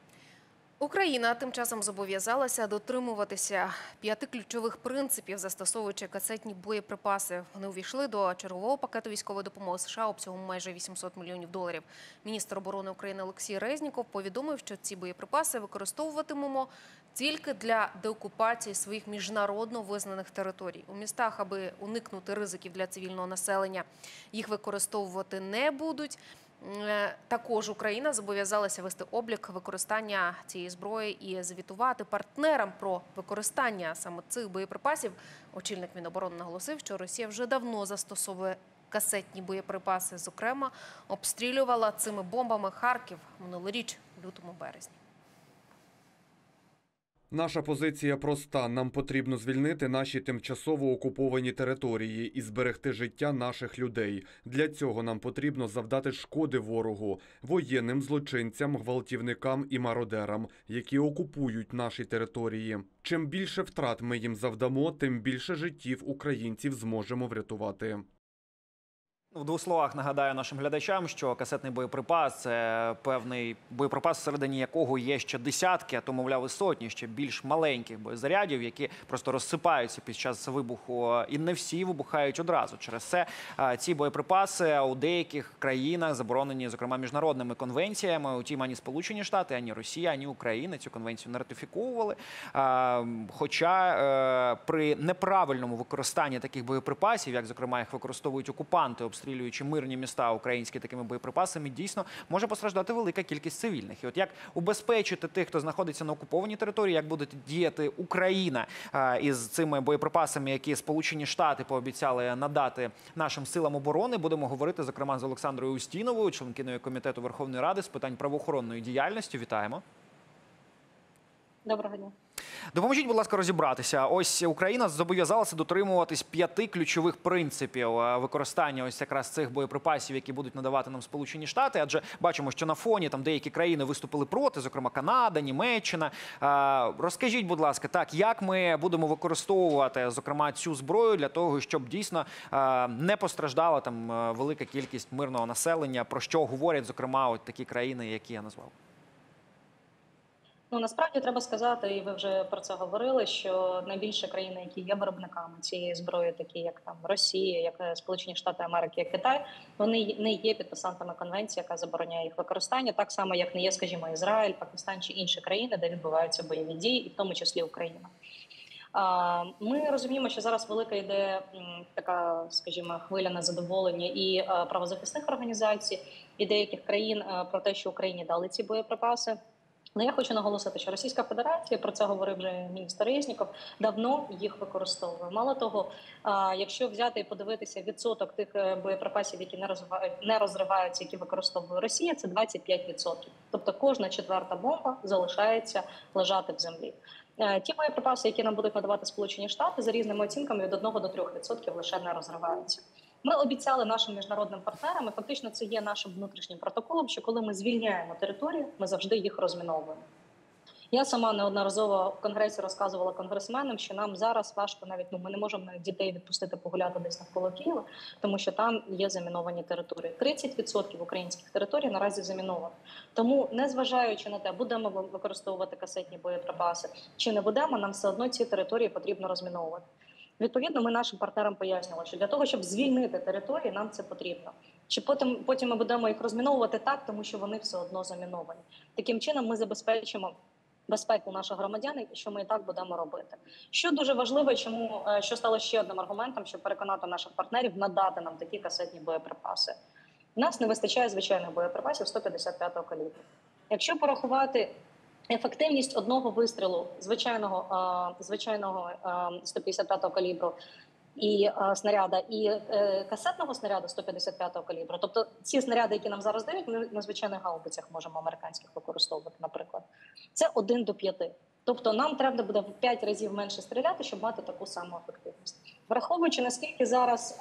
Україна тим часом зобов'язалася дотримуватися п'яти ключових принципів, застосовуючи касетні боєприпаси. Вони увійшли до чергового пакету військової допомоги США обсягом майже вісімсот мільйонів доларів. Міністр оборони України Олексій Резніков повідомив, що ці боєприпаси використовуватимемо тільки для деокупації своїх міжнародно визнаних територій. У містах, аби уникнути ризиків для цивільного населення, їх використовувати не будуть. Е, Також Україна зобов'язалася вести облік використання цієї зброї і звітувати партнерам про використання саме цих боєприпасів. Очільник Міноборони наголосив, що Росія вже давно застосовує касетні боєприпаси. Зокрема, обстрілювала цими бомбами Харків минулоріч у лютому-березні. Наша позиція проста. Нам потрібно звільнити наші тимчасово окуповані території і зберегти життя наших людей. Для цього нам потрібно завдати шкоди ворогу, воєнним злочинцям, гвалтівникам і мародерам, які окупують наші території. Чим більше втрат ми їм завдамо, тим більше життів українців зможемо врятувати. В двох словах нагадаю нашим глядачам, що касетний боєприпас – це певний боєприпас, всередині якого є ще десятки, а то, мовляв, і сотні ще більш маленьких боєзарядів, які просто розсипаються під час вибуху, і не всі вибухають одразу. Через це ці боєприпаси у деяких країнах заборонені, зокрема, міжнародними конвенціями. Утім, ані Сполучені Штати, ані Росія, ані Україна цю конвенцію не ратифіковували. Хоча при неправильному використанні таких боєприпасів, як, зокрема, їх використовують окупанти, обстрілюючи мирні міста українські такими боєприпасами, дійсно може постраждати велика кількість цивільних. І от як убезпечити тих, хто знаходиться на окупованій території, як буде діяти Україна із цими боєприпасами, які Сполучені Штати пообіцяли надати нашим силам оборони, будемо говорити, зокрема, з Олександрою Устіновою, членкиною Комітету Верховної Ради з питань правоохоронної діяльності. Вітаємо. Доброго дня. Допоможіть, будь ласка, розібратися. Ось Україна зобов'язалася дотримуватись п'яти ключових принципів використання ось якраз цих боєприпасів, які будуть надавати нам Сполучені Штати. Адже бачимо, що на фоні там деякі країни виступили проти, зокрема Канада, Німеччина. Розкажіть, будь ласка, так, як ми будемо використовувати, зокрема, цю зброю для того, щоб дійсно не постраждала там велика кількість мирного населення, про що говорять, зокрема, от такі країни, які я назвав? Ну, насправді треба сказати, і ви вже про це говорили, що найбільше країни, які є виробниками цієї зброї, такі як там Росія, як Сполучені Штати Америки, як Китай, вони не є підписантами конвенції, яка забороняє їх використання, так само, як не є, скажімо, Ізраїль, Пакистан чи інші країни, де відбуваються бойові дії, і в тому числі Україна. Ми розуміємо, що зараз велика йде така, скажімо, хвиля незадоволення і правозахисних організацій, і деяких країн про те, що Україні дали ці боєприпаси. Але я хочу наголосити, що Російська Федерація, про це говорив вже міністр Резніков, давно їх використовує. Мало того, якщо взяти і подивитися відсоток тих боєприпасів, які не розриваються, які використовує Росія, це двадцять п'ять відсотків. Тобто кожна четверта бомба залишається лежати в землі. Ті боєприпаси, які нам будуть надавати Сполучені Штати, за різними оцінками від одного до трьох відсотків лише не розриваються. Ми обіцяли нашим міжнародним партнерам, і фактично це є нашим внутрішнім протоколом, що коли ми звільняємо територію, ми завжди їх розміновуємо. Я сама неодноразово в Конгресі розказувала конгресменам, що нам зараз важко навіть, ну, ми не можемо навіть дітей відпустити погуляти десь навколо Києва, тому що там є заміновані території. тридцять відсотків українських територій наразі заміновані. Тому, незважаючи на те, будемо використовувати касетні боєприпаси чи не будемо, нам все одно ці території потрібно розміновувати. Відповідно, ми нашим партнерам пояснювали, що для того, щоб звільнити території, нам це потрібно. Чи потім, потім ми будемо їх розміновувати так, тому що вони все одно заміновані. Таким чином ми забезпечимо безпеку наших громадян, що ми і так будемо робити. Що дуже важливо, чому, що стало ще одним аргументом, щоб переконати наших партнерів надати нам такі касетні боєприпаси. У нас не вистачає звичайних боєприпасів сто п'ятдесят п'ятого калібру. Якщо порахувати ефективність одного вистрілу звичайного, звичайного сто п'ятдесят п'ятого калібру і снаряда, і касетного снаряду сто п'ятдесят п'ятого калібру, тобто ці снаряди, які нам зараз дають, ми на звичайних гаубицях можемо американських використовувати, наприклад. Це один до п'яти. Тобто нам треба буде в п'ять разів менше стріляти, щоб мати таку саму ефективність. Враховуючи, наскільки зараз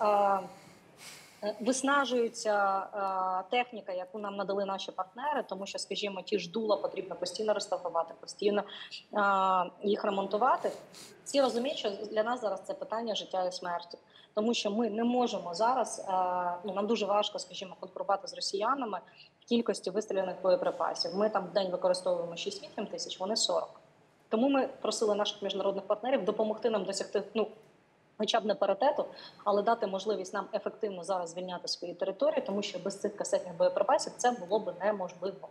виснажується е, техніка, яку нам надали наші партнери, тому що, скажімо, ті ж дула потрібно постійно реставрувати, постійно е, їх ремонтувати. Всі розуміють, що для нас зараз це питання життя і смерті. Тому що ми не можемо зараз, е, ну, нам дуже важко, скажімо, конкурувати з росіянами в кількості вистріляних боєприпасів. Ми там в день використовуємо шість-вісім тисяч, вони сорок. Тому ми просили наших міжнародних партнерів допомогти нам досягти, ну, хоча б не паритету, але дати можливість нам ефективно зараз звільняти свої території, тому що без цих касетних боєприпасів це було б неможливо.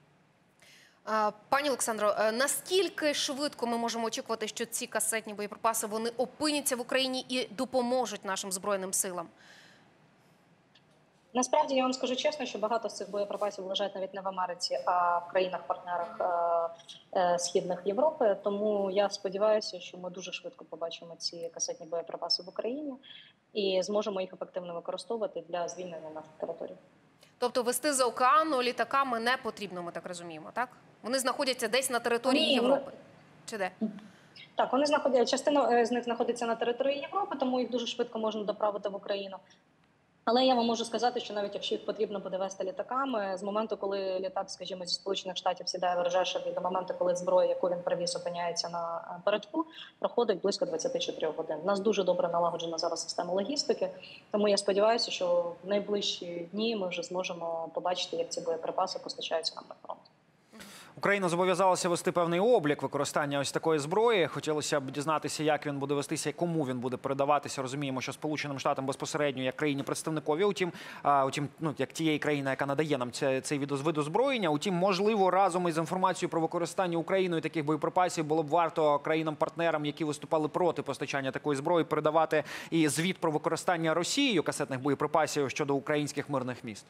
Пані Олександро, наскільки швидко ми можемо очікувати, що ці касетні боєприпаси вони опиняться в Україні і допоможуть нашим Збройним силам? Насправді я вам скажу чесно, що багато з цих боєприпасів лежать навіть не в Америці, а в країнах-партнерах е, е, східних Європи. Тому я сподіваюся, що ми дуже швидко побачимо ці касетні боєприпаси в Україні і зможемо їх ефективно використовувати для звільнення наших територій. Тобто вести з океану літаками не потрібно, ми так розуміємо, так? Вони знаходяться десь на території Ні, Європи? Чи де? Так, вони знаходяться, частина з них знаходиться на території Європи, тому їх дуже швидко можна доправити в Україну. Але я вам можу сказати, що навіть якщо їх потрібно буде вести літаками, з моменту, коли літак, скажімо, зі Сполучених Штатів сідає в Ржешев, і до моменту, коли зброя, яку він привіз, опиняється на передку, проходить близько двадцять чотири годин. У нас дуже добре налагоджена зараз система логістики, тому я сподіваюся, що в найближчі дні ми вже зможемо побачити, як ці боєприпаси постачаються нам на фронт. Україна зобов'язалася вести певний облік використання ось такої зброї. Хотілося б дізнатися, як він буде вестися і кому він буде передаватися. Розуміємо, що Сполученим Штатам безпосередньо як країні-представникові, утім, а, утім, ну, як тієї країни, яка надає нам це, цей вид озброєння. Утім, можливо, разом із інформацією про використання Україною таких боєприпасів було б варто країнам-партнерам, які виступали проти постачання такої зброї, передавати і звіт про використання Росією касетних боєприпасів щодо українських мирних міст.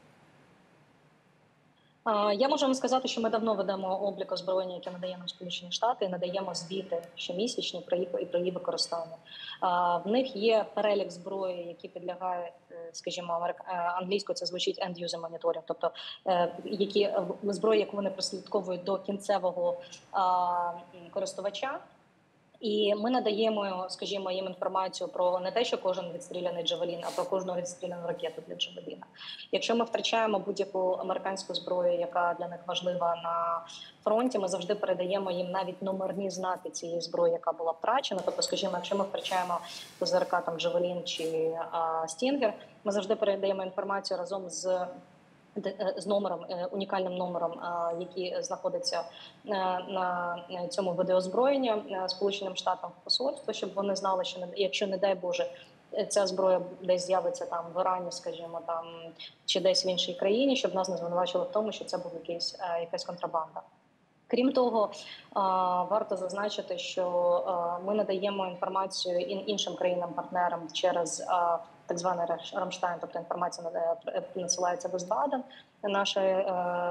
Я можу вам сказати, що ми давно ведемо облік озброєння, яке надаємо Сполучені Штати, і надаємо звіти щомісячні про її, і про її використання. В них є перелік зброї, які підлягає, скажімо, англійською це звучить end-user monitoring, тобто які зброї, яку вони прослідковують до кінцевого користувача. І ми надаємо, скажімо, їм інформацію про не те, що кожен відстріляний джавелін, а про кожну відстріляну ракету для джавеліна. Якщо ми втрачаємо будь-яку американську зброю, яка для них важлива на фронті, ми завжди передаємо їм навіть номерні знаки цієї зброї, яка була втрачена. Тобто, скажімо, якщо ми втрачаємо ПЗРК, там джавелін чи а, Стінгер, ми завжди передаємо інформацію разом з з номером, унікальним номером, який знаходиться на цьому виді озброєння Сполученим Штатам в посольство, щоб вони знали, що якщо, не дай Боже, ця зброя десь з'явиться там в Ірані, скажімо, там чи десь в іншій країні, щоб нас не звинувачили в тому, що це був якийсь, якась контрабанда. Крім того, варто зазначити, що ми надаємо інформацію іншим країнам-партнерам через так званий Рамштайн, тобто інформація надсилається без Баден. Наше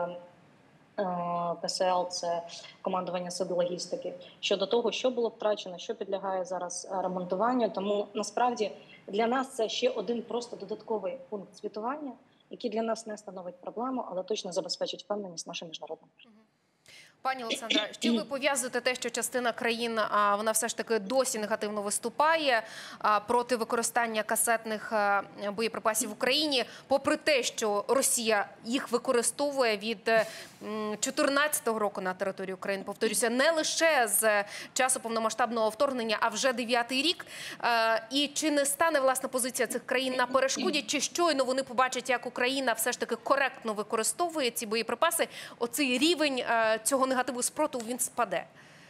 ПСЛ – це командування сил логістики. Щодо того, що було втрачено, що підлягає зараз ремонтуванню. Тому, насправді, для нас це ще один просто додатковий пункт звітування, який для нас не становить проблему, але точно забезпечить впевненість нашим міжнародним. Пані Олександра, що ви пов'язуєте те, що частина країн, вона все ж таки досі негативно виступає проти використання касетних боєприпасів в Україні, попри те, що Росія їх використовує від дві тисячі чотирнадцятого року на території України, повторюся, не лише з часу повномасштабного вторгнення, а вже дев'ятий рік. І чи не стане, власне, позиція цих країн на перешкоді, чи щойно вони побачать, як Україна все ж таки коректно використовує ці боєприпаси, оцей рівень цього негативу спротиву, він спаде?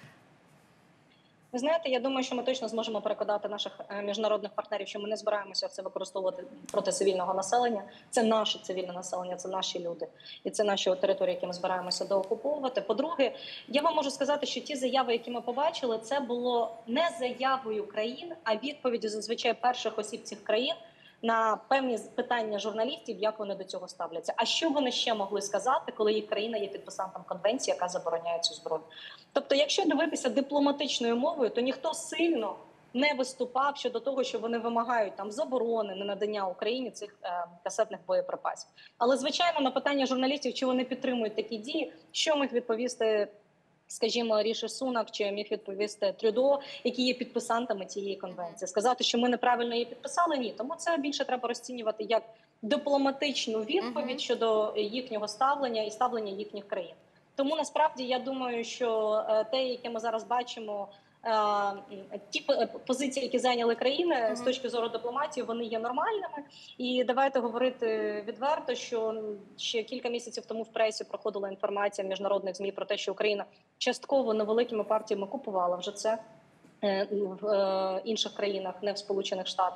Ви знаєте, я думаю, що ми точно зможемо переконати наших міжнародних партнерів, що ми не збираємося це використовувати проти цивільного населення. Це наше цивільне населення, це наші люди. І це наші території, які ми збираємося доокуповувати. По-друге, я вам можу сказати, що ті заяви, які ми побачили, це було не заявою країн, а відповіддю зазвичай перших осіб цих країн на певні питання журналістів, як вони до цього ставляться. А що вони ще могли сказати, коли їх країна є підписантом конвенції, яка забороняє цю зброю? Тобто, якщо дивитися дипломатичною мовою, то ніхто сильно не виступав щодо того, що вони вимагають там заборони на надання Україні цих е, касетних боєприпасів. Але, звичайно, на питання журналістів, чи вони підтримують такі дії, що міг відповісти, скажімо, Ріші Сунак, чи міг відповісти Трюдо, які є підписантами цієї конвенції. Сказати, що ми неправильно її підписали, ні. Тому це більше треба розцінювати як дипломатичну відповідь uh-huh. щодо їхнього ставлення і ставлення їхніх країн. Тому, насправді, я думаю, що те, яке ми зараз бачимо, ті позиції, які зайняли країни uh-huh. з точки зору дипломатії, вони є нормальними. І давайте говорити відверто, що ще кілька місяців тому в пресі проходила інформація в міжнародних ЗМІ про те, що Україна частково невеликими партіями купувала вже це в інших країнах, не в Сполучених Штатах.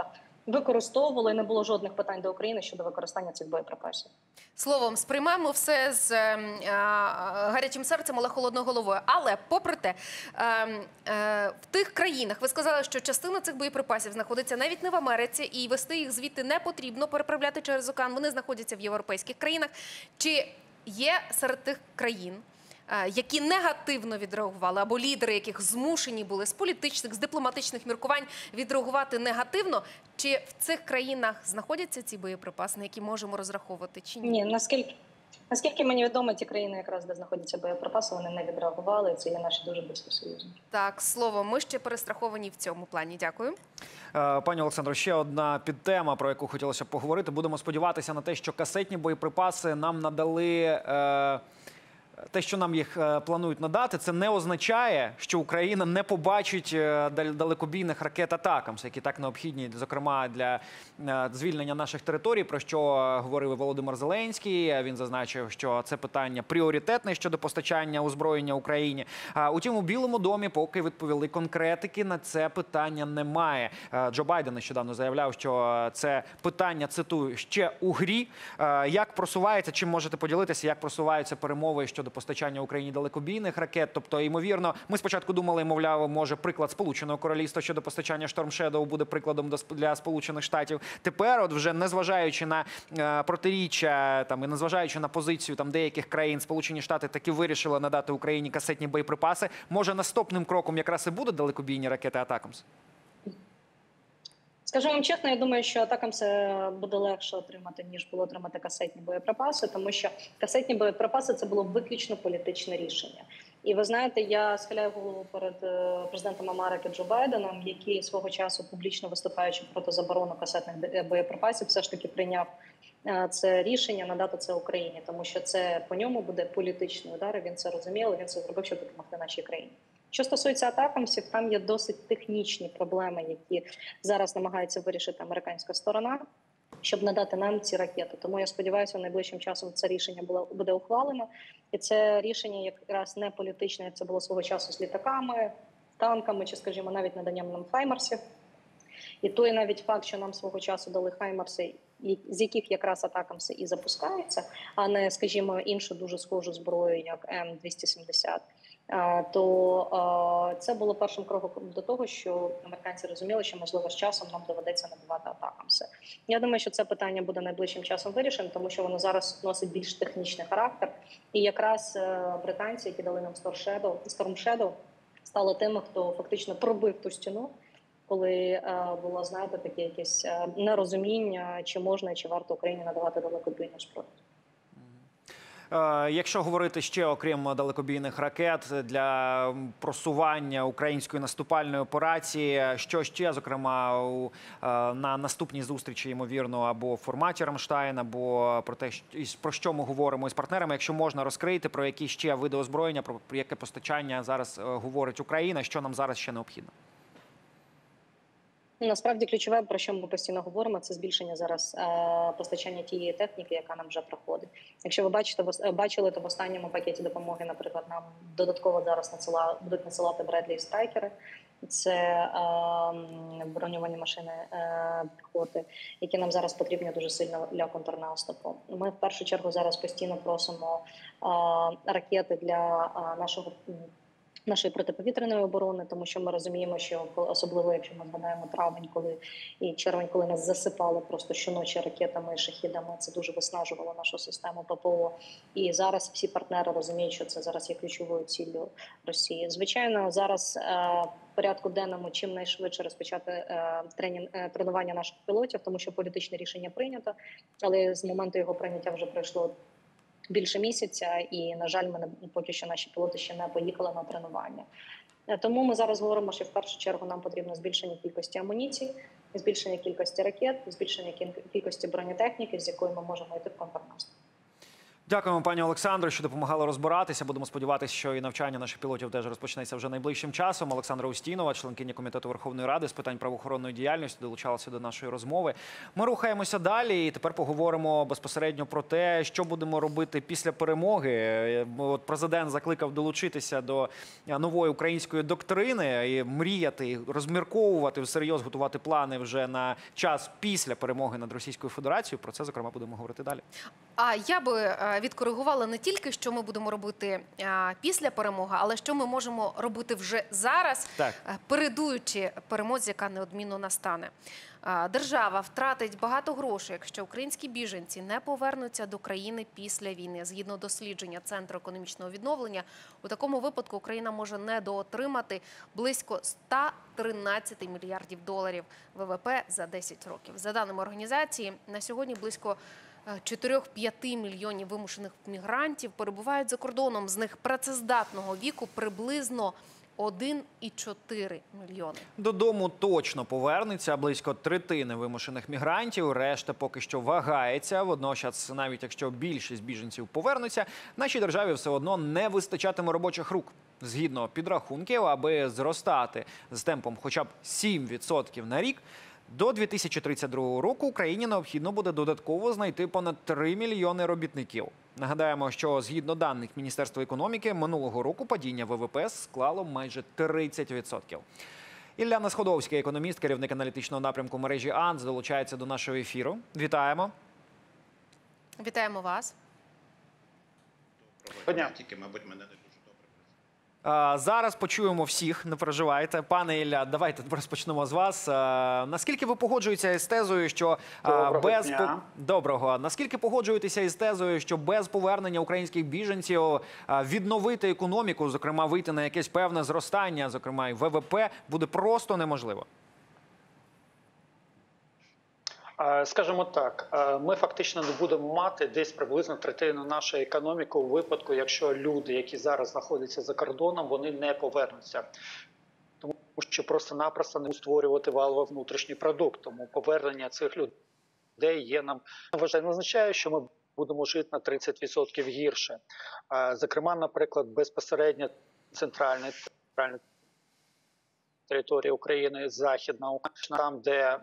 використовували, і не було жодних питань до України щодо використання цих боєприпасів. Словом, сприймаємо все з е, е, гарячим серцем, але холодною головою. Але, попри те, е, е, в тих країнах, ви сказали, що частина цих боєприпасів знаходиться навіть не в Америці, і вести їх звідти не потрібно, переправляти через океан, вони знаходяться в європейських країнах. Чи є серед тих країн, е, які негативно відреагували, або лідери, яких змушені були з політичних, з дипломатичних міркувань відреагувати негативно, чи в цих країнах знаходяться ці боєприпаси, на які можемо розраховувати, чи ні? Ні, наскільки, наскільки мені відомо, ті країни, якраз де знаходяться боєприпаси, вони не відреагували, і це є наші дуже близькі союзники. Так, слово, ми ще перестраховані в цьому плані. Дякую. Е, Пані Олександро, ще одна підтема, про яку хотілося б поговорити. Будемо сподіватися на те, що касетні боєприпаси нам надали... Е... Те, що нам їх е, планують надати, це не означає, що Україна не побачить е, далекобійних ракет «Атакамс», які так необхідні, зокрема, для е, звільнення наших територій, про що говорив і Володимир Зеленський. Він зазначив, що це питання пріоритетне щодо постачання озброєння Україні. А, утім, у Білому домі поки відповіли конкретики, на це питання немає. Е, Джо Байден нещодавно заявляв, що це питання, цитую, ще у грі. Е, як просувається, чим можете поділитися, як просуваються перемови щодо до постачання Україні далекобійних ракет? Тобто, ймовірно, ми спочатку думали, мовляв, може приклад Сполученого Королівства щодо постачання Storm Shadow буде прикладом для Сполучених Штатів. Тепер, от вже незважаючи на е, протиріччя там і незважаючи на позицію там деяких країн, Сполучені Штати таки вирішили надати Україні касетні боєприпаси. Може, наступним кроком якраз і буде далекобійні ракети «Атакамс»? Скажу вам чесно, я думаю, що «Атакамс» буде легше отримати, ніж було отримати касетні боєприпаси, тому що касетні боєприпаси – це було виключно політичне рішення. І ви знаєте, я схиляю голову перед президентом Америки Джо Байденом, який свого часу, публічно виступаючи проти заборони касетних боєприпасів, все ж таки прийняв це рішення надати це Україні, тому що це по ньому буде політичний удар, і він це розумів, і він це зробив, щоб допомогти нашій країні. Що стосується «Атакамсів», там є досить технічні проблеми, які зараз намагається вирішити американська сторона, щоб надати нам ці ракети. Тому я сподіваюся, найближчим часом це рішення було, буде ухвалено. І це рішення якраз не політичне, як це було свого часу з літаками, танками чи, скажімо, навіть наданням нам «Хаймарсів». І той навіть факт, що нам свого часу дали «Хаймарси», з яких якраз «Атакамси» і запускаються, а не, скажімо, іншу дуже схожу зброю, як М двісті сімдесят, то це було першим кроком до того, що американці розуміли, що, можливо, з часом нам доведеться надавати «Атакамси». Я думаю, що це питання буде найближчим часом вирішено, тому що воно зараз носить більш технічний характер. І якраз британці, які дали нам Storm Shadow, стали тими, хто фактично пробив ту стіну, коли було, знаєте, таке якесь нерозуміння, чи можна, чи варто Україні надавати далекобійну зброю. Якщо говорити ще, окрім далекобійних ракет, для просування української наступальної операції, що ще, зокрема, у, на наступній зустрічі, ймовірно, або в форматі Рамштайн, або про те, про що ми говоримо із партнерами, якщо можна розкрити, про які ще види озброєння, про яке постачання зараз говорить Україна, що нам зараз ще необхідно? Насправді ключове, про що ми постійно говоримо, це збільшення зараз е, постачання тієї техніки, яка нам вже проходить. Якщо ви бачите, ви бачили, то в останньому пакеті допомоги, наприклад, нам додатково зараз надсила, будуть надсилати Бредлі Страйкери. Це е, броньовані машини е, піхоти, які нам зараз потрібні дуже сильно для контрнаступу. Ми в першу чергу зараз постійно просимо е, ракети для е, нашого нашої протиповітряної оборони, тому що ми розуміємо, що особливо, якщо ми згадаємо травень, коли і червень, коли нас засипали просто щоночі ракетами і шахідами, це дуже виснажувало нашу систему ППО. І зараз всі партнери розуміють, що це зараз є ключовою ціллю Росії. Звичайно, зараз е, в порядку денному чим найшвидше розпочати е, тренінг, е, тренування наших пілотів, тому що політичне рішення прийнято, але з моменту його прийняття вже пройшло більше місяця, і, на жаль, ми не, поки що наші пілоти ще не поїхали на тренування. Тому ми зараз говоримо, що в першу чергу нам потрібно збільшення кількості амуніції, збільшення кількості ракет, збільшення кількості бронетехніки, з якою ми можемо йти в контрнаступ. Дякуємо, пані Олександро, що допомагали розбиратися. Будемо сподіватися, що і навчання наших пілотів теж розпочнеться вже найближчим часом. Олександра Устінова, членкиня Комітету Верховної Ради з питань правоохоронної діяльності, долучалася до нашої розмови. Ми рухаємося далі і тепер поговоримо безпосередньо про те, що будемо робити після перемоги. От президент закликав долучитися до нової української доктрини і мріяти, і розмірковувати, всерйоз готувати плани вже на час після перемоги над Російською Федерацією. Про це, зокрема, будемо говорити далі. А я би відкоригувала не тільки, що ми будемо робити після перемоги, але що ми можемо робити вже зараз, так, передуючи перемозі, яка неодмінно настане. Держава втратить багато грошей, якщо українські біженці не повернуться до країни після війни. Згідно дослідження Центру економічного відновлення, у такому випадку Україна може недоотримати близько ста тринадцяти мільярдів доларів ВВП за десять років. За даними організації, на сьогодні близько чотири-п'ять мільйонів вимушених мігрантів перебувають за кордоном. З них працездатного віку приблизно один і чотири мільйони. Додому точно повернеться близько третини вимушених мігрантів. Решта поки що вагається. Водночас, навіть якщо більшість біженців повернуться, нашій державі все одно не вистачатиме робочих рук. Згідно підрахунків, аби зростати з темпом хоча б сім відсотків на рік, до дві тисячі тридцять другого року Україні необхідно буде додатково знайти понад три мільйони робітників. Нагадаємо, що згідно даних Міністерства економіки, минулого року падіння ВВП склало майже тридцять відсотків. Ілляна Сходовська, економіст, керівник аналітичного напрямку мережі АНС, долучається до нашого ефіру. Вітаємо. Вітаємо вас. Доброго дня. Тільки, мабуть, мене не дуже добре. Зараз почуємо всіх, не переживайте. Пане Ілля, давайте розпочнемо з вас. Наскільки ви погоджуєтеся із тезою, що Доброго без дня. Доброго. Наскільки погоджуєтеся із тезою, що без повернення українських біженців відновити економіку, зокрема вийти на якесь певне зростання, зокрема і ВВП, буде просто неможливо? Скажімо так, ми фактично не будемо мати десь приблизно третину нашої економіки у випадку, якщо люди, які зараз знаходяться за кордоном, вони не повернуться. Тому що просто-напросто не створювати валовий внутрішній продукт. Тому повернення цих людей є нам, вважаю, не означає, що ми будемо жити на тридцять відсотків гірше. Зокрема, наприклад, безпосередньо центральна територія України, Західна Україна, там, де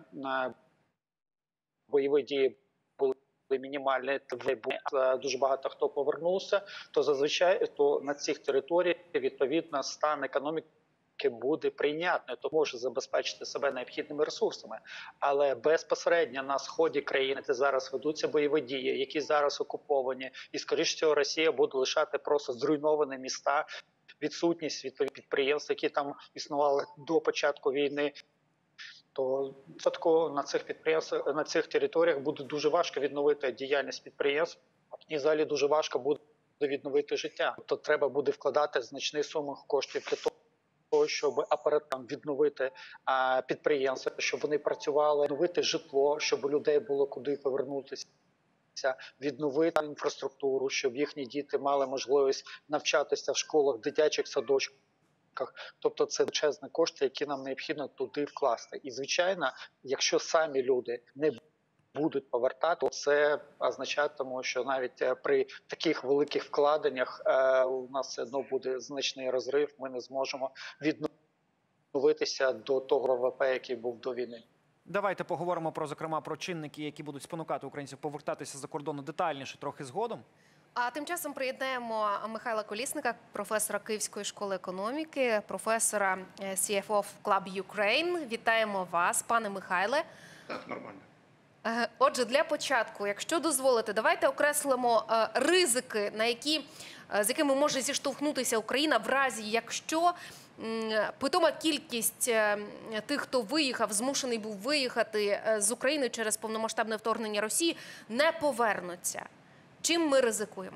бойові дії були мінімальні, дуже багато хто повернувся, то зазвичай то на цих територіях відповідно стан економіки буде прийнятний, то може забезпечити себе необхідними ресурсами. Але безпосередньо на сході країни, де зараз ведуться бойові дії, які зараз окуповані, і скоріш всього Росія буде лишати просто зруйновані міста, відсутність відповідних підприємств, які там існували до початку війни, то на цих підприємствах, на цих територіях буде дуже важко відновити діяльність підприємств, і взагалі дуже важко буде відновити життя. Тобто треба буде вкладати значні суми коштів для того, щоб апаратам відновити а, підприємства, щоб вони працювали, відновити житло, щоб у людей було куди повернутися, відновити інфраструктуру, щоб їхні діти мали можливість навчатися в школах, дитячих садочках. Тобто це величезні кошти, які нам необхідно туди вкласти. І, звичайно, якщо самі люди не будуть повертати, то це означатиме, що навіть при таких великих вкладеннях е, у нас все одно буде значний розрив, ми не зможемо відновитися до того ВВП, який був до війни. Давайте поговоримо, про, зокрема, про чинники, які будуть спонукати українців повертатися за кордону детальніше трохи згодом. А тим часом приєднаємо Михайла Колісника, професора Київської школи економіки, професора сі еф о Club Ukraine. Вітаємо вас, пане Михайле. Так, нормально. Отже, для початку, якщо дозволите, давайте окреслимо ризики, на які, з якими може зіштовхнутися Україна в разі, якщо питома кількість тих, хто виїхав, змушений був виїхати з України через повномасштабне вторгнення Росії, не повернуться. Чим ми ризикуємо?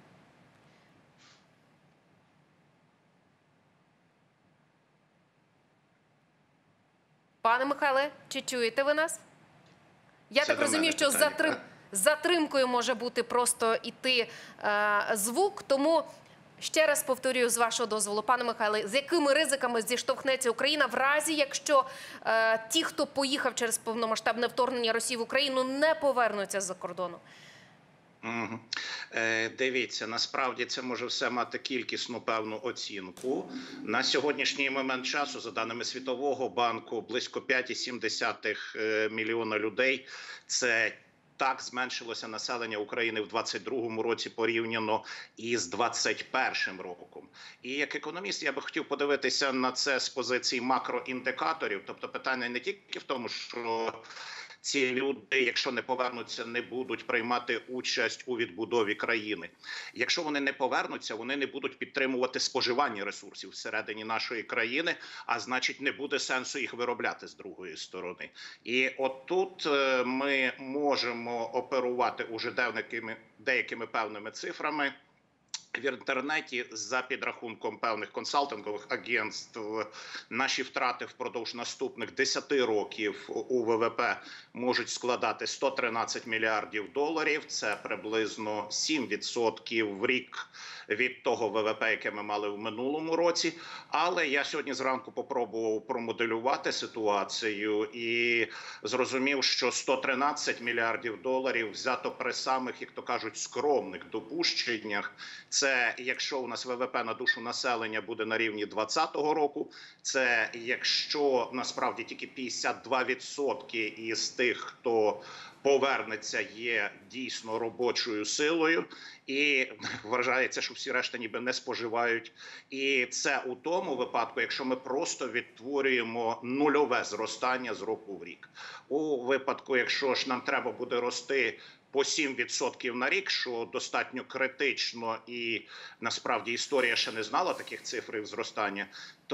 Пане Михайле, чи чуєте ви нас? Я Це так розумію, що з затрим... затримкою може бути просто іти е, звук, тому ще раз повторюю з вашого дозволу, пане Михайле, з якими ризиками зіштовхнеться Україна в разі, якщо е, ті, хто поїхав через повномасштабне вторгнення Росії в Україну, не повернуться з-за кордону? Угу. Е, дивіться, насправді це може все мати кількісну певну оцінку. На сьогоднішній момент часу, за даними Світового банку, близько п'ять цілих сім десятих мільйона людей – це так зменшилося населення України в двадцять другому році порівняно із двадцять першим роком. І як економіст я би хотів подивитися на це з позиції макроіндикаторів. Тобто питання не тільки в тому, що ці люди, якщо не повернуться, не будуть приймати участь у відбудові країни. Якщо вони не повернуться, вони не будуть підтримувати споживання ресурсів всередині нашої країни, а значить не буде сенсу їх виробляти з другої сторони. І отут ми можемо оперувати уже деякими, деякими певними цифрами. В інтернеті за підрахунком певних консалтингових агентств наші втрати впродовж наступних десяти років у ВВП можуть складати сто тринадцять мільярдів доларів. Це приблизно сім відсотків в рік від того ВВП, яке ми мали в минулому році. Але я сьогодні зранку попробував промоделювати ситуацію і зрозумів, що сто тринадцять мільярдів доларів взято при самих, як то кажуть, скромних допущеннях. Це якщо у нас ВВП на душу населення буде на рівні двадцятого року, це якщо насправді тільки п'ятдесят два відсотки із тих, хто повернеться, є дійсно робочою силою, і вважається, що всі решта ніби не споживають. І це у тому випадку, якщо ми просто відтворюємо нульове зростання з року в рік. У випадку, якщо ж нам треба буде рости по сім відсотків на рік, що достатньо критично, і насправді історія ще не знала таких цифр зростання,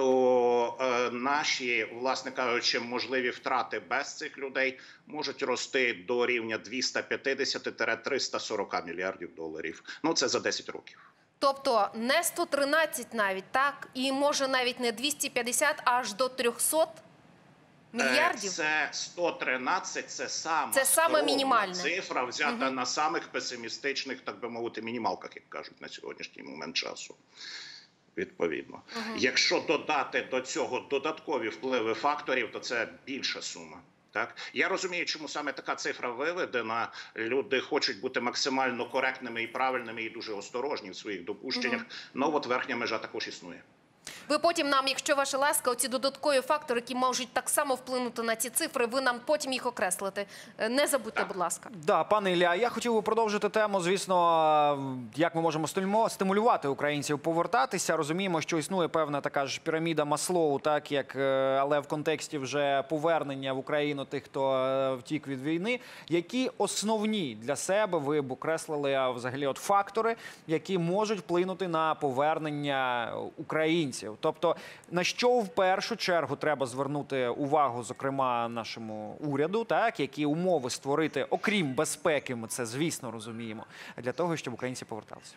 то е, наші, власне кажучи, можливі втрати без цих людей можуть рости до рівня двісті п'ятдесят - триста сорок мільярдів доларів. Ну, це за десять років. Тобто не сто тринадцять навіть, так? І може навіть не двісті п'ятдесят, а аж до трьохсот мільярдів? Це сто тринадцять, це сама це саме мінімальна цифра, взята угу. на самих песимістичних, так би мовити, мінімалках, як кажуть на сьогоднішній момент часу. Відповідно. Угу. Якщо додати до цього додаткові впливи факторів, то це більша сума. Так? Я розумію, чому саме така цифра виведена. Люди хочуть бути максимально коректними і правильними, і дуже осторожні в своїх допущеннях. Угу. Ну от верхня межа також існує. Ви потім нам, якщо ваша ласка, оці додаткові фактори, які можуть так само вплинути на ці цифри, ви нам потім їх окреслите. Не забудьте, будь ласка. Да, пане Ілля, я хотів би продовжити тему, звісно, як ми можемо стимулювати українців повертатися. Розуміємо, що існує певна така ж піраміда Маслоу, так, як, але в контексті вже повернення в Україну тих, хто втік від війни. Які основні для себе ви б окреслили взагалі от фактори, які можуть вплинути на повернення українців? Тобто, на що в першу чергу треба звернути увагу, зокрема, нашому уряду, так, які умови створити, окрім безпеки, ми це, звісно, розуміємо, для того, щоб українці поверталися?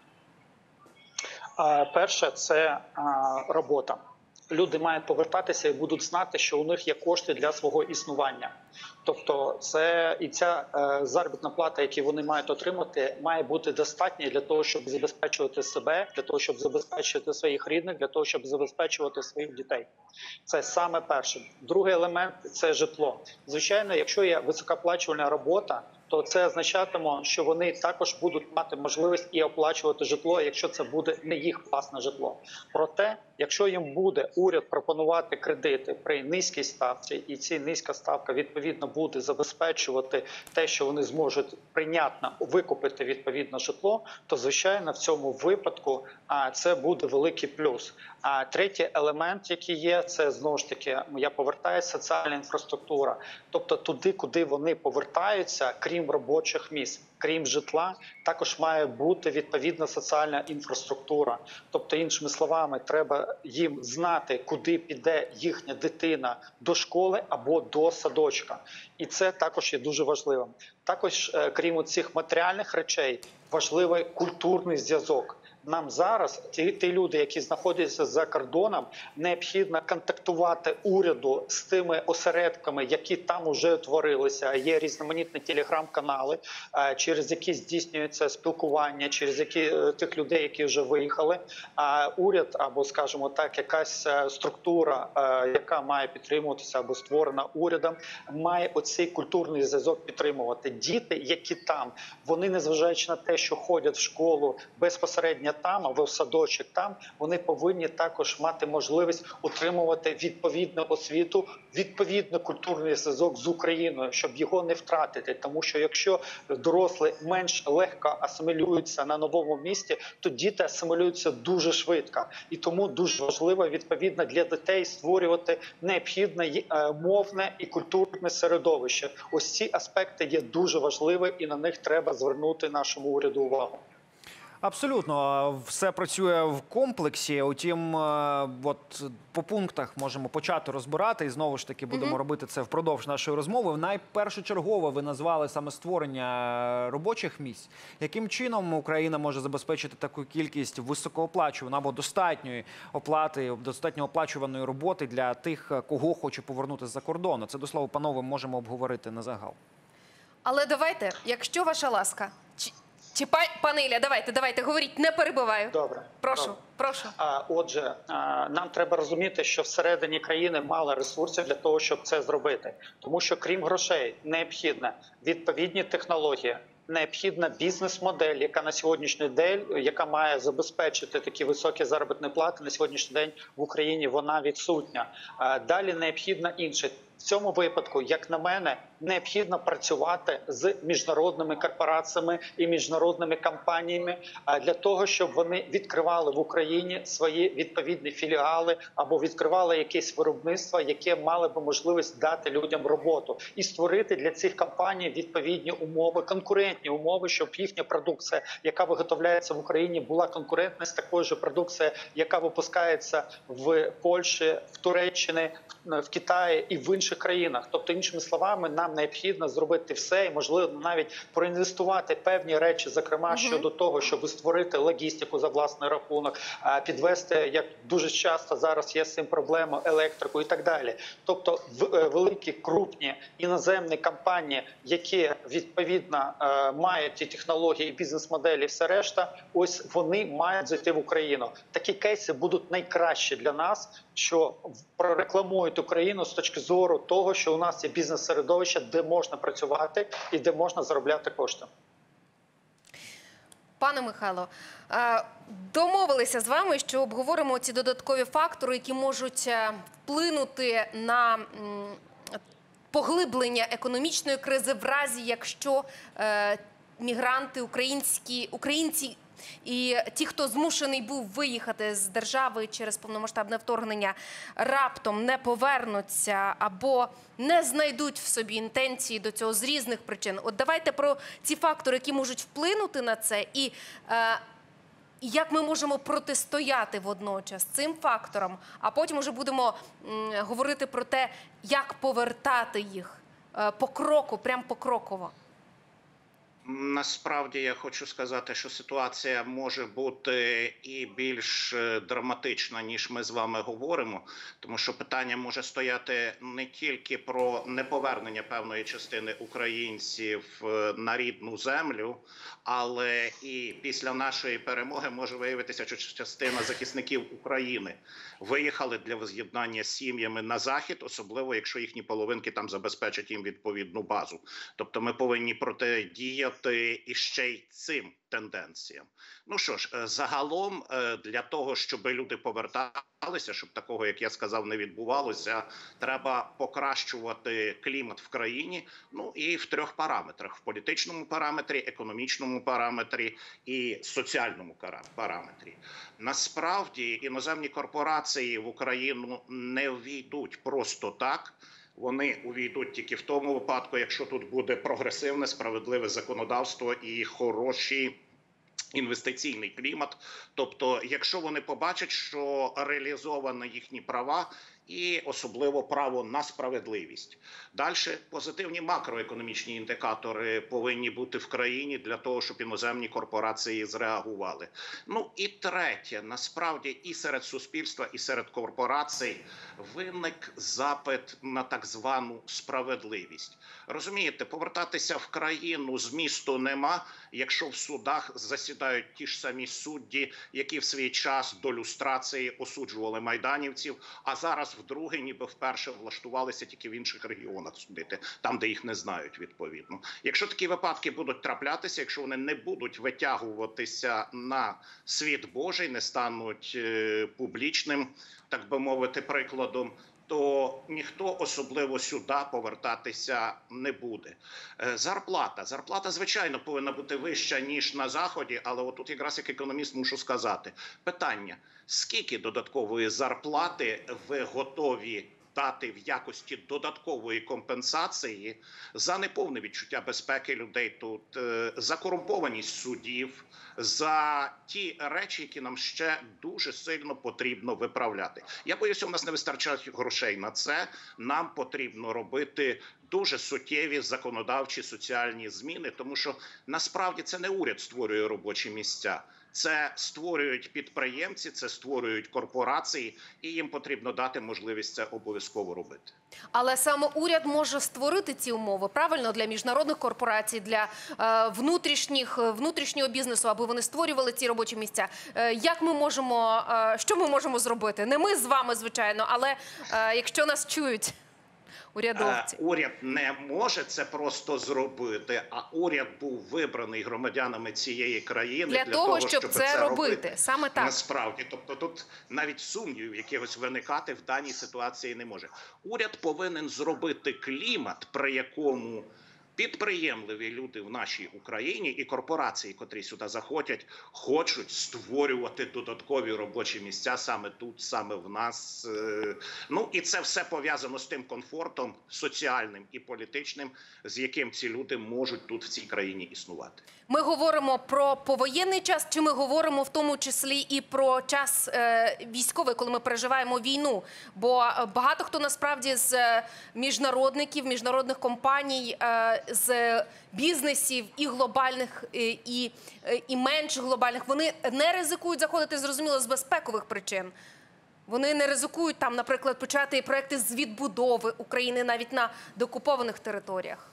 Перше – це робота. Люди мають повертатися і будуть знати, що у них є кошти для свого існування. Тобто це і ця е, заробітна плата, яку вони мають отримати, має бути достатньою для того, щоб забезпечувати себе, для того, щоб забезпечувати своїх рідних, для того, щоб забезпечувати своїх дітей. Це саме перше. Другий елемент – це житло. Звичайно, якщо є високооплачувальна робота, то це означатиме, що вони також будуть мати можливість і оплачувати житло, якщо це буде не їх власне житло. Проте, якщо їм буде уряд пропонувати кредити при низькій ставці, і ця низька ставка відповідно буде забезпечувати те, що вони зможуть прийнятно викупити відповідно житло, то звичайно в цьому випадку а, це буде великий плюс. А третій елемент, який є, це знову ж таки, я повертаюся, соціальна інфраструктура. Тобто туди, куди вони повертаються, крім робочих місць, крім житла, також має бути відповідна соціальна інфраструктура. Тобто, іншими словами, треба їм знати, куди піде їхня дитина до школи або до садочка. І це також є дуже важливим. Також, крім цих матеріальних речей, важливий культурний зв'язок. Нам зараз, ті, ті люди, які знаходяться за кордоном, необхідно контактувати уряду з тими осередками, які там вже утворилися. Є різноманітні телеграм-канали, через які здійснюється спілкування, через які тих людей, які вже виїхали. А уряд, або, скажімо так, якась структура, яка має підтримуватися або створена урядом, має оцей культурний зв'язок підтримувати. Діти, які там, вони, незважаючи на те, що ходять в школу безпосередньо там, або в садочок там, вони повинні також мати можливість отримувати відповідну освіту, відповідний культурний зв'язок з Україною, щоб його не втратити. Тому що якщо дорослі менш легко асимілюються на новому місці, то діти асимілюються дуже швидко. І тому дуже важливо, відповідно, для дітей створювати необхідне мовне і культурне середовище. Ось ці аспекти є дуже важливі, і на них треба звернути нашому уряду увагу. Абсолютно, все працює в комплексі. Утім, от по пунктах можемо почати розбирати, і знову ж таки будемо mm-hmm. робити це впродовж нашої розмови. Найпершочергово ви назвали саме створення робочих місць. Яким чином Україна може забезпечити таку кількість високооплачуваної або достатньої оплати, достатньо оплачуваної роботи для тих, кого хоче повернути з-за кордону? Це, до слова, панове, можемо обговорити на загал. Але давайте, якщо ваша ласка... Чи пане Ілля, давайте, давайте, говоріть, не перебиваю. Добре. Прошу, Добре. прошу. А, отже, а, нам треба розуміти, що всередині країни мало ресурсів для того, щоб це зробити. Тому що крім грошей необхідна відповідні технології, необхідна бізнес-модель, яка на сьогоднішній день, яка має забезпечити такі високі заробітні плати, на сьогоднішній день в Україні вона відсутня. А, далі необхідно інше. В цьому випадку, як на мене, необхідно працювати з міжнародними корпораціями і міжнародними компаніями для того, щоб вони відкривали в Україні свої відповідні філіали або відкривали якесь виробництво, яке мало би можливість дати людям роботу і створити для цих компаній відповідні умови, конкурентні умови, щоб їхня продукція, яка виготовляється в Україні, була конкурентна з такою ж продукцією, яка випускається в Польщі, в Туреччині, в Китаї і в інших країнах. Тобто, іншими словами, нам необхідно зробити все і, можливо, навіть проінвестувати певні речі, зокрема, угу. щодо того, щоб створити логістику за власний рахунок, підвести, як дуже часто зараз є з цим проблема, електрику і так далі. Тобто, великі, крупні іноземні компанії, які, відповідно, мають ті технології, бізнес-моделі і все решта, ось вони мають зайти в Україну. Такі кейси будуть найкращі для нас, що прорекламують Україну з точки зору того, що у нас є бізнес-середовище, де можна працювати і де можна заробляти кошти. Пане Михайло, домовилися з вами, що обговоримо ці додаткові фактори, які можуть вплинути на поглиблення економічної кризи в разі, якщо мігранти, українські, українці і ті, хто змушений був виїхати з держави через повномасштабне вторгнення, раптом не повернуться або не знайдуть в собі інтенції до цього з різних причин. От давайте про ці фактори, які можуть вплинути на це, і е, як ми можемо протистояти водночас цим факторам, а потім вже будемо м, говорити про те, як повертати їх е, по кроку, прям покроково. Насправді я хочу сказати, що ситуація може бути і більш драматична, ніж ми з вами говоримо, тому що питання може стояти не тільки про неповернення певної частини українців на рідну землю, але і після нашої перемоги може виявитися, що частина захисників України виїхали для воз'єднання з сім'ями на захід, особливо якщо їхні половинки там забезпечать їм відповідну базу. Тобто ми повинні протидіяти і ще й цим тенденціям. Ну що ж, загалом для того, щоб люди поверталися, щоб такого, як я сказав, не відбувалося, треба покращувати клімат в країні, ну і в трьох параметрах: в політичному параметрі, економічному параметрі і соціальному параметрі. Насправді, іноземні корпорації в Україну не ввійдуть просто так. Вони увійдуть тільки в тому випадку, якщо тут буде прогресивне, справедливе законодавство і хороший інвестиційний клімат. Тобто, якщо вони побачать, що реалізовані їхні права і особливо право на справедливість. Далі позитивні макроекономічні індикатори повинні бути в країні для того, щоб іноземні корпорації зреагували. Ну і третє, насправді і серед суспільства, і серед корпорацій виник запит на так звану справедливість. Розумієте, повертатися в країну змісту нема, якщо в судах засідають ті ж самі судді, які в свій час до люстрації осуджували майданівців, а зараз вдруге ніби вперше влаштувалися тільки в інших регіонах судити, там, де їх не знають відповідно. Якщо такі випадки будуть траплятися, якщо вони не будуть витягуватися на світ Божий, не стануть е, публічним, так би мовити, прикладом, то ніхто особливо сюди повертатися не буде. Зарплата. Зарплата, звичайно, повинна бути вища, ніж на Заході, але отут якраз як економіст мушу сказати. Питання, скільки додаткової зарплати ви готові дати в якості додаткової компенсації за неповне відчуття безпеки людей тут, за корумпованість судів, за ті речі, які нам ще дуже сильно потрібно виправляти. Я боюся, у нас не вистачає грошей на це. Нам потрібно робити дуже суттєві законодавчі соціальні зміни, тому що насправді це не уряд створює робочі місця. Це створюють підприємці, це створюють корпорації, і їм потрібно дати можливість це обов'язково робити. Але саме уряд може створити ці умови, правильно, для міжнародних корпорацій, для е, внутрішніх, внутрішнього бізнесу, аби вони створювали ці робочі місця. Е, як ми можемо, е, що ми можемо зробити? Не ми з вами, звичайно, але е, якщо нас чують урядовці. Уряд не може це просто зробити, а уряд був вибраний громадянами цієї країни для, для того, того, щоб, щоб це, це робити. робити. Саме так. Насправді, тобто тут навіть сумнівів якихось виникати в даній ситуації не може. Уряд повинен зробити клімат, при якому підприємливі люди в нашій Україні і корпорації, котрі сюди заходять, хочуть створювати додаткові робочі місця саме тут, саме в нас. Ну і це все пов'язано з тим комфортом соціальним і політичним, з яким ці люди можуть тут в цій країні існувати. Ми говоримо про повоєнний час, чи ми говоримо в тому числі і про час е, військовий, коли ми переживаємо війну? Бо багато хто насправді з міжнародників, міжнародних компаній, е, з бізнесів і глобальних, і, і, і менш глобальних, вони не ризикують заходити, зрозуміло, з безпекових причин. Вони не ризикують там, наприклад, почати проекти з відбудови України навіть на деокупованих територіях.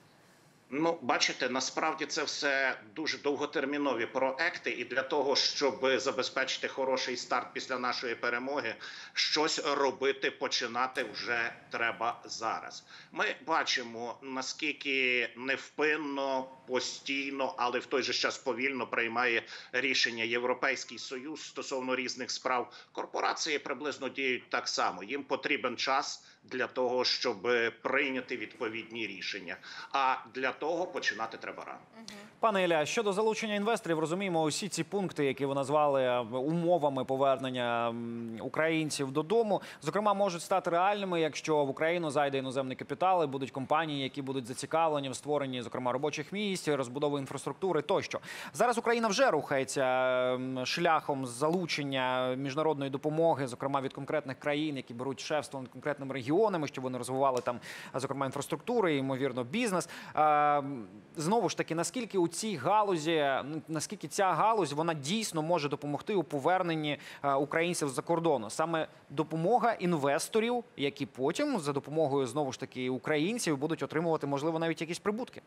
Ну, бачите, насправді це все дуже довготермінові проекти, і для того, щоб забезпечити хороший старт після нашої перемоги, щось робити, починати вже треба зараз. Ми бачимо, наскільки невпинно, постійно, але в той же час повільно приймає рішення Європейський Союз стосовно різних справ. Корпорації приблизно діють так само. Їм потрібен час для того, щоб прийняти відповідні рішення. А для того починати треба рано. Пане Ілля, щодо залучення інвесторів, розуміємо, усі ці пункти, які ви назвали умовами повернення українців додому, зокрема, можуть стати реальними, якщо в Україну зайде іноземний капітал, і будуть компанії, які будуть зацікавлені в створенні, зокрема, робочих місць, розбудови інфраструктури тощо. Зараз Україна вже рухається шляхом залучення міжнародної допомоги, зокрема, від конкретних країн, які беруть шефство над конкретними регіонами, щоб вони розвивали там, зокрема, інфраструктуру і, ймовірно, бізнес. Знову ж таки, наскільки у цій галузі, наскільки ця галузь, вона дійсно може допомогти у поверненні українців з-за кордону? Саме допомога інвесторів, які потім за допомогою, знову ж таки, українців будуть отримувати, можливо, навіть якісь прибутки?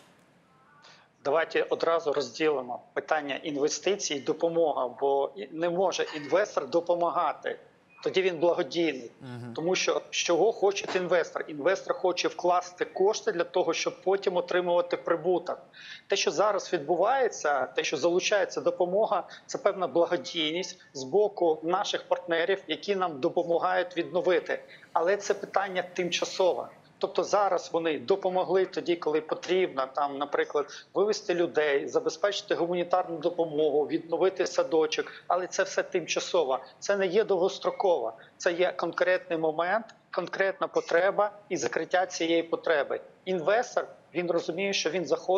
Давайте одразу розділимо питання інвестицій і допомога, бо не може інвестор допомагати. Тоді він благодійний. Угу. Тому що чого хоче інвестор? Інвестор хоче вкласти кошти для того, щоб потім отримувати прибуток. Те, що зараз відбувається, те, що залучається допомога, це певна благодійність з боку наших партнерів, які нам допомагають відновити. Але це питання тимчасове. Тобто зараз вони допомогли тоді, коли потрібно, там, наприклад, вивезти людей, забезпечити гуманітарну допомогу, відновити садочок, але це все тимчасово. Це не є довгостроково. Це є конкретний момент, конкретна потреба і закриття цієї потреби. Інвестор, він розуміє, що він заходить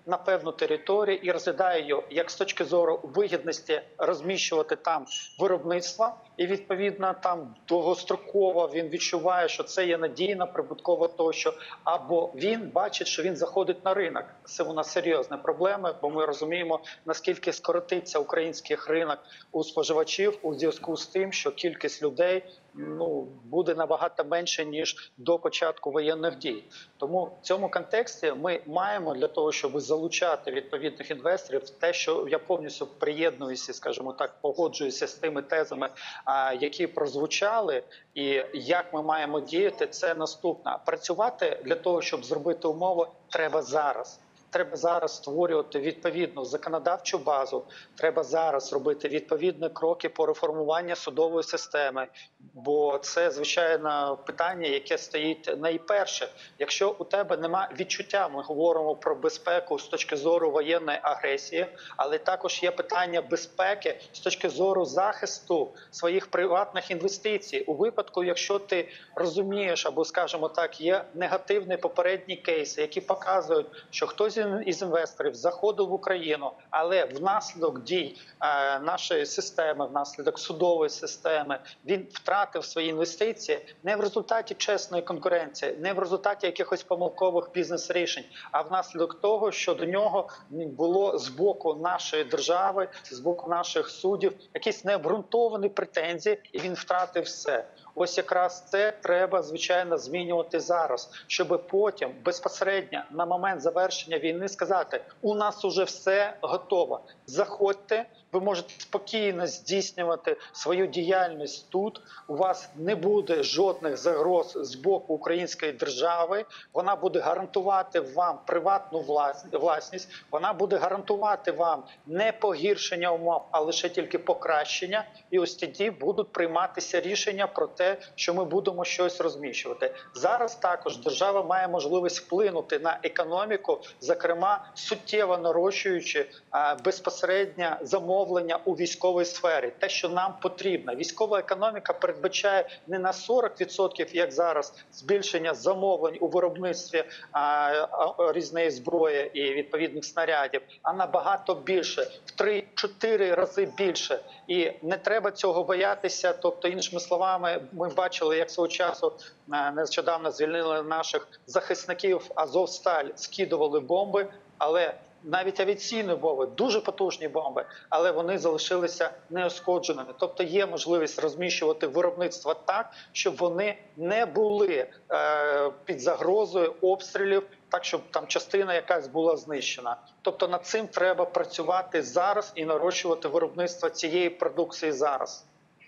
на певну територію і розглядає її як з точки зору вигідності розміщувати там виробництва, і відповідно там довгостроково він відчуває, що це є надійна, прибуткова тощо, або він бачить, що він заходить на ринок. Це у нас серйозна проблема, бо ми розуміємо, наскільки скоротиться український ринок у споживачів у зв'язку з тим, що кількість людей ну, буде набагато менше, ніж до початку воєнних дій. Тому в цьому контексті ми маємо для того, щоб залучати відповідних інвесторів, те, що я повністю приєднуюся, скажімо так, погоджуюся з тими тезами, які прозвучали, і як ми маємо діяти, це наступне. Працювати для того, щоб зробити умови, треба зараз. Треба зараз створювати відповідну законодавчу базу, треба зараз робити відповідні кроки по реформуванню судової системи, бо це, звичайно, питання, яке стоїть найперше. Якщо у тебе немає відчуття, ми говоримо про безпеку з точки зору воєнної агресії, але також є питання безпеки з точки зору захисту своїх приватних інвестицій. У випадку, якщо ти розумієш, або, скажімо так, є негативні попередні кейси, які показують, що хтось із інвесторів заходив в Україну, але внаслідок дій е, нашої системи, внаслідок судової системи, він втратив свої інвестиції не в результаті чесної конкуренції, не в результаті якихось помилкових бізнес-рішень, а внаслідок того, що до нього було з боку нашої держави, з боку наших суддів якісь необґрунтовані претензії, і він втратив все. Ось якраз це треба, звичайно, змінювати зараз, щоб потім безпосередньо на момент завершення війни сказати: у нас уже все готово, заходьте, ви можете спокійно здійснювати свою діяльність тут, у вас не буде жодних загроз з боку української держави, вона буде гарантувати вам приватну власність, вона буде гарантувати вам не погіршення умов, а лише тільки покращення, і ось тоді будуть прийматися рішення про те, що ми будемо щось розміщувати. Зараз також держава має можливість вплинути на економіку, зокрема суттєво нарощуючи а, безпосередньо замовлення у військовій сфері. Те, що нам потрібно. Військова економіка передбачає не на сорок відсотків, як зараз, збільшення замовлень у виробництві а, а, різної зброї і відповідних снарядів, а набагато більше, в три-чотири рази більше. І не треба цього боятися, тобто, іншими словами, ми бачили, як свого часу нещодавно звільнили наших захисників Азовсталь, скидували бомби, але навіть авіаційні бомби, дуже потужні бомби, але вони залишилися неушкодженими. Тобто є можливість розміщувати виробництво так, щоб вони не були е, під загрозою обстрілів, так, щоб там частина якась була знищена. Тобто над цим треба працювати зараз і нарощувати виробництво цієї продукції зараз.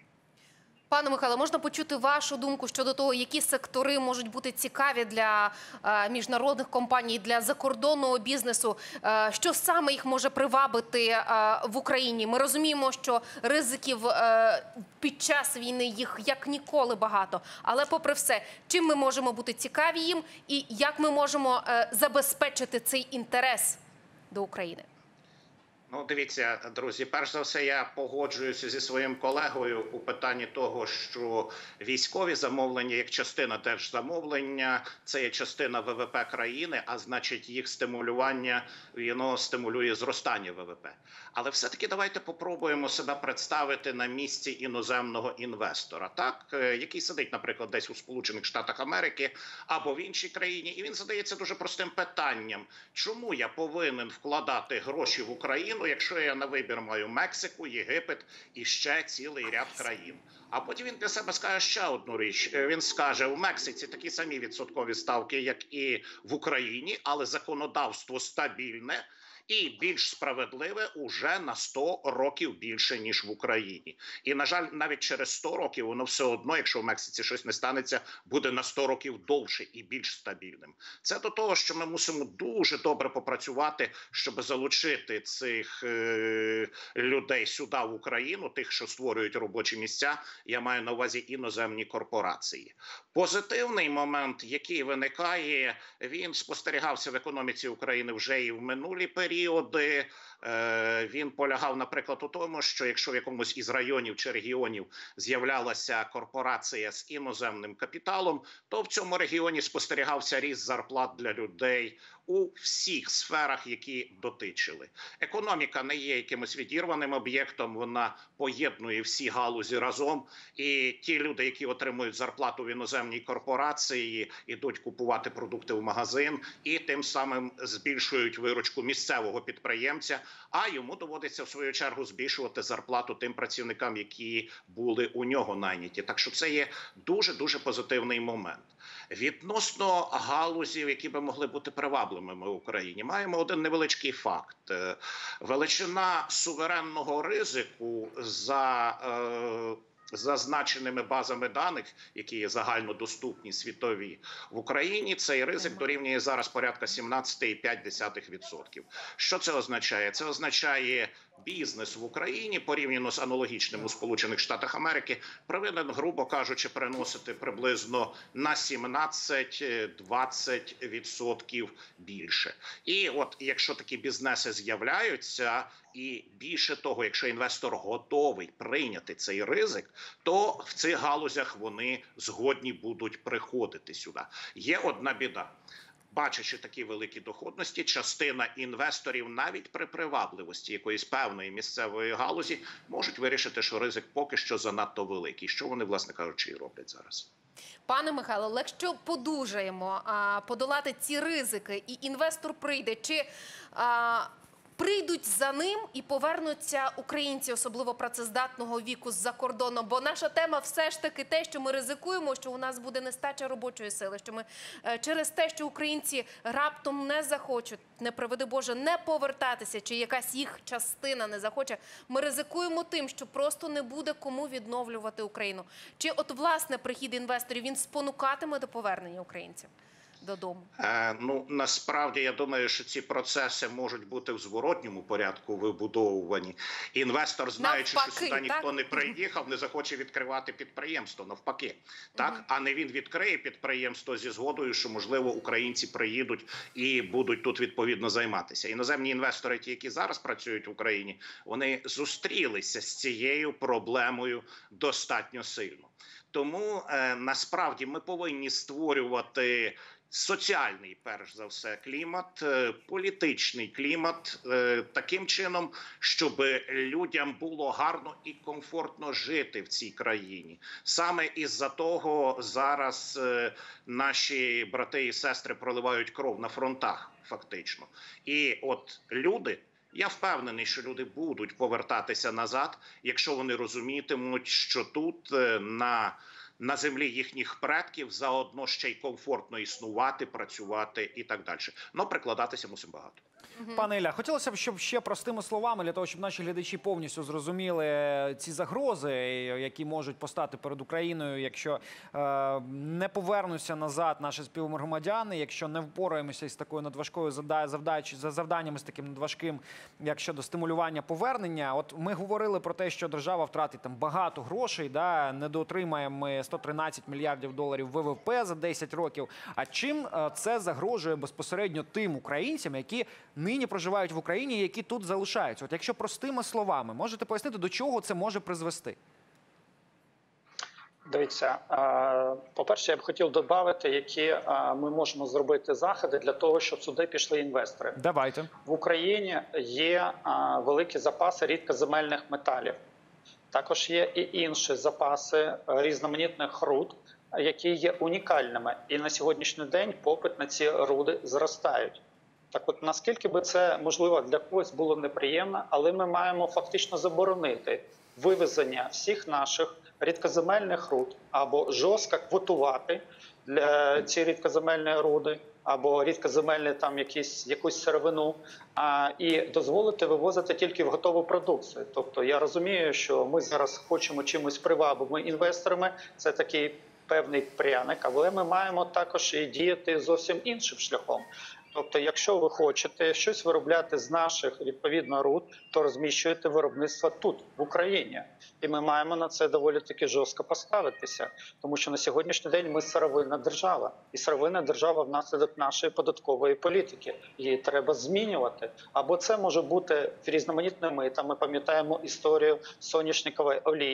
Пане Михайло, можна почути вашу думку щодо того, які сектори можуть бути цікаві для е, міжнародних компаній, для закордонного бізнесу? Е, що саме їх може привабити е, в Україні? Ми розуміємо, що ризиків е, під час війни їх як ніколи багато. Але попри все, чим ми можемо бути цікаві їм і як ми можемо е, забезпечити цей інтерес до України? Ну, дивіться, друзі, перш за все, я погоджуюся зі своїм колегою у питанні того, що військові замовлення як частина держзамовлення – це є частина ВВП країни, а значить їх стимулювання, воно стимулює зростання ВВП. Але все-таки давайте попробуємо себе представити на місці іноземного інвестора, так, який сидить, наприклад, десь у Сполучених Штатах Америки або в іншій країні, і він задається дуже простим питанням: чому я повинен вкладати гроші в Україну, якщо я на вибір маю Мексику, Єгипет і ще цілий ряд країн? А потім він для себе скаже ще одну річ. Він скаже: у Мексиці такі самі відсоткові ставки, як і в Україні, але законодавство стабільне і більш справедливе уже на сто років більше, ніж в Україні. І, на жаль, навіть через сто років воно все одно, якщо в Мексиці щось не станеться, буде на сто років довше і більш стабільним. Це до того, що ми мусимо дуже добре попрацювати, щоб залучити цих е- людей сюди, в Україну, тих, що створюють робочі місця, я маю на увазі іноземні корпорації. Позитивний момент, який виникає, він спостерігався в економіці України вже і в минулі періоди. Він полягав, наприклад, у тому, що якщо в якомусь із районів чи регіонів з'являлася корпорація з іноземним капіталом, то в цьому регіоні спостерігався ріст зарплат для людей у всіх сферах, які дотичили. Економіка не є якимось відірваним об'єктом, вона поєднує всі галузі разом. І ті люди, які отримують зарплату в іноземній корпорації, ідуть купувати продукти в магазин і тим самим збільшують виручку місцевого підприємця, а йому доводиться в свою чергу збільшувати зарплату тим працівникам, які були у нього найняті. Так що це є дуже-дуже позитивний момент. Відносно галузів, які би могли бути привабливими в Україні, маємо один невеличкий факт. Величина суверенного ризику за е, зазначеними базами даних, які є загальнодоступні світові, в Україні цей ризик дорівнює зараз порядка сімнадцять цілих п'ять десятих відсотка. Що це означає? Це означає, бізнес в Україні порівняно з аналогічним у Сполучених Штатах Америки повинен, грубо кажучи, приносити приблизно на сімнадцять-двадцять відсотків більше. І от якщо такі бізнеси з'являються, і більше того, якщо інвестор готовий прийняти цей ризик, то в цих галузях вони згодні будуть приходити сюди. Є одна біда. Бачачи такі великі доходності, частина інвесторів навіть при привабливості якоїсь певної місцевої галузі можуть вирішити, що ризик поки що занадто великий, що вони, власне кажучи, і роблять зараз. Пане Михайло, але якщо подужаємо а, подолати ці ризики і інвестор прийде, чи а, прийдуть за ним і повернуться українці, особливо працездатного віку, з-за кордону? Бо наша тема все ж таки те, що ми ризикуємо, що у нас буде нестача робочої сили, що ми е, через те, що українці раптом не захочуть, не приведи Боже, не повертатися, чи якась їх частина не захоче, ми ризикуємо тим, що просто не буде кому відновлювати Україну. Чи от, власне, прихід інвесторів, він спонукатиме до повернення українців додому? Е, ну, насправді, я думаю, що ці процеси можуть бути в зворотньому порядку вибудовувані. Інвестор, знаючи, Навпаки, що сюди так? ніхто не приїхав, не захоче відкривати підприємство, навпаки. Так? Угу. А не він відкриє підприємство зі згодою, що, можливо, українці приїдуть і будуть тут відповідно займатися. Іноземні інвестори, ті, які зараз працюють в Україні, вони зустрілися з цією проблемою достатньо сильно. Тому, е, насправді, ми повинні створювати соціальний, перш за все, клімат, політичний клімат таким чином, щоб людям було гарно і комфортно жити в цій країні. Саме із-за того зараз наші брати і сестри проливають кров на фронтах, фактично. І от люди, я впевнений, що люди будуть повертатися назад, якщо вони розумітимуть, що тут на на землі їхніх предків заодно ще й комфортно існувати, працювати і так далі. Но прикладатися мусимо багато. Пане Ілля, хотілося б, щоб ще простими словами, для того, щоб наші глядачі повністю зрозуміли ці загрози, які можуть постати перед Україною, якщо е, не повернуться назад наші співгромадяни, якщо не впораємося із такою надважкою завдач, завданнями, з таким надважким, як щодо стимулювання повернення. От ми говорили про те, що держава втратить там багато грошей, да, недоотримаємо ми сто тринадцять мільярдів доларів В В П за десять років. А чим це загрожує безпосередньо тим українцям, які нині проживають в Україні, які тут залишаються? От якщо простими словами, можете пояснити, до чого це може призвести? Дивіться, по-перше, я б хотів додати, які ми можемо зробити заходи для того, щоб сюди пішли інвестори. Давайте. В Україні є великі запаси рідкоземельних металів. Також є і інші запаси різноманітних руд, які є унікальними. І на сьогоднішній день попит на ці руди зростають. Так от, наскільки би це, можливо, для когось було неприємно, але ми маємо фактично заборонити вивезення всіх наших рідкоземельних руд або жорстко квотувати для ці рідкоземельні руди, або рідкоземельні там якісь, якусь сировину, а, і дозволити вивозити тільки в готову продукцію. Тобто я розумію, що ми зараз хочемо чимось привабливими інвесторами, це такий певний пряник, але ми маємо також і діяти зовсім іншим шляхом. Тобто, якщо ви хочете щось виробляти з наших, відповідно, руд, то розміщуєте виробництво тут, в Україні. І ми маємо на це доволі таки жорстко поставитися. Тому що на сьогоднішній день ми сировинна держава. І сировинна держава внаслідок нашої податкової політики. Її треба змінювати. Або це може бути різноманітними. Там ми пам'ятаємо історію соняшникової олії,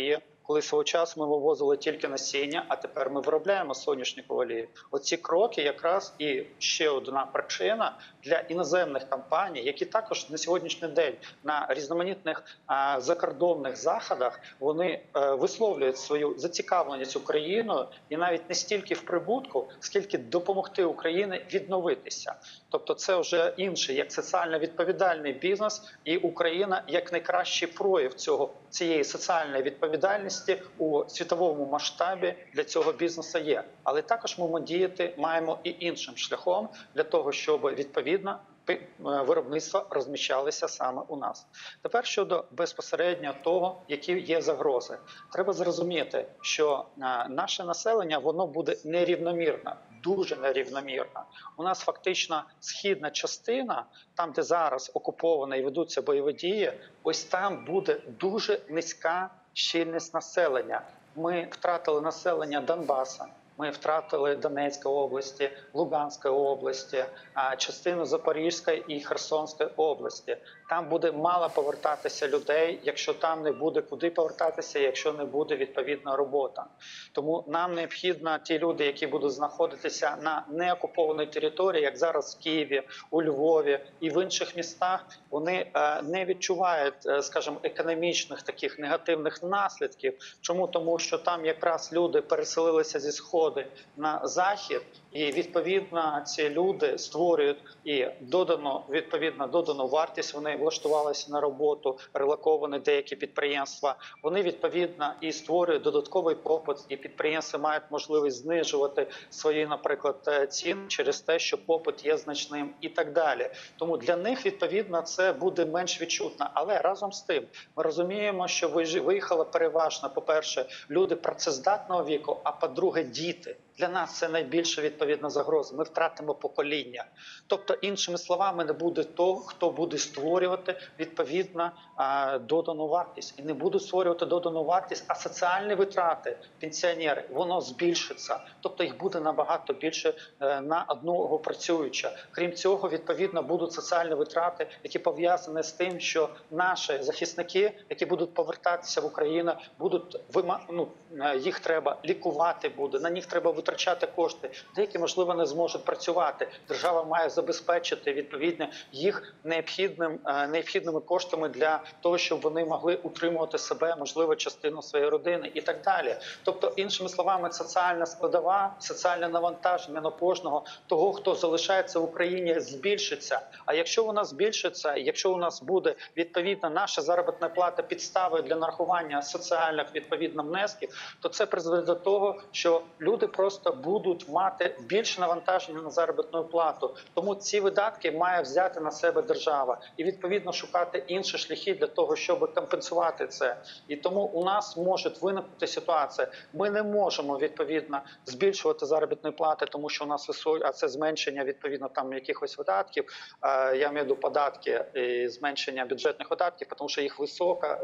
коли свого часу ми вивозили тільки насіння, а тепер ми виробляємо соняшникову олію. Оці кроки якраз і ще одна причина для іноземних компаній, які також на сьогоднішній день на різноманітних а, закордонних заходах вони а, висловлюють свою зацікавленість Україною і навіть не стільки в прибутку, скільки допомогти Україні відновитися. Тобто це вже інший, як соціально відповідальний бізнес, і Україна як найкращий прояв цього, цієї соціальної відповідальності у світовому масштабі для цього бізнесу є. Але також ми діяти маємо і іншим шляхом для того, щоб відповідно виробництва розміщалися саме у нас. Тепер щодо безпосередньо того, які є загрози. Треба зрозуміти, що наше населення, воно буде нерівномірно, дуже нерівномірно. У нас фактично східна частина, там, де зараз окуповано і ведуться бойові дії, ось там буде дуже низька щільність населення. Ми втратили населення Донбаса. Ми втратили Донецької області, Луганської області, частину Запорізької і Херсонської області. Там буде мало повертатися людей, якщо там не буде куди повертатися, якщо не буде відповідна робота. Тому нам необхідно ті люди, які будуть знаходитися на неокупованій території, як зараз в Києві, у Львові і в інших містах, вони не відчувають, скажімо, економічних таких негативних наслідків. Чому? Тому що там якраз люди переселилися зі Сходу на захід, і відповідно ці люди створюють і додану відповідно додану вартість. Вони влаштувалися на роботу, релоковані деякі підприємства. Вони відповідно і створюють додатковий попит, і підприємства мають можливість знижувати свої, наприклад, ціни через те, що попит є значним і так далі. Тому для них відповідно це буде менш відчутно. Але разом з тим ми розуміємо, що виїхали переважно, по-перше, люди працездатного віку, а по-друге, діти. Для нас це найбільша відповідна загроза. Ми втратимо покоління. Тобто, іншими словами, не буде того, хто буде створювати відповідно додану вартість. І не будуть створювати додану вартість, а соціальні витрати пенсіонери, воно збільшиться. Тобто їх буде набагато більше на одного працюючого. Крім цього, відповідно, будуть соціальні витрати, які пов'язані з тим, що наші захисники, які будуть повертатися в Україну, будуть, ну, їх треба лікувати буде, на них треба витрачати кошти. Деякі, можливо, не зможуть працювати. Держава має забезпечити, відповідно, їх необхідним, необхідними коштами для того, щоб вони могли утримувати себе, можливо, частину своєї родини і так далі. Тобто, іншими словами, соціальна складова, соціальне навантаження на кожного того, хто залишається в Україні, збільшиться. А якщо вона збільшиться, якщо у нас буде, відповідно, наша заробітна плата підставою для нарахування соціальних, відповідно, внесків, то це призведе до того, що люди просто будуть мати більше навантаження на заробітну плату. Тому ці видатки має взяти на себе держава і, відповідно, шукати інші шляхи для того, щоб компенсувати це. І тому у нас може виникнути ситуація. Ми не можемо, відповідно, збільшувати заробітні плати, тому що у нас високі, а це зменшення, відповідно, там якихось видатків, я маю на увазі податки і зменшення бюджетних видатків, тому що їх висока,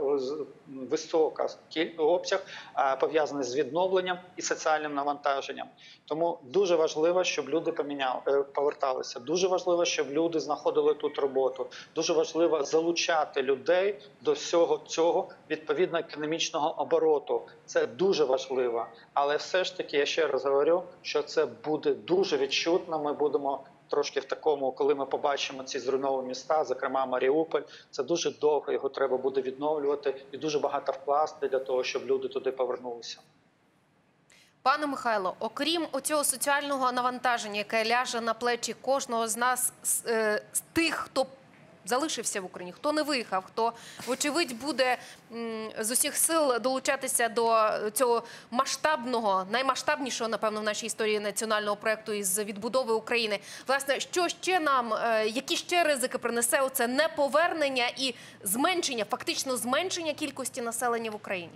висока обсяг пов'язаний з відновленням і соціальним навантаженням. Тому дуже важливо, щоб люди поміняли, поверталися. Дуже важливо, щоб люди знаходили тут роботу. Дуже важливо залучати людей до всього цього відповідно економічного обороту. Це дуже важливо. Але все ж таки, я ще раз говорю, що це буде дуже відчутно. Ми будемо трошки в такому, коли ми побачимо ці зруйновані міста, зокрема Маріуполь, це дуже довго, його треба буде відновлювати і дуже багато вкласти для того, щоб люди туди повернулися. Пане Михайло, окрім оцього соціального навантаження, яке ляже на плечі кожного з нас, з, е, з тих, хто залишився в Україні, хто не виїхав, хто, вочевидь, буде м, з усіх сил долучатися до цього масштабного, наймасштабнішого, напевно, в нашій історії національного проєкту із відбудови України. Власне, що ще нам, е, які ще ризики принесе оце неповернення і зменшення, фактично зменшення кількості населення в Україні?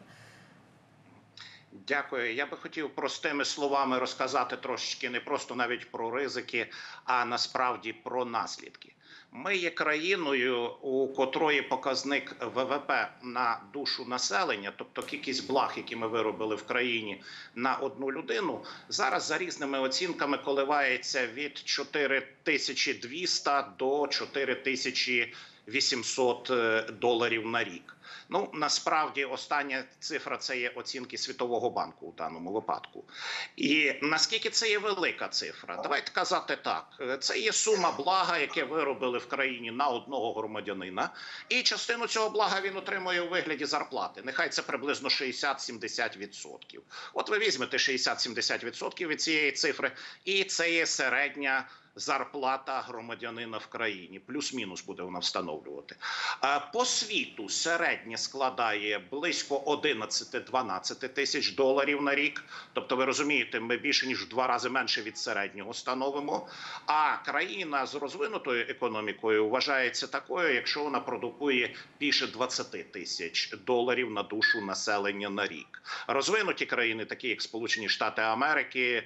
Дякую. Я би хотів простими словами розказати трошечки не просто навіть про ризики, а насправді про наслідки. Ми є країною, у котрої показник ВВП на душу населення, тобто кількість благ, які ми виробили в країні на одну людину, зараз за різними оцінками коливається від чотири тисячі двісті до чотири тисячі вісімсот доларів на рік. Ну, насправді, остання цифра – це є оцінки Світового банку у даному випадку. І наскільки це є велика цифра? Давайте казати так. Це є сума блага, яке виробили в країні на одного громадянина. І частину цього блага він отримує у вигляді зарплати. Нехай це приблизно шістдесят-сімдесят відсотків. От ви візьмете шістдесят-сімдесят відсотків від цієї цифри, і це є середня зарплата громадянина в країні. Плюс-мінус буде вона встановлювати. По світу середнє складає близько одинадцять-дванадцять тисяч доларів на рік. Тобто, ви розумієте, ми більше ніж в два рази менше від середнього становимо. А країна з розвинутою економікою вважається такою, якщо вона продукує більше двадцять тисяч доларів на душу населення на рік. Розвинуті країни, такі як Сполучені Штати Америки,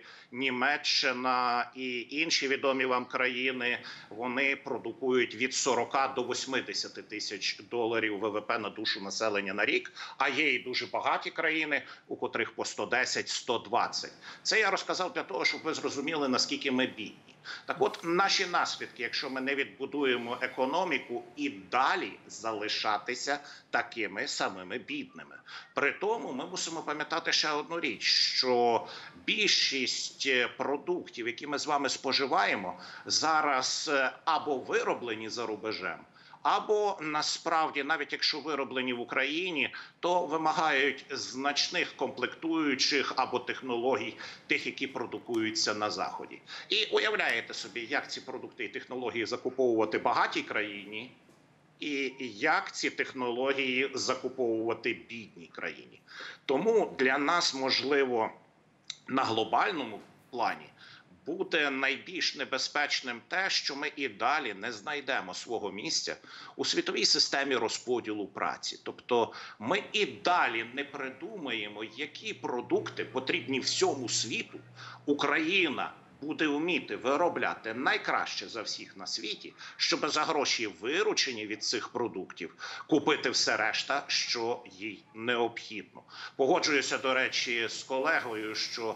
Німеччина і інші відомі вам країни, вони продукують від сорока до восьмидесяти тисяч доларів ВВП на душу населення на рік, а є і дуже багаті країни, у котрих по сто десять - сто двадцять. Це я розказав для того, щоб ви зрозуміли, наскільки ми бідні. Так от, наші наслідки, якщо ми не відбудуємо економіку, і далі залишатися такими самими бідними. При тому ми мусимо пам'ятати ще одну річ, що більшість продуктів, які ми з вами споживаємо, зараз або вироблені за рубежем, або насправді, навіть якщо вироблені в Україні, то вимагають значних комплектуючих або технологій тих, які продукуються на Заході. І уявляєте собі, як ці продукти і технології закуповувати багатій країні, і як ці технології закуповувати бідній країні. Тому для нас, можливо, на глобальному плані буде найбільш небезпечним те, що ми і далі не знайдемо свого місця у світовій системі розподілу праці. Тобто ми і далі не придумаємо, які продукти потрібні всьому світу. Україна буде вміти виробляти найкраще за всіх на світі, щоб за гроші, виручені від цих продуктів, купити все решта, що їй необхідно. Погоджуюся, до речі, з колегою, що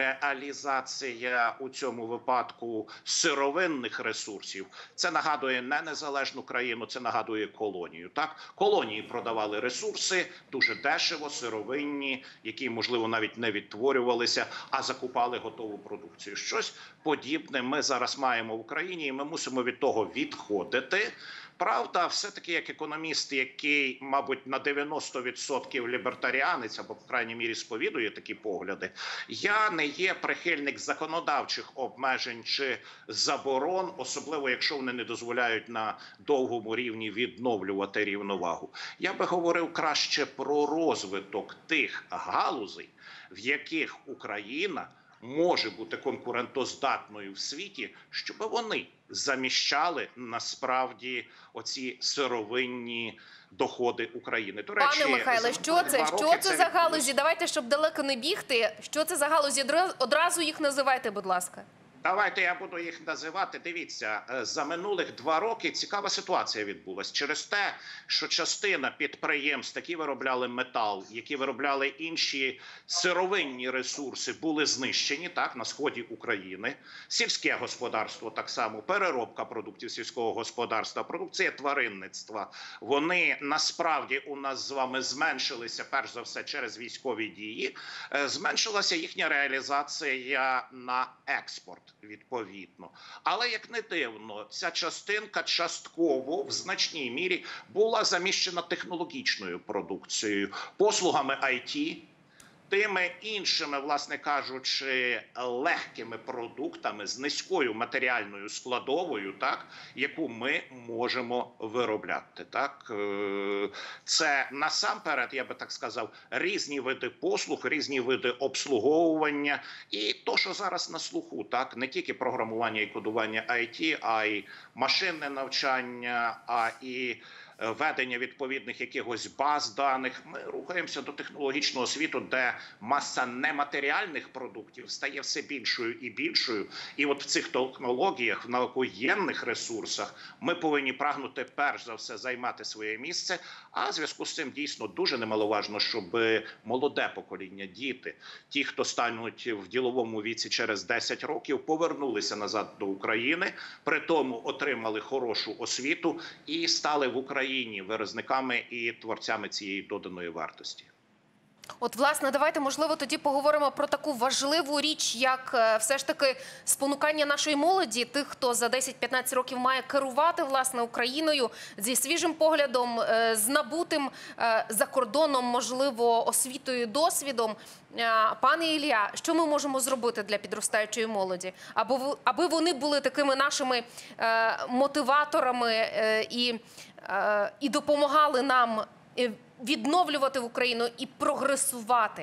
реалізація у цьому випадку сировинних ресурсів – це нагадує не незалежну країну, це нагадує колонію. Так? Колонії продавали ресурси дуже дешево, сировинні, які, можливо, навіть не відтворювалися, а закупали готову продукцію. Щось подібне ми зараз маємо в Україні, і ми мусимо від того відходити. Правда, все-таки як економіст, який, мабуть, на дев'яносто відсотків лібертаріанець, або, по крайній мірі, сповідує такі погляди, я не є прихильник законодавчих обмежень чи заборон, особливо, якщо вони не дозволяють на довгому рівні відновлювати рівновагу. Я би говорив краще про розвиток тих галузей, в яких Україна може бути конкурентоздатною в світі, щоб вони заміщали насправді оці сировинні доходи України. До речі, пане Михайле, що це? Що це за галузі? Давайте, щоб далеко не бігти. Що це за галузі? Одразу їх називайте, будь ласка. Давайте я буду їх називати. Дивіться, за минулих два роки цікава ситуація відбулась. Через те, що частина підприємств, які виробляли метал, які виробляли інші сировинні ресурси, були знищені так на сході України. Сільське господарство так само, переробка продуктів сільського господарства, продукція тваринництва. Вони насправді у нас з вами зменшилися, перш за все, через військові дії. Зменшилася їхня реалізація на експорт. Відповідно. Але, як не дивно, ця частинка частково, в значній мірі, була заміщена технологічною продукцією, послугами ай ті, тими іншими, власне кажучи, легкими продуктами з низькою матеріальною складовою, так, яку ми можемо виробляти. Так. Це насамперед, я би так сказав, різні види послуг, різні види обслуговування і то, що зараз на слуху, так, не тільки програмування і кодування ай ті, а й машинне навчання, а і ведення відповідних якихось баз даних. Ми рухаємося до технологічного світу, де маса нематеріальних продуктів стає все більшою і більшою. І от в цих технологіях, в наукоєнних ресурсах ми повинні прагнути перш за все займати своє місце, а в зв'язку з цим дійсно дуже немаловажно, щоб молоде покоління, діти, ті, хто стануть в діловому віці через десять років, повернулися назад до України, при тому отримали хорошу освіту і стали в Україні Україні виразниками і творцями цієї доданої вартості. От, власне, давайте, можливо, тоді поговоримо про таку важливу річ, як е, все ж таки спонукання нашої молоді, тих, хто за десять-п'ятнадцять років має керувати, власне, Україною зі свіжим поглядом, е, з набутим е, за кордоном, можливо, освітою, досвідом. Е, Пане Ілля, що ми можемо зробити для підростаючої молоді? Аби, в- аби вони були такими нашими е, мотиваторами е, і, е, і допомагали нам е, відновлювати Україну і прогресувати?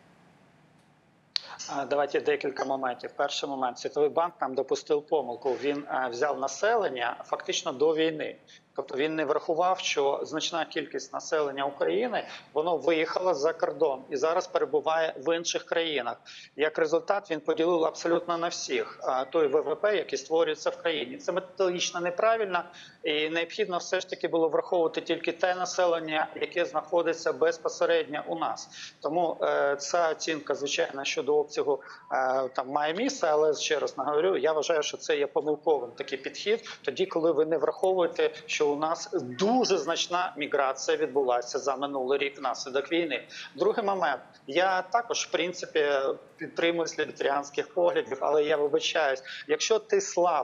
А, Давайте декілька моментів. Перший момент. Світовий банк там допустив помилку. Він е, взяв населення фактично до війни. Тобто він не врахував, що значна кількість населення України, воно виїхало за кордон і зараз перебуває в інших країнах. Як результат, він поділив абсолютно на всіх а, той ВВП, який створюється в країні. Це методологічно неправильно, і необхідно все ж таки було враховувати тільки те населення, яке знаходиться безпосередньо у нас. Тому е, ця оцінка, звичайно, щодо обсягу е, там має місце, але ще раз наговорю, я вважаю, що це є помилковим такий підхід, тоді, коли ви не враховуєте, що у нас дуже значна міграція відбулася за минулий рік внаслідок війни. Другий момент. Я також, в принципі, підтримуюсь лібертаріанських поглядів, але я вибачаюсь, якщо ти слаб,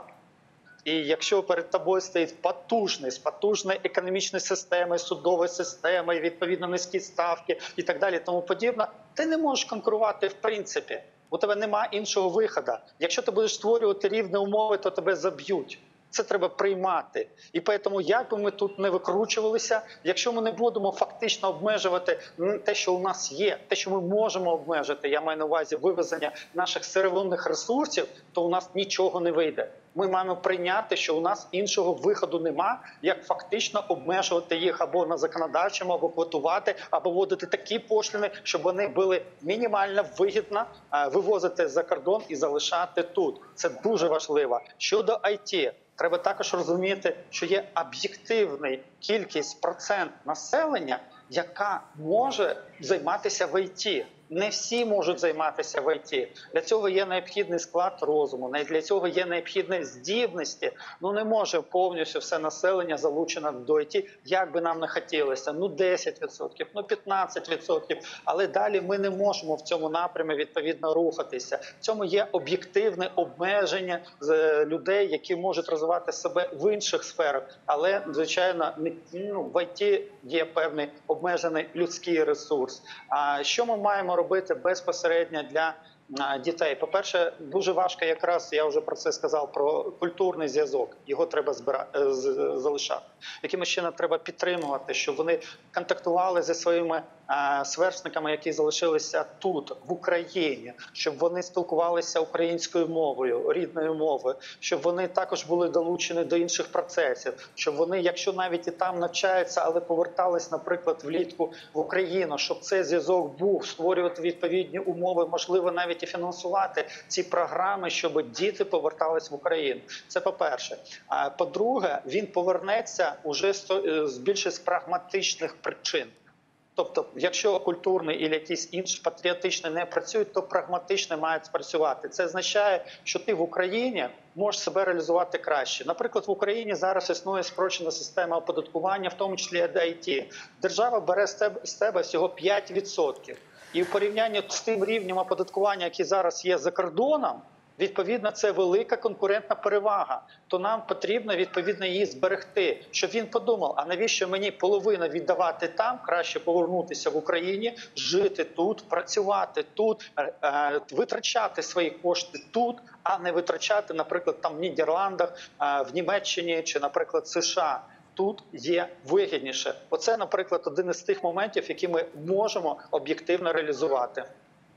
і якщо перед тобою стоїть потужний, з потужною економічною системою, судовою системою, відповідно низькі ставки і так далі, тому подібне, ти не можеш конкурувати в принципі. У тебе немає іншого виходу. Якщо ти будеш створювати рівні умови, то тебе заб'ють. Це треба приймати. І тому, як би ми тут не викручувалися, якщо ми не будемо фактично обмежувати те, що у нас є, те, що ми можемо обмежити, я маю на увазі вивезення наших сировинних ресурсів, то у нас нічого не вийде. Ми маємо прийняти, що у нас іншого виходу нема, як фактично обмежувати їх або на законодавчому, або квотувати, або вводити такі пошлини, щоб вони були мінімально вигідно вивозити за кордон і залишати тут. Це дуже важливо. Щодо ай ті, треба також розуміти, що є об'єктивна кількість процент населення, яка може займатися в ай ті. Не всі можуть займатися в ай ті. Для цього є необхідний склад розуму, для цього є необхідні здібності. Ну не може повністю все населення залучено до ай ті, як би нам не хотілося. Ну десять відсотків, ну п'ятнадцять відсотків. Але далі ми не можемо в цьому напрямі відповідно рухатися. В цьому є об'єктивне обмеження з людей, які можуть розвивати себе в інших сферах. Але, звичайно, ну, в ай ті є певний обмежений людський ресурс. А що ми маємо робити безпосередньо для дітей? По-перше, дуже важко якраз, я вже про це сказав, про культурний зв'язок. Його треба збирати, залишати. Якимось чином треба підтримувати, щоб вони контактували зі своїми а, сверстниками, які залишилися тут, в Україні, щоб вони спілкувалися українською мовою, рідною мовою, щоб вони також були долучені до інших процесів, щоб вони, якщо навіть і там навчаються, але повертались, наприклад, влітку в Україну, щоб цей зв'язок був, створювати відповідні умови, можливо, навіть і фінансувати ці програми, щоб діти повертались в Україну. Це по-перше. А по-друге, він повернеться уже з більш з прагматичних причин. Тобто, якщо культурний і якийсь інший патріотичний не працюють, то прагматично мають спрацювати. Це означає, що ти в Україні можеш себе реалізувати краще. Наприклад, в Україні зараз існує спрощена система оподаткування, в тому числі ай ті. Держава бере з тебе всього п'ять відсотків. І в порівнянні з тим рівнем оподаткування, який зараз є за кордоном, відповідно, це велика конкурентна перевага. То нам потрібно, відповідно, її зберегти. Щоб він подумав, а навіщо мені половину віддавати там, краще повернутися в Україні, жити тут, працювати тут, витрачати свої кошти тут, а не витрачати, наприклад, там в Нідерландах, в Німеччині чи, наприклад, США. Тут є вигідніше. Оце, наприклад, один із тих моментів, які ми можемо об'єктивно реалізувати.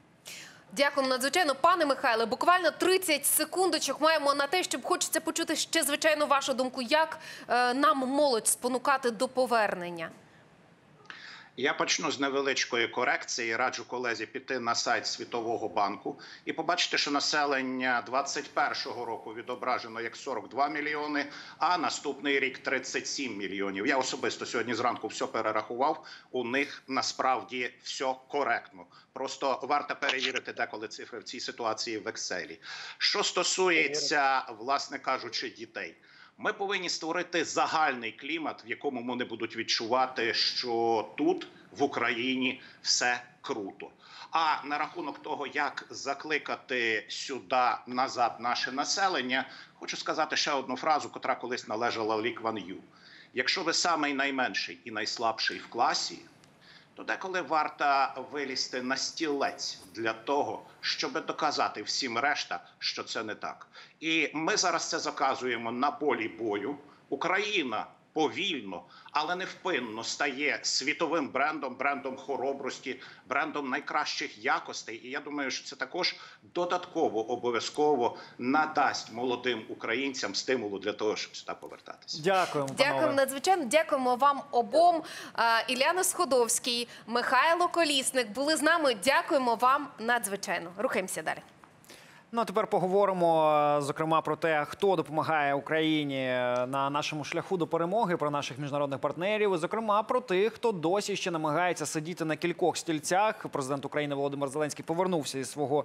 Дякую надзвичайно, пане Михайле. Буквально тридцять секундочок маємо на те, щоб хочеться почути ще, звичайно, вашу думку. Як е, нам молодь спонукати до повернення? Я почну з невеличкої корекції. Раджу колезі піти на сайт Світового банку і побачити, що населення двадцять першого року відображено як сорок два мільйони, а наступний рік тридцять сім мільйонів. Я особисто сьогодні зранку все перерахував. У них насправді все коректно. Просто варто перевірити деколи цифри в цій ситуації в Excel. Що стосується, власне кажучи, дітей. Ми повинні створити загальний клімат, в якому вони будуть відчувати, що тут, в Україні, все круто. А на рахунок того, як закликати сюди назад наше населення, хочу сказати ще одну фразу, котра колись належала Лі Кван Ю. Якщо ви самий найменший і найслабший в класі, то деколи варто вилізти на стілець для того, щоб доказати всім решта, що це не так. І ми зараз це заказуємо на полі бою. Україна повільно, але невпинно стає світовим брендом, брендом хоробрості, брендом найкращих якостей. І я думаю, що це також додатково обов'язково надасть молодим українцям стимулу для того, щоб сюди повертатися. Дякуємо, панове. Дякуємо надзвичайно. Дякуємо вам обом. А, Ілляна Сходовський, Михайло Колісник були з нами. Дякуємо вам надзвичайно. Рухаємося далі. Ну, а тепер поговоримо, зокрема, про те, хто допомагає Україні на нашому шляху до перемоги, про наших міжнародних партнерів, і, зокрема, про тих, хто досі ще намагається сидіти на кількох стільцях. Президент України Володимир Зеленський повернувся із свого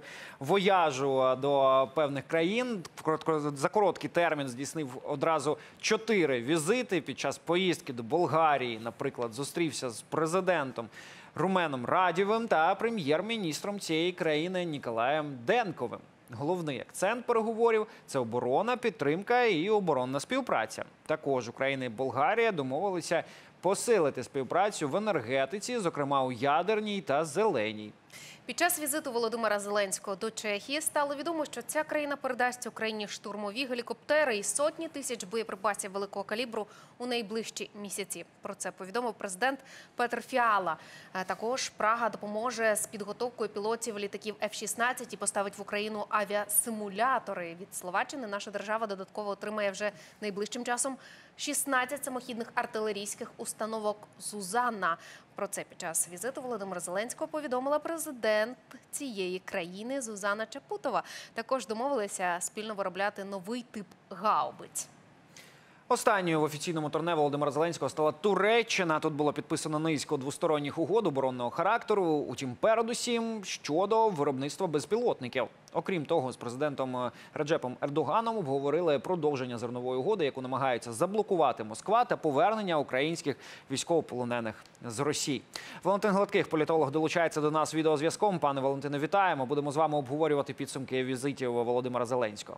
вояжу до певних країн. За короткий термін здійснив одразу чотири візити. Під час поїздки до Болгарії, наприклад, зустрівся з президентом Руменом Радєвим та прем'єр-міністром цієї країни Ніколаєм Денковим. Головний акцент переговорів – це оборона, підтримка і оборонна співпраця. Також Україна і Болгарія домовилися посилити співпрацю в енергетиці, зокрема у ядерній та зеленій. Під час візиту Володимира Зеленського до Чехії стало відомо, що ця країна передасть Україні штурмові гелікоптери і сотні тисяч боєприпасів великого калібру у найближчі місяці. Про це повідомив президент Петр Фіала. Також Прага допоможе з підготовкою пілотів літаків Еф шістнадцять і поставить в Україну авіасимулятори. Від Словаччини наша держава додатково отримає вже найближчим часом шістнадцять самохідних артилерійських установок «Зузанна». Про це під час візиту Володимира Зеленського повідомила президент цієї країни Зузана Чапутова. Також домовилися спільно виробляти новий тип гаубиць. Останньою в офіційному турне Володимира Зеленського стала Туреччина. Тут було підписано низку двосторонніх угод оборонного характеру, утім передусім щодо виробництва безпілотників. Окрім того, з президентом Реджепом Ердоганом обговорили продовження зернової угоди, яку намагаються заблокувати Москва, та повернення українських військовополонених з Росії. Валентин Гладких, політолог, долучається до нас відеозв'язком. Пане Валентине, вітаємо. Будемо з вами обговорювати підсумки візитів Володимира Зеленського.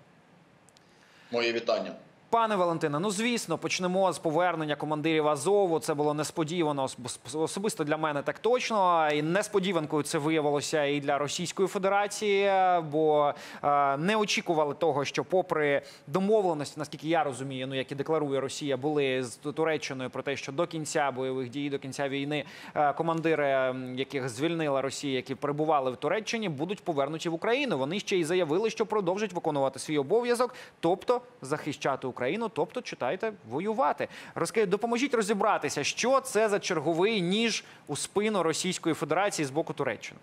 Моє вітання. Пане Валентине, ну звісно, почнемо з повернення командирів Азову. Це було несподівано, особисто для мене так точно. І несподіванкою це виявилося і для Російської Федерації, бо е, не очікували того, що попри домовленості, наскільки я розумію, ну як і декларує Росія, були з Туреччиною про те, що до кінця бойових дій, до кінця війни е, командири, яких звільнила Росія, які перебували в Туреччині, будуть повернуті в Україну. Вони ще й заявили, що продовжать виконувати свій обов'язок, тобто захищати Україну. Україну, тобто, читайте, воювати. Розкажіть, допоможіть розібратися, що це за черговий ніж у спину Російської Федерації з боку Туреччини?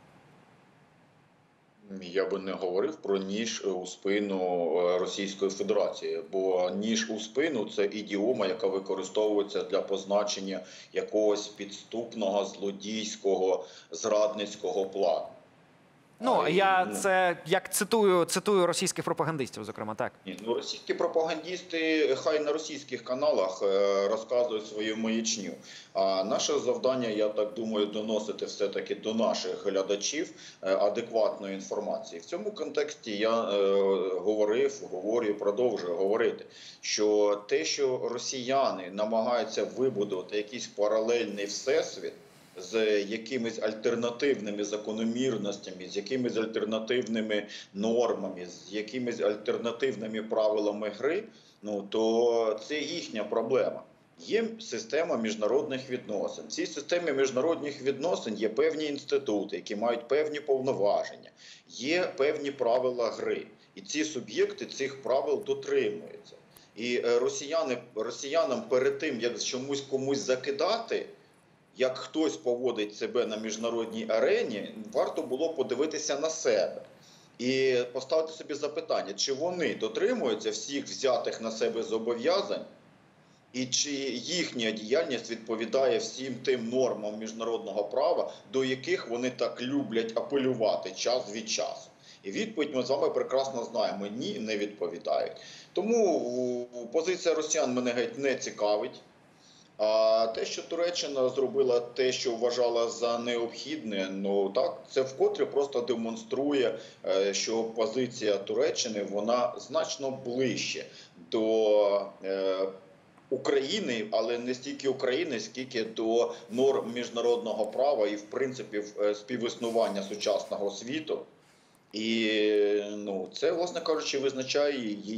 Я би не говорив про ніж у спину Російської Федерації, бо ніж у спину – це ідіома, яка використовується для позначення якогось підступного, злодійського, зрадницького плану. Ну, я це як цитую, цитую російських пропагандистів, зокрема, так. Ні, ну, російські пропагандисти хай на російських каналах розказують свою маячню. А наше завдання, я так думаю, доносити все-таки до наших глядачів адекватної інформації. В цьому контексті я е, говорив, говорю, продовжую говорити, що те, що росіяни намагаються вибудувати якийсь паралельний всесвіт, з якимись альтернативними закономірностями, з якимись альтернативними нормами, з якимись альтернативними правилами гри, ну, то це їхня проблема. Є система міжнародних відносин. В цій системі міжнародних відносин є певні інститути, які мають певні повноваження, є певні правила гри. І ці суб'єкти цих правил дотримуються. І росіяни, росіянам перед тим, як чомусь комусь закидати, як хтось поводить себе на міжнародній арені, варто було подивитися на себе і поставити собі запитання, чи вони дотримуються всіх взятих на себе зобов'язань, і чи їхня діяльність відповідає всім тим нормам міжнародного права, до яких вони так люблять апелювати час від часу. І відповідь ми з вами прекрасно знаємо: ні, не відповідають. Тому позиція росіян мене геть не цікавить. А те, що Туреччина зробила те, що вважала за необхідне, ну так, це вкотре просто демонструє, що позиція Туреччини, вона значно ближче до е, України, але не стільки України, скільки до норм міжнародного права і, в принципі, співіснування сучасного світу. І ну, це, власне кажучи, визначає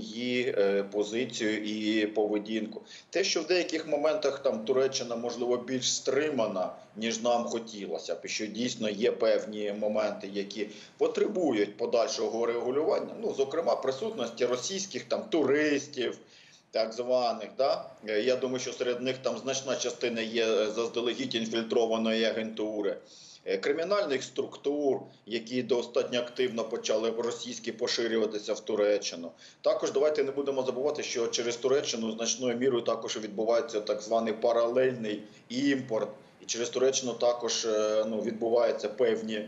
її е, позицію і поведінку. Те, що в деяких моментах там Туреччина, можливо, більш стримана, ніж нам хотілося б, і що дійсно є певні моменти, які потребують подальшого регулювання, ну, зокрема, присутності російських там туристів, так званих, да? Я думаю, що серед них там значна частина є заздалегідь інфільтрованої агентури. Кримінальних структур, які достатньо активно почали російські поширюватися в Туреччину. Також давайте не будемо забувати, що через Туреччину значною мірою також відбувається так званий паралельний імпорт. І через Туреччину також ну, відбуваються певні,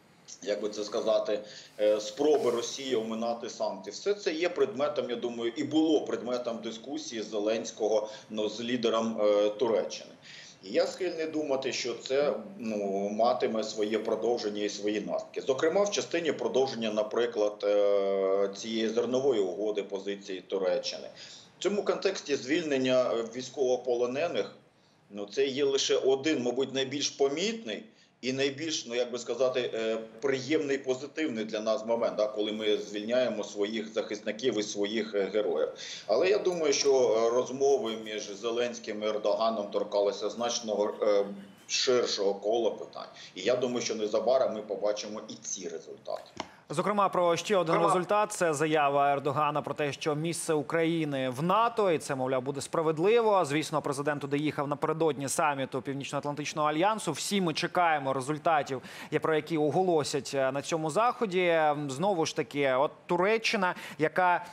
як би це сказати, спроби Росії оминати санкції. Все це є предметом, я думаю, і було предметом дискусії Зеленського ну, з лідером е, Туреччини. І я схильний думати, що це ну, матиме своє продовження і свої наслідки. Зокрема, в частині продовження, наприклад, цієї зернової угоди позиції Туреччини. В цьому контексті звільнення військовополонених ну, це є лише один, мабуть, найбільш помітний і найбільш, ну як би сказати, приємний, позитивний для нас момент, да, коли ми звільняємо своїх захисників і своїх героїв. Але я думаю, що розмови між Зеленським і Ердоганом торкалися значно ширшого кола питань. І я думаю, що незабаром ми побачимо і ці результати. Зокрема, про ще один результат – це заява Ердогана про те, що місце України в НАТО, і це, мовляв, буде справедливо. Звісно, президент туди їхав напередодні саміту Північно-Атлантичного альянсу. Всі ми чекаємо результатів, про які оголосять на цьому заході. Знову ж таки, от Туреччина, яка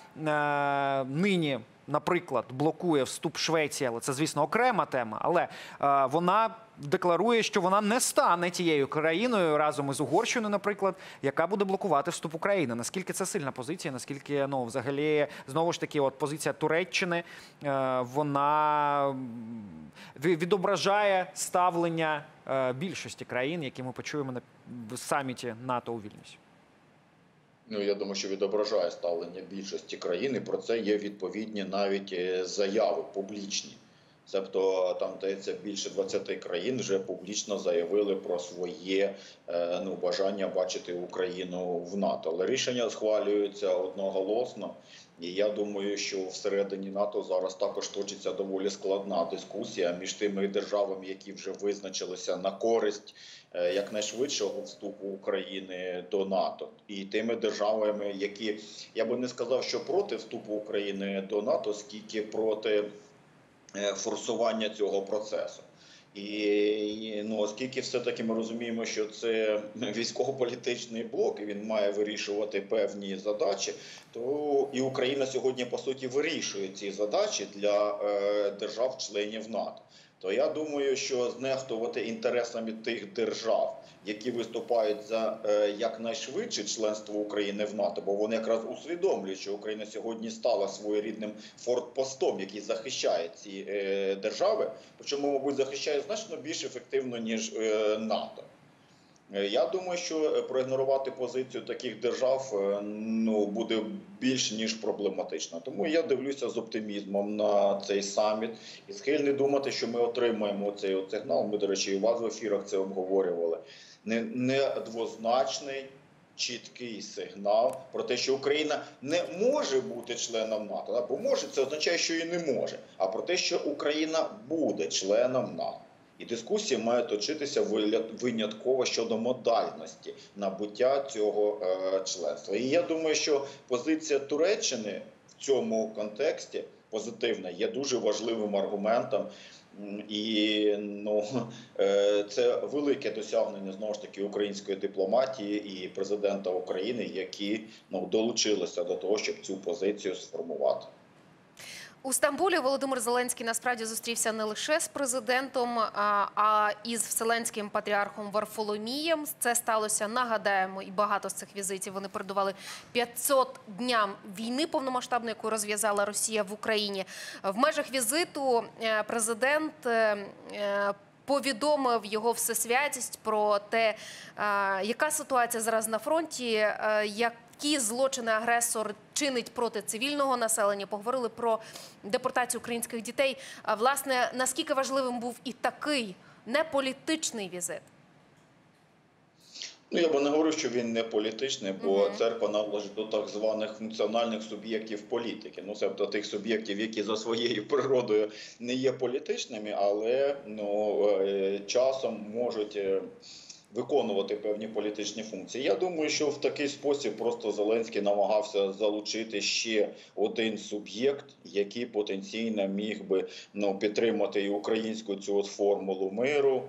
е, нині, наприклад, блокує вступ Швеції, але це, звісно, окрема тема, але е, вона декларує, що вона не стане тією країною разом із Угорщиною, наприклад, яка буде блокувати вступ України. Наскільки це сильна позиція, наскільки, ну, взагалі, знову ж таки, от позиція Туреччини, е, вона відображає ставлення е, більшості країн, які ми почуємо на саміті НАТО у Вільнюсі. Ну, я думаю, що відображає ставлення більшості країн, і про це є відповідні навіть заяви публічні. Тобто там, здається, більше двадцяти країн вже публічно заявили про своє ну, бажання бачити Україну в НАТО. Але рішення схвалюються одноголосно. І я думаю, що всередині НАТО зараз також точиться доволі складна дискусія між тими державами, які вже визначилися на користь якнайшвидшого вступу України до НАТО, і тими державами, які, я би не сказав, що проти вступу України до НАТО, скільки проти форсування цього процесу. І ну, оскільки все-таки ми розуміємо, що це військово-політичний блок, і він має вирішувати певні задачі, то і Україна сьогодні, по суті, вирішує ці задачі для е, держав-членів НАТО. То я думаю, що знехтувати інтересами тих держав, які виступають за е, якнайшвидше членство України в НАТО, бо вони якраз усвідомлюють, що Україна сьогодні стала своєрідним фортпостом, який захищає ці е, держави, причому, мабуть, захищає значно більш ефективно, ніж е, НАТО. Я думаю, що проігнорувати позицію таких держав ну, буде більш ніж проблематично. Тому я дивлюся з оптимізмом на цей саміт і схильний думати, що ми отримаємо цей от сигнал. Ми, до речі, і у вас в ефірах це обговорювали. Не, не двозначний, чіткий сигнал про те, що Україна не може бути членом НАТО. Бо може, це означає, що і не може. А про те, що Україна буде членом НАТО. І дискусія має точитися винятково щодо модальності набуття цього е, членства. І я думаю, що позиція Туреччини в цьому контексті позитивна, є дуже важливим аргументом. І ну, е, це велике досягнення, знову ж таки, української дипломатії і президента України, які ну, долучилися до того, щоб цю позицію сформувати. У Стамбулі Володимир Зеленський насправді зустрівся не лише з президентом, а, а і з Вселенським патріархом Варфоломієм. Це сталося, нагадаємо, і багато з цих візитів вони передували п'ятсот дням війни повномасштабної, яку розв'язала Росія в Україні. В межах візиту е, президент е, е, повідомив його всесвятість про те, е, яка ситуація зараз на фронті, е, як які злочини агресор чинить проти цивільного населення. Поговорили про депортацію українських дітей. А, власне, наскільки важливим був і такий неполітичний візит? Ну, я би не говорив, що він не політичний, бо Угу. церква належить до так званих функціональних суб'єктів політики. Ну, тобто тих суб'єктів, які за своєю природою не є політичними, але ну, е, часом можуть е, виконувати певні політичні функції. Я думаю, що в такий спосіб просто Зеленський намагався залучити ще один суб'єкт, який потенційно міг би ну, підтримати і українську цю от формулу миру,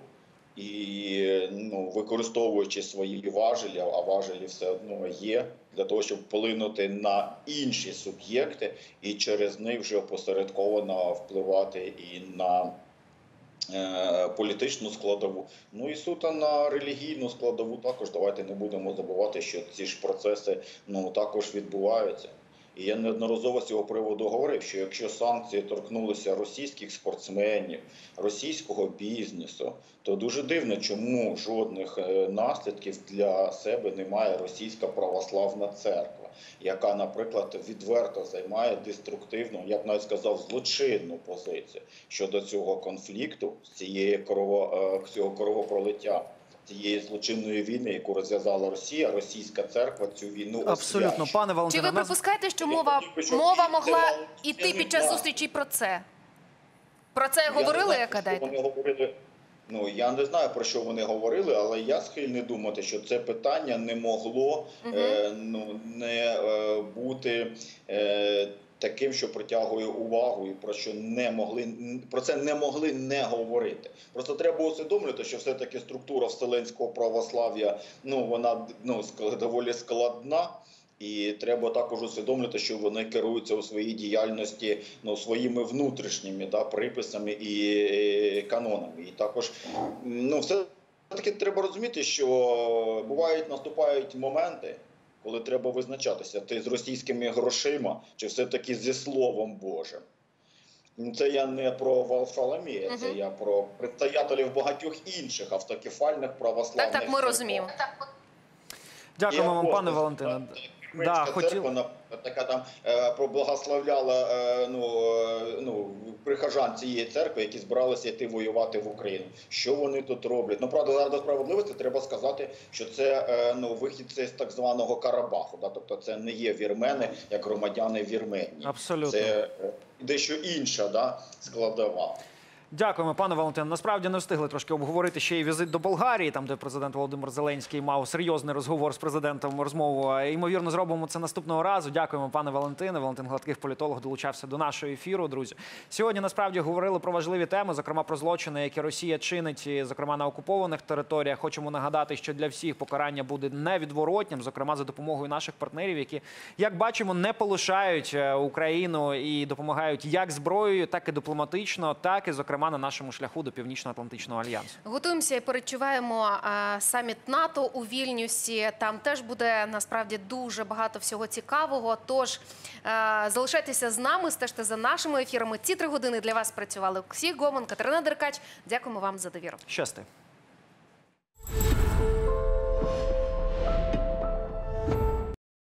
і ну, використовуючи свої важелі, а важелі все одно є, для того, щоб вплинути на інші суб'єкти і через них вже опосередковано впливати і на е, політичну складову. Ну і суто на релігійну складову також. Давайте не будемо забувати, що ці ж процеси ну, також відбуваються. І я неодноразово з цього приводу говорив, що якщо санкції торкнулися російських спортсменів, російського бізнесу, то дуже дивно, чому жодних наслідків для себе не має Російська православна церква, яка, наприклад, відверто займає деструктивну, я б навіть сказав, злочинну позицію щодо цього конфлікту, цієї крово, цього кровопролиття. Цієї злочинної війни, яку розв'язала Росія, російська церква цю війну Абсолютно, освячує. пане Чи Валентине. ви нас- припускаєте, що мова, мова могла йти під час зустрічі про це? Про це Я не говорили, знаю, як про що гадаєте? вони говорили. Ну, я не знаю, про що вони говорили, але я схильний думати, що це питання не могло Мгм. е, ну, не е, бути е, таким, що притягує увагу, і про що не могли про це не могли не говорити. Просто треба усвідомлювати, що все-таки структура вселенського православ'я, ну вона ну ск- доволі складна. І треба також усвідомлювати, що вони керуються у своїй діяльності ну, своїми внутрішніми да, приписами і е, канонами. І також ну, все-таки треба розуміти, що бувають, наступають моменти, коли треба визначатися, ти з російськими грошима чи все-таки зі Словом Божим. Це я не про Варфоломія, це Мгм. я про представителів багатьох інших автокефальних православних Так, так, ми церков. розуміємо. Дякуємо І вам, пане апостол, Валентине. так, Да, Українська хотів... церква, на- така там е, проблагословляла е, ну, е, ну, прихожан цієї церкви, які збиралися йти воювати в Україну. Що вони тут роблять? Ну, правда, заради справедливості треба сказати, що це е, ну, вихідці з так званого Карабаху. Да? Тобто це не є вірмени, як громадяни Вірменії. Абсолютно. Це е, дещо інша да, складова. Дякуємо, пане Валентине. Насправді не встигли трошки обговорити ще й візит до Болгарії, там де президент Володимир Зеленський мав серйозний розговор з президентом, розмову. Ймовірно, зробимо це наступного разу. Дякуємо, пане Валентине. Валентин Гладких, політолог, долучався до нашого ефіру, друзі. Сьогодні, насправді, говорили про важливі теми, зокрема про злочини, які Росія чинить, зокрема на окупованих територіях. Хочемо нагадати, що для всіх покарання буде невідворотнім, зокрема за допомогою наших партнерів, які, як бачимо, не полишають Україну і допомагають як зброєю, так і дипломатично, так і, зокрема, на нашому шляху до Північно-Атлантичного альянсу. Готуємося і передчуваємо а, саміт НАТО у Вільнюсі. Там теж буде насправді дуже багато всього цікавого. Тож а, залишайтеся з нами, стежте за нашими ефірами. Ці три години для вас працювали Олексій Гомон, Катерина Деркач. Дякуємо вам за довіру. Щасти.